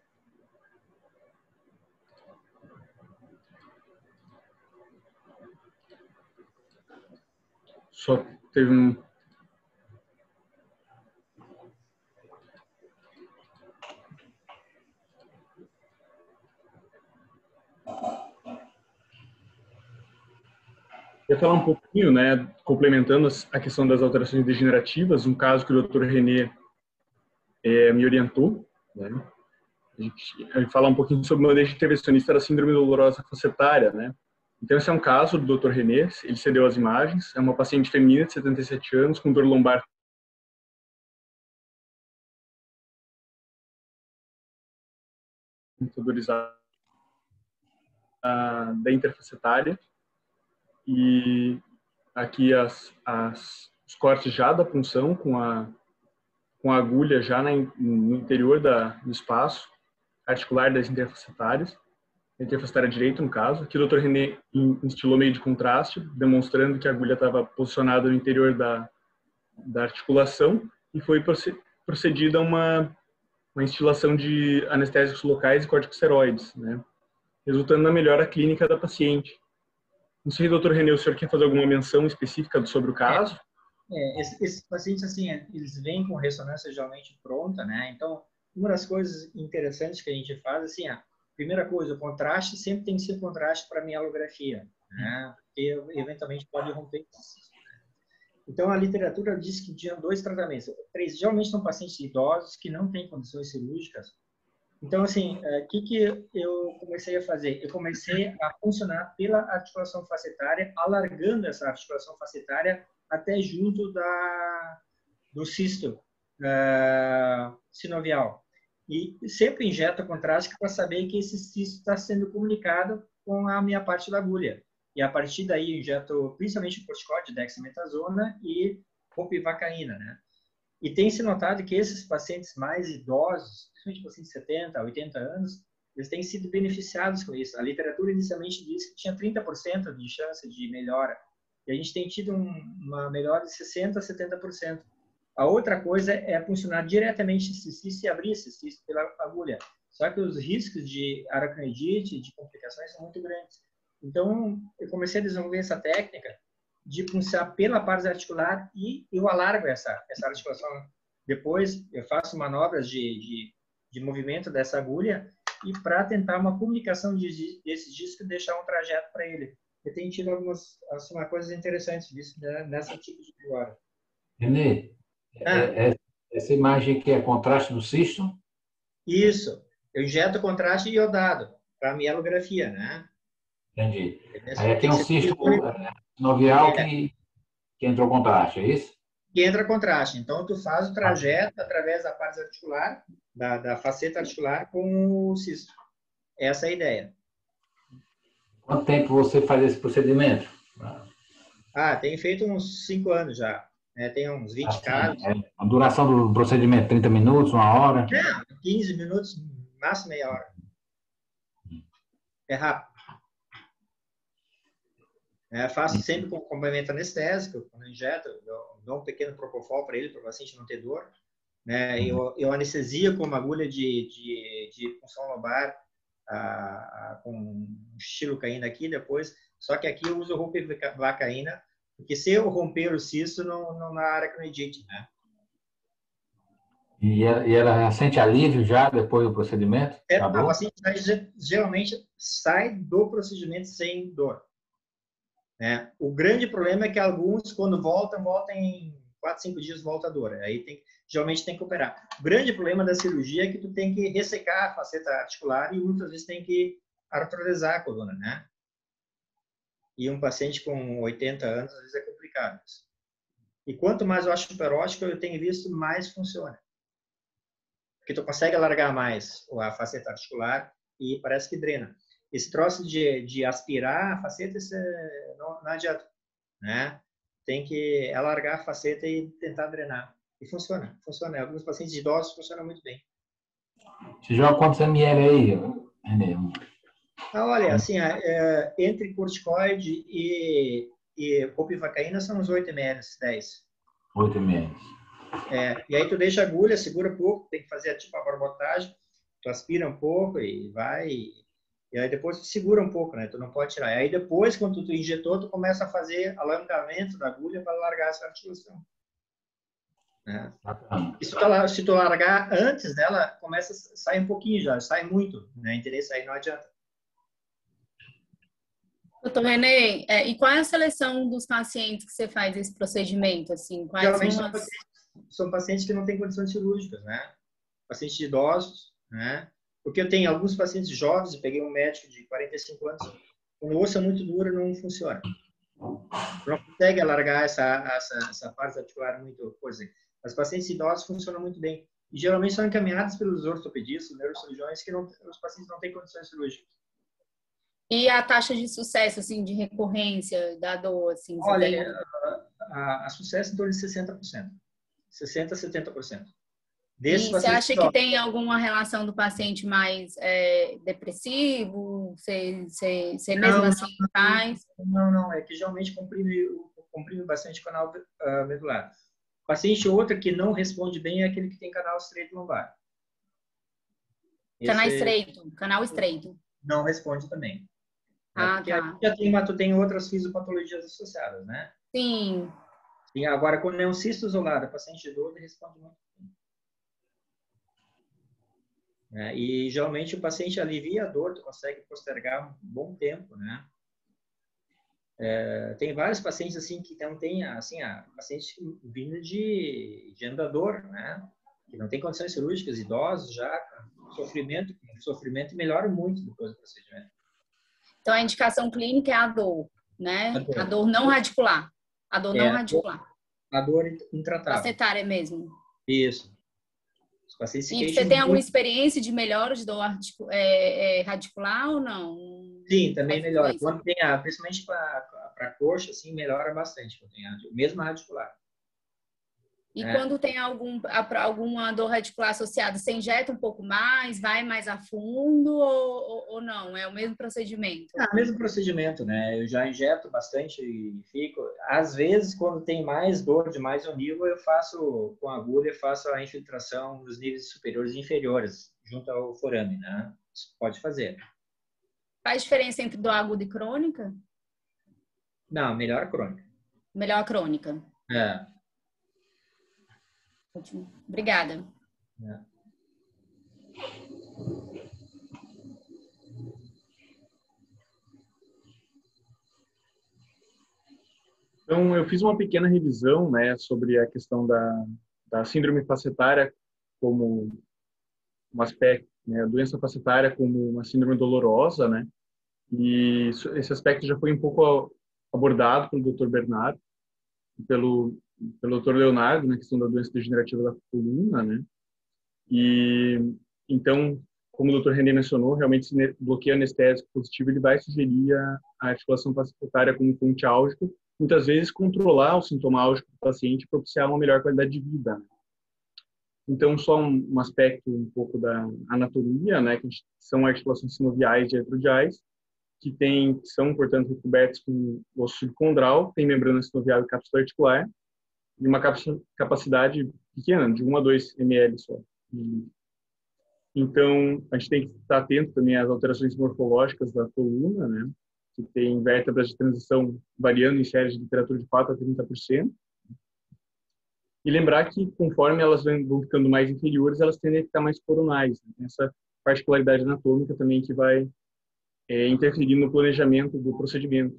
só teve um... Eu ia falar um pouquinho, né, complementando a questão das alterações degenerativas, um caso que o Dr. René me orientou, né? A gente falar um pouquinho sobre o manejo intervencionista da síndrome dolorosa facetária, né? Então, esse é um caso do Dr. René, ele cedeu as imagens, é uma paciente feminina de 77 anos, com dor lombar dorizada da interfacetária, e aqui os cortes já da punção com a agulha já no interior do espaço articular das interfacetárias, a interfacetária direita, no caso. Aqui o Dr. René instilou meio de contraste, demonstrando que a agulha estava posicionada no interior da articulação, e foi procedida uma instilação de anestésicos locais e corticosteroides, né, resultando na melhora clínica da paciente. Não sei, doutor René, o senhor quer fazer alguma menção específica sobre o caso? Esses pacientes, assim, eles vêm com ressonância geralmente pronta, né? Então, uma das coisas interessantes que a gente faz, assim, primeira coisa, o contraste sempre tem que ser contraste para mielografia, né? Porque eventualmente pode romper. Então, a literatura diz que tinha 2 tratamentos. 3, geralmente são pacientes idosos que não têm condições cirúrgicas, Então, assim, o que eu comecei a fazer? Eu comecei a funcionar pela articulação facetária, alargando essa articulação facetária até junto do cisto sinovial. E sempre injeto contraste para saber que esse cisto está sendo comunicado com a minha parte da agulha. E a partir daí eu injeto principalmente o corticóide, dexametasona e ropivacaína, né? E tem se notado que esses pacientes mais idosos, principalmente pacientes de 70, 80 anos, eles têm sido beneficiados com isso. A literatura inicialmente disse que tinha 30% de chance de melhora. E a gente tem tido uma melhora de 60% a 70%. A outra coisa é funcionar diretamente esse cisto e abrir esse cisto pela agulha. Só que os riscos de aracnoidite, de complicações, são muito grandes. Então, eu comecei a desenvolver essa técnica de punçar pela parte articular e eu alargo essa articulação. Depois, eu faço manobras de movimento dessa agulha e para tentar uma comunicação desse disco e deixar um trajeto para ele. Eu tenho tido algumas coisas interessantes disso, né, nessa tipo de agora. Renê, essa imagem aqui é contraste do cisto? Isso. Eu injeto contraste iodado para mielografia, né? Entendi. Aí aqui é um cisto sinovial que entrou contraste, é isso? Que entra contraste. Então, tu faz o trajeto através da parte articular, da faceta articular com o cisto. Essa é a ideia. Quanto tempo você faz esse procedimento? Tem feito uns 5 anos já. Tem uns 20 casos. A duração do procedimento, 30 minutos, 1 hora? 15 minutos, máximo meia hora. É rápido. Faço sempre com acompanhamento anestésico, quando eu injeto, eu dou um pequeno propofol para ele, para o paciente não ter dor. Né? Eu anestesia com uma agulha de punção lombar, com xilocaína aqui depois, só que aqui eu uso ropivacaína, porque se eu romper o cisto, não há aracnoidite, né? E ela sente alívio já depois do procedimento? A paciente geralmente sai do procedimento sem dor. Né? O grande problema é que alguns, quando voltam em 4, 5 dias, volta a dor. Aí geralmente tem que operar. O grande problema da cirurgia é que tu tem que ressecar a faceta articular e muitas vezes tem que artrorizar a coluna, né? E um paciente com 80 anos, às vezes é complicado isso. E quanto mais eu acho osteoporótico, eu tenho visto, mais funciona. Porque tu consegue alargar mais a faceta articular e parece que drena. Esse troço de aspirar a faceta, isso não adianta, né? Tem que alargar a faceta e tentar drenar. E funciona. Alguns pacientes idosos funcionam muito bem. Você joga quantos ml aí, Renê? Olha, assim, entre corticoide e ropivacaína são uns 8 ml, 10. 8 ml. E aí tu deixa a agulha, segura um pouco, tem que fazer tipo a barbotagem, tu aspira um pouco e vai... E aí depois tu segura um pouco, né? Tu não pode tirar. E aí depois, quando tu injetou, tu começa a fazer alongamento da agulha para largar essa articulação. Né? E se tu largar antes dela, começa a sair um pouquinho já, sai muito, né? Interesse aí não adianta. Doutor Renê, e qual é a seleção dos pacientes que você faz esse procedimento? Assim, quais geralmente são pacientes que não têm condições cirúrgicas, né? Pacientes idosos, né? Porque eu tenho alguns pacientes jovens, eu peguei um médico de 45 anos, quando o osso é muito duro, não funciona. Não consegue alargar essa parte articular muito coisa. Mas pacientes idosos funcionam muito bem. E geralmente são encaminhados pelos ortopedistas, neurocirurgiões, que os pacientes não têm condições cirúrgicas. E a taxa de sucesso, assim, de recorrência da dor, assim? Olha, a sucesso em torno de 60%. 60% a 70%. E você acha que tem alguma relação do paciente mais depressivo? Você mesmo assim faz? Não. É que geralmente comprime bastante o canal medular. Paciente outro que não responde bem é aquele que tem canal estreito lombar. Canal estreito. Não responde também. Porque tu tem outras fisiopatologias associadas, né? Sim. E agora, quando é um cisto isolado, paciente idoso responde muito bem. E geralmente o paciente alivia a dor, tu consegue postergar um bom tempo, né? Tem vários pacientes assim que não tem paciente vindo de andador, né? Que não tem condições cirúrgicas, idosos já, sofrimento melhora muito depois do procedimento. Então, a indicação clínica é a dor, né? A dor não radicular. A dor não radicular. A dor intratável. Placentária mesmo. Isso. Os pacientes E você tem alguma experiência de melhora de dor radicular ou não? Sim, também melhora. Quando tem principalmente para coxa, assim, melhora bastante. Quando tem mesmo a radicular. E quando tem alguma dor radicular associada, você injeta um pouco mais, vai mais a fundo ou não? É o mesmo procedimento? É o mesmo procedimento, né? Eu já injeto bastante e fico. Às vezes, quando tem mais dor de mais um nível, eu faço com agulha, faço a infiltração dos níveis superiores e inferiores, junto ao forame, né? Isso pode fazer. Faz diferença entre dor aguda e crônica? Não, melhor a crônica. Melhor a crônica. É. Ótimo. Obrigada. É. Então, eu fiz uma pequena revisão, né, sobre a questão da síndrome facetária como um aspecto, né, a doença facetária como uma síndrome dolorosa, né, e esse aspecto já foi um pouco abordado pelo Dr. Bernardo, pelo Dr. Leonardo, na questão da doença degenerativa da coluna, né? E então, como o Dr. René mencionou, realmente esse bloqueio anestésico positivo ele vai sugerir a articulação facetária como ponte álgico, muitas vezes controlar o sintoma álgico do paciente e propiciar uma melhor qualidade de vida, né? Então, só um aspecto um pouco da anatomia, né? Que são articulações sinoviais e diretroidiais, que são, portanto, recobertos com osso subcondral, tem membrana sinovial e cápsula articular, de uma capacidade pequena, de 1 a 2 ml só. Então, a gente tem que estar atento também às alterações morfológicas da coluna, né? Que tem vértebras de transição variando em séries de literatura de 4 a 30%. E lembrar que, conforme elas vão ficando mais inferiores, elas tendem a ficar mais coronais. Né? Essa particularidade anatômica também que vai interferir no planejamento do procedimento.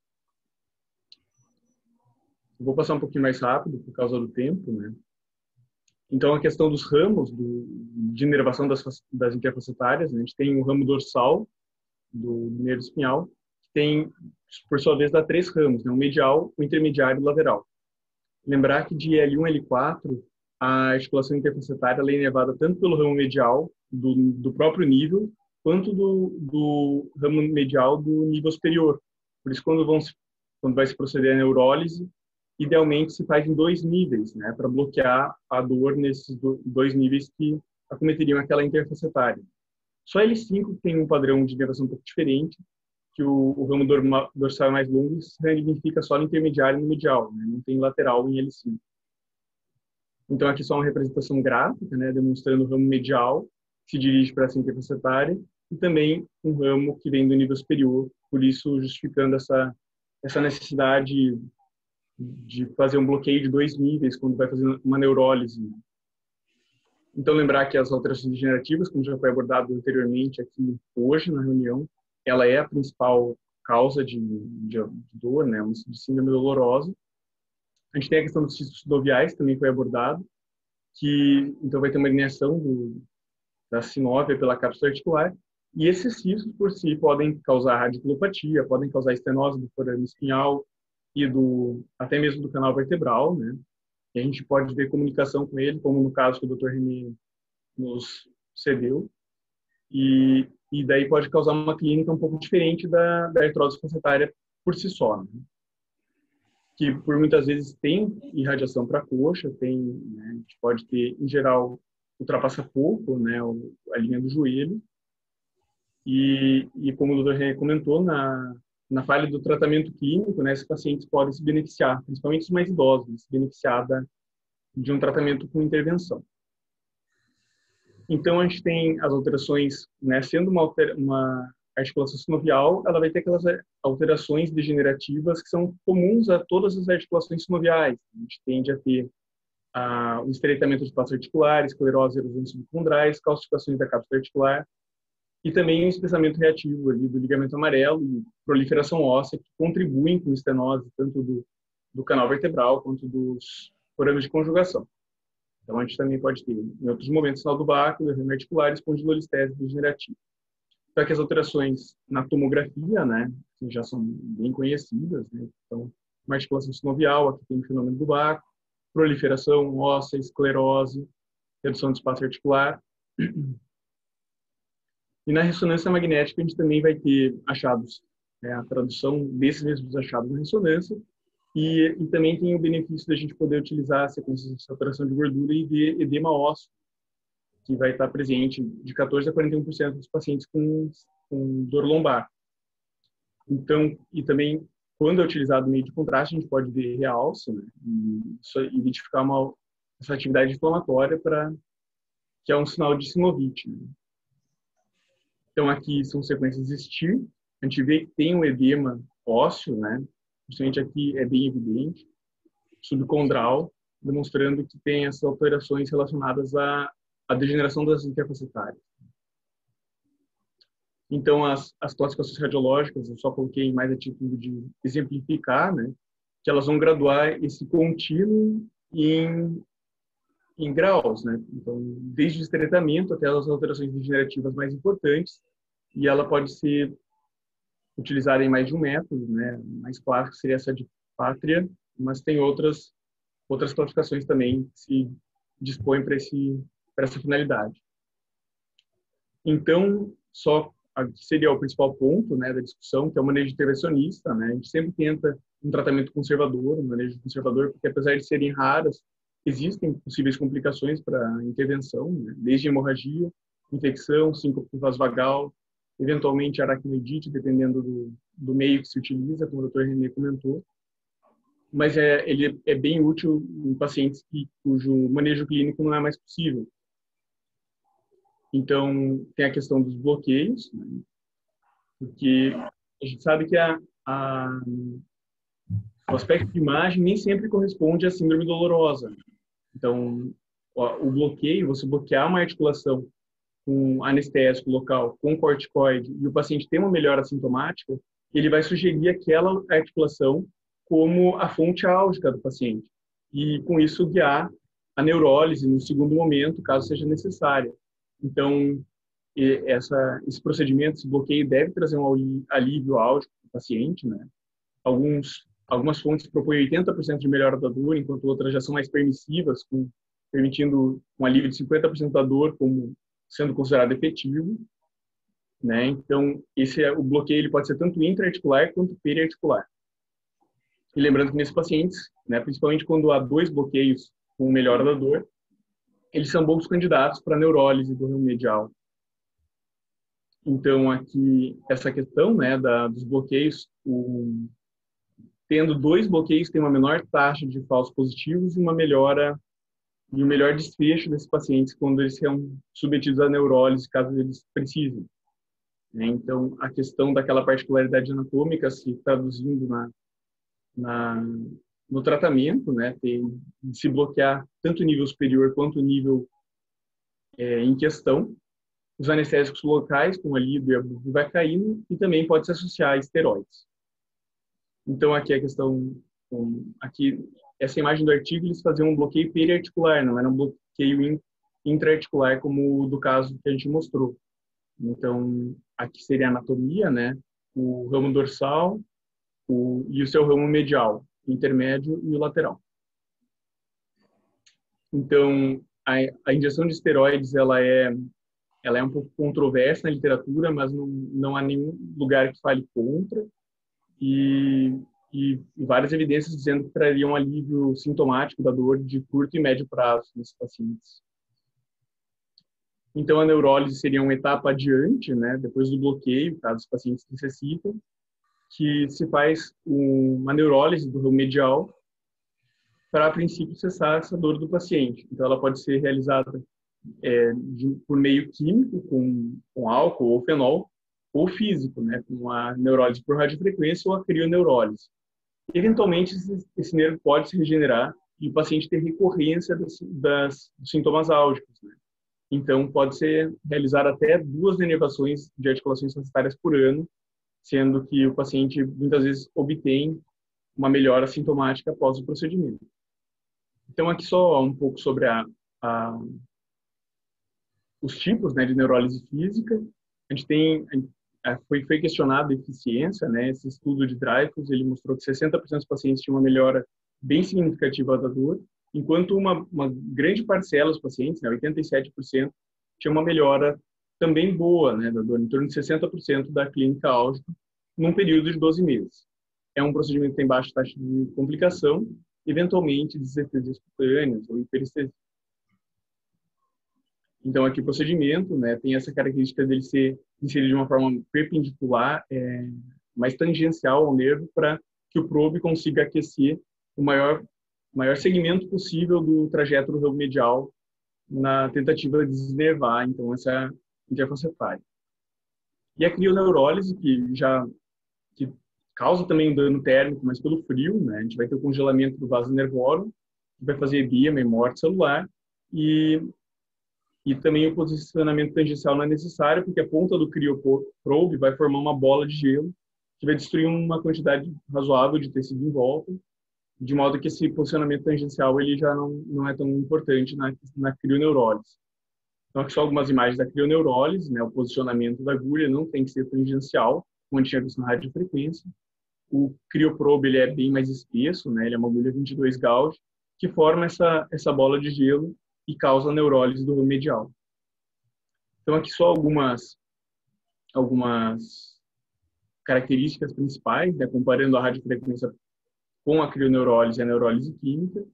Vou passar um pouquinho mais rápido por causa do tempo, né? Então, a questão dos ramos de inervação das interfacetárias, né? A gente tem o ramo dorsal do nervo espinhal, que tem, por sua vez, dá 3 ramos, né? O medial, o intermediário e o lateral. Lembrar que de L1 a L4, a articulação interfacetária é inervada tanto pelo ramo medial do próprio nível, quanto do ramo medial do nível superior. Por isso, quando vai se proceder à neurólise, idealmente se faz em 2 níveis, né, para bloquear a dor nesses 2 níveis que acometeriam aquela interfacetária. Só L5 tem um padrão de inervação um pouco diferente, que o ramo dorsal é mais longo e se significa só no intermediário e no medial, né, não tem lateral em L5. Então, aqui só uma representação gráfica, né, demonstrando o ramo medial, que se dirige para essa interfacetária, e também um ramo que vem do nível superior, por isso justificando essa necessidade de fazer um bloqueio de 2 níveis quando vai fazer uma neurólise. Então, lembrar que as alterações degenerativas, como já foi abordado anteriormente aqui hoje na reunião, ela é a principal causa de dor, né, de síndrome dolorosa. A gente tem a questão dos cistos sinoviais, também foi abordado, que então vai ter uma alineação da sinóvia pela cápsula articular, e esses cistos por si podem causar radiculopatia, podem causar estenose do forame espinhal e até mesmo do canal vertebral, né? E a gente pode ver comunicação com ele, como no caso que o Dr. René nos cedeu, e daí pode causar uma clínica um pouco diferente da artrose facetária por si só, né? Que por muitas vezes tem irradiação para a coxa, né? A gente pode ter, em geral, ultrapassa pouco, né, a linha do joelho, e como o doutor René comentou, na falha do tratamento clínico, né, esses pacientes podem se beneficiar, principalmente os mais idosos, né, se beneficiar de um tratamento com intervenção. Então, a gente tem as alterações, né, sendo uma articulação sinovial, ela vai ter aquelas alterações degenerativas que são comuns a todas as articulações sinoviais. A gente tende a ter o estreitamento de espaços articulares, esclerose, erosões subcondrais, calcificações da cápsula articular, e também o espessamento reativo ali do ligamento amarelo e proliferação óssea, que contribuem com estenose tanto do canal vertebral quanto dos forames de conjugação. Então, a gente também pode ter, em outros momentos, sinal do Bach, edema articular e espondilolistese degenerativa. Só que as alterações na tomografia, né, que já são bem conhecidas, né? Então, uma articulação sinovial, aqui tem o fenômeno do Bach, proliferação óssea, esclerose, redução do espaço articular. E na ressonância magnética, a gente também vai ter achados, né, a tradução desses mesmos achados na ressonância, e também tem o benefício da gente poder utilizar sequências de saturação de gordura e ver edema ósseo, que vai estar presente de 14% a 41% dos pacientes com dor lombar. Então, e também, quando é utilizado meio de contraste, a gente pode ver realce, né, e identificar essa atividade inflamatória, que é um sinal de sinovite. Né? Então, aqui são sequências STIR. A gente vê que tem um edema ósseo, né? Justamente aqui é bem evidente, subcondral, demonstrando que tem essas alterações relacionadas à degeneração das interfacetárias. Então, as classificações radiológicas, eu só coloquei mais a título de exemplificar, né? Que elas vão graduar esse contínuo em graus, né? Então, desde o estreitamento até as alterações degenerativas mais importantes, e ela pode ser utilizada em mais de um método, né? Mais clássico seria essa de Pátria, mas tem outras classificações também que se dispõem para essa finalidade. Então, só aqui seria o principal ponto, né, da discussão, que é o manejo intervencionista, né? A gente sempre tenta um tratamento conservador, um manejo conservador, porque apesar de serem raras, existem possíveis complicações para a intervenção, né? Desde hemorragia, infecção, síncope vasovagal, eventualmente aracnoidite, dependendo do meio que se utiliza, como o Dr. René comentou. Mas ele é bem útil em pacientes cujo manejo clínico não é mais possível. Então, tem a questão dos bloqueios, né? Porque a gente sabe que o aspecto de imagem nem sempre corresponde à síndrome dolorosa. Então, o bloqueio, você bloquear uma articulação com anestésico local, com corticoide, e o paciente tem uma melhora sintomática, ele vai sugerir aquela articulação como a fonte álgica do paciente. E, com isso, guiar a neurólise no segundo momento, caso seja necessária. Então, esse procedimento, esse bloqueio, deve trazer um alívio álgico para o paciente, né? Algumas fontes propõem 80% de melhora da dor, enquanto outras já são mais permissivas, permitindo um alívio de 50% da dor como sendo considerado efetivo, né? Então, o bloqueio ele pode ser tanto intra-articular quanto periarticular. E lembrando que nesses pacientes, né, principalmente quando há 2 bloqueios com melhora da dor, eles são bons candidatos para neurólise do ramo medial. Então, aqui, essa questão, né, dos bloqueios, tendo 2 bloqueios, tem uma menor taxa de falsos positivos e uma melhora e o melhor desfecho desses pacientes quando eles são submetidos à neurólise, caso eles precisem. Né? Então, a questão daquela particularidade anatômica se traduzindo no tratamento, né, tem de se bloquear tanto o nível superior quanto o nível em questão. Os anestésicos locais, como a lido e a bupivacaína, e também pode se associar a esteroides. Então, aqui a questão, aqui, essa imagem do artigo, eles faziam um bloqueio periarticular, não era um bloqueio intraarticular, como o do caso que a gente mostrou. Então, aqui seria a anatomia, né, o ramo dorsal e o seu ramo medial, o intermédio e o lateral. Então, a injeção de esteroides, ela é um pouco controversa na literatura, mas não há nenhum lugar que fale contra, e várias evidências dizendo que traria um alívio sintomático da dor de curto e médio prazo nesses pacientes. Então, a neurólise seria uma etapa adiante, né, depois do bloqueio, caso os pacientes necessitem, que se faz uma neurólise do ramo medial para, a princípio, cessar essa dor do paciente. Então, ela pode ser realizada por meio químico, com álcool ou fenol, ou físico, né, com a neurólise por radiofrequência ou a crioneurólise. Eventualmente, esse nervo pode se regenerar e o paciente ter recorrência dos sintomas álgicos, né? Então, pode ser realizar até 2 denervações de articulações facetárias por ano, sendo que o paciente muitas vezes obtém uma melhora sintomática após o procedimento. Então, aqui só um pouco sobre a os tipos, né, de neurólise física. A gente tem, foi questionado a eficiência, né? Esse estudo de Dreyfus, ele mostrou que 60% dos pacientes tinham uma melhora bem significativa da dor, enquanto uma grande parcela dos pacientes, né, 87%, tinha uma melhora também boa, né, da dor, em torno de 60% da clínica álgica, num período de 12 meses. É um procedimento que tem baixa taxa de complicação, eventualmente desestesias cutâneas ou hiperestesia. Então, aqui o procedimento, né, tem essa característica dele ser inserido de uma forma perpendicular, mais tangencial ao nervo, para que o probe consiga aquecer o maior segmento possível do trajeto do ramo medial na tentativa de desnervar, então, essa interfacefália. E a crioneurólise, que causa também um dano térmico, mas pelo frio, né, a gente vai ter o congelamento do vaso nervoso, que vai fazer edema e morte celular, e também o posicionamento tangencial não é necessário, porque a ponta do crioprobe vai formar uma bola de gelo que vai destruir uma quantidade razoável de tecido em volta, de modo que esse posicionamento tangencial ele já não é tão importante na crioneurólise. Então, aqui só algumas imagens da crioneurólise, né? O posicionamento da agulha não tem que ser tangencial, como a gente tinha visto na radiofrequência. O crioprobe ele é bem mais espesso, né? Ele é uma agulha 22 gauge, que forma essa bola de gelo e causa a neurólise do medial. Então, aqui só algumas características principais, né, comparando a radiofrequência com a crioneurólise e a neurólise química.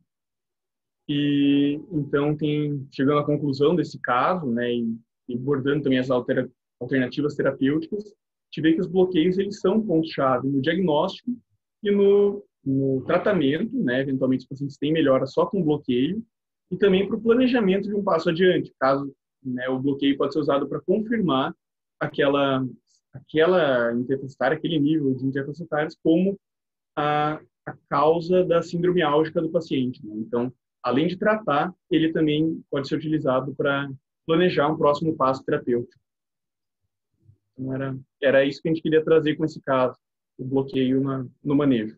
E, então, chegando à conclusão desse caso, né, e abordando também as alternativas terapêuticas, a gente vê que os bloqueios eles são pontos-chave no diagnóstico e no tratamento, né, eventualmente os pacientes têm melhora só com bloqueio, e também para o planejamento de um passo adiante, caso, né, o bloqueio pode ser usado para confirmar aquela interfacetária, aquele nível de interfacetárias como a causa da síndrome álgica do paciente, né? Então, além de tratar, ele também pode ser utilizado para planejar um próximo passo terapêutico. Então, era isso que a gente queria trazer com esse caso, o bloqueio no manejo.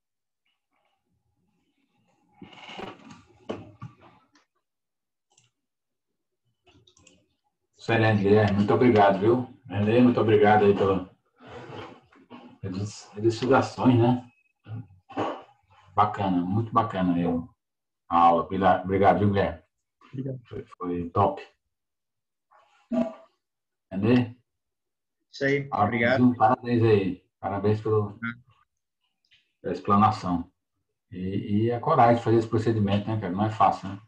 Excelente, Guilherme. Muito obrigado, viu? René, muito obrigado aí pelas elucidações, né? Bacana, muito bacana aí a aula. Obrigado, viu, Guilherme? Obrigado. Foi top. René? Isso aí, obrigado. Parabéns aí. Parabéns pela explanação. E a coragem de fazer esse procedimento, né, cara? Não é fácil, né?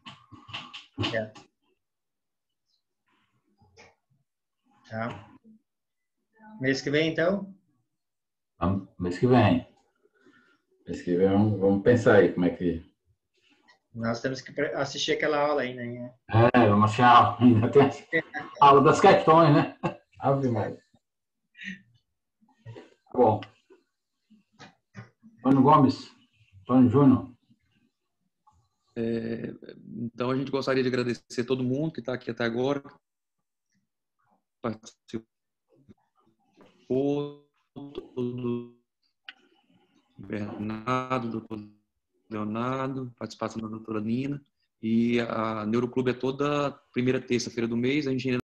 Tá. Mês que vem, então? Mês que vem. Mês que vem vamos pensar aí como é que... Nós temos que assistir aquela aula aí, né? Vamos achar. Ainda tem a aula das questões, né? Ave Maria. Tá bom. Antônio Gomes, Antônio Júnior. Então, a gente gostaria de agradecer a todo mundo que está aqui até agora. Participou, do Bernardo, doutor Leonardo, participação da doutora Nina. E a Neuroclube é toda primeira terça-feira do mês. A gente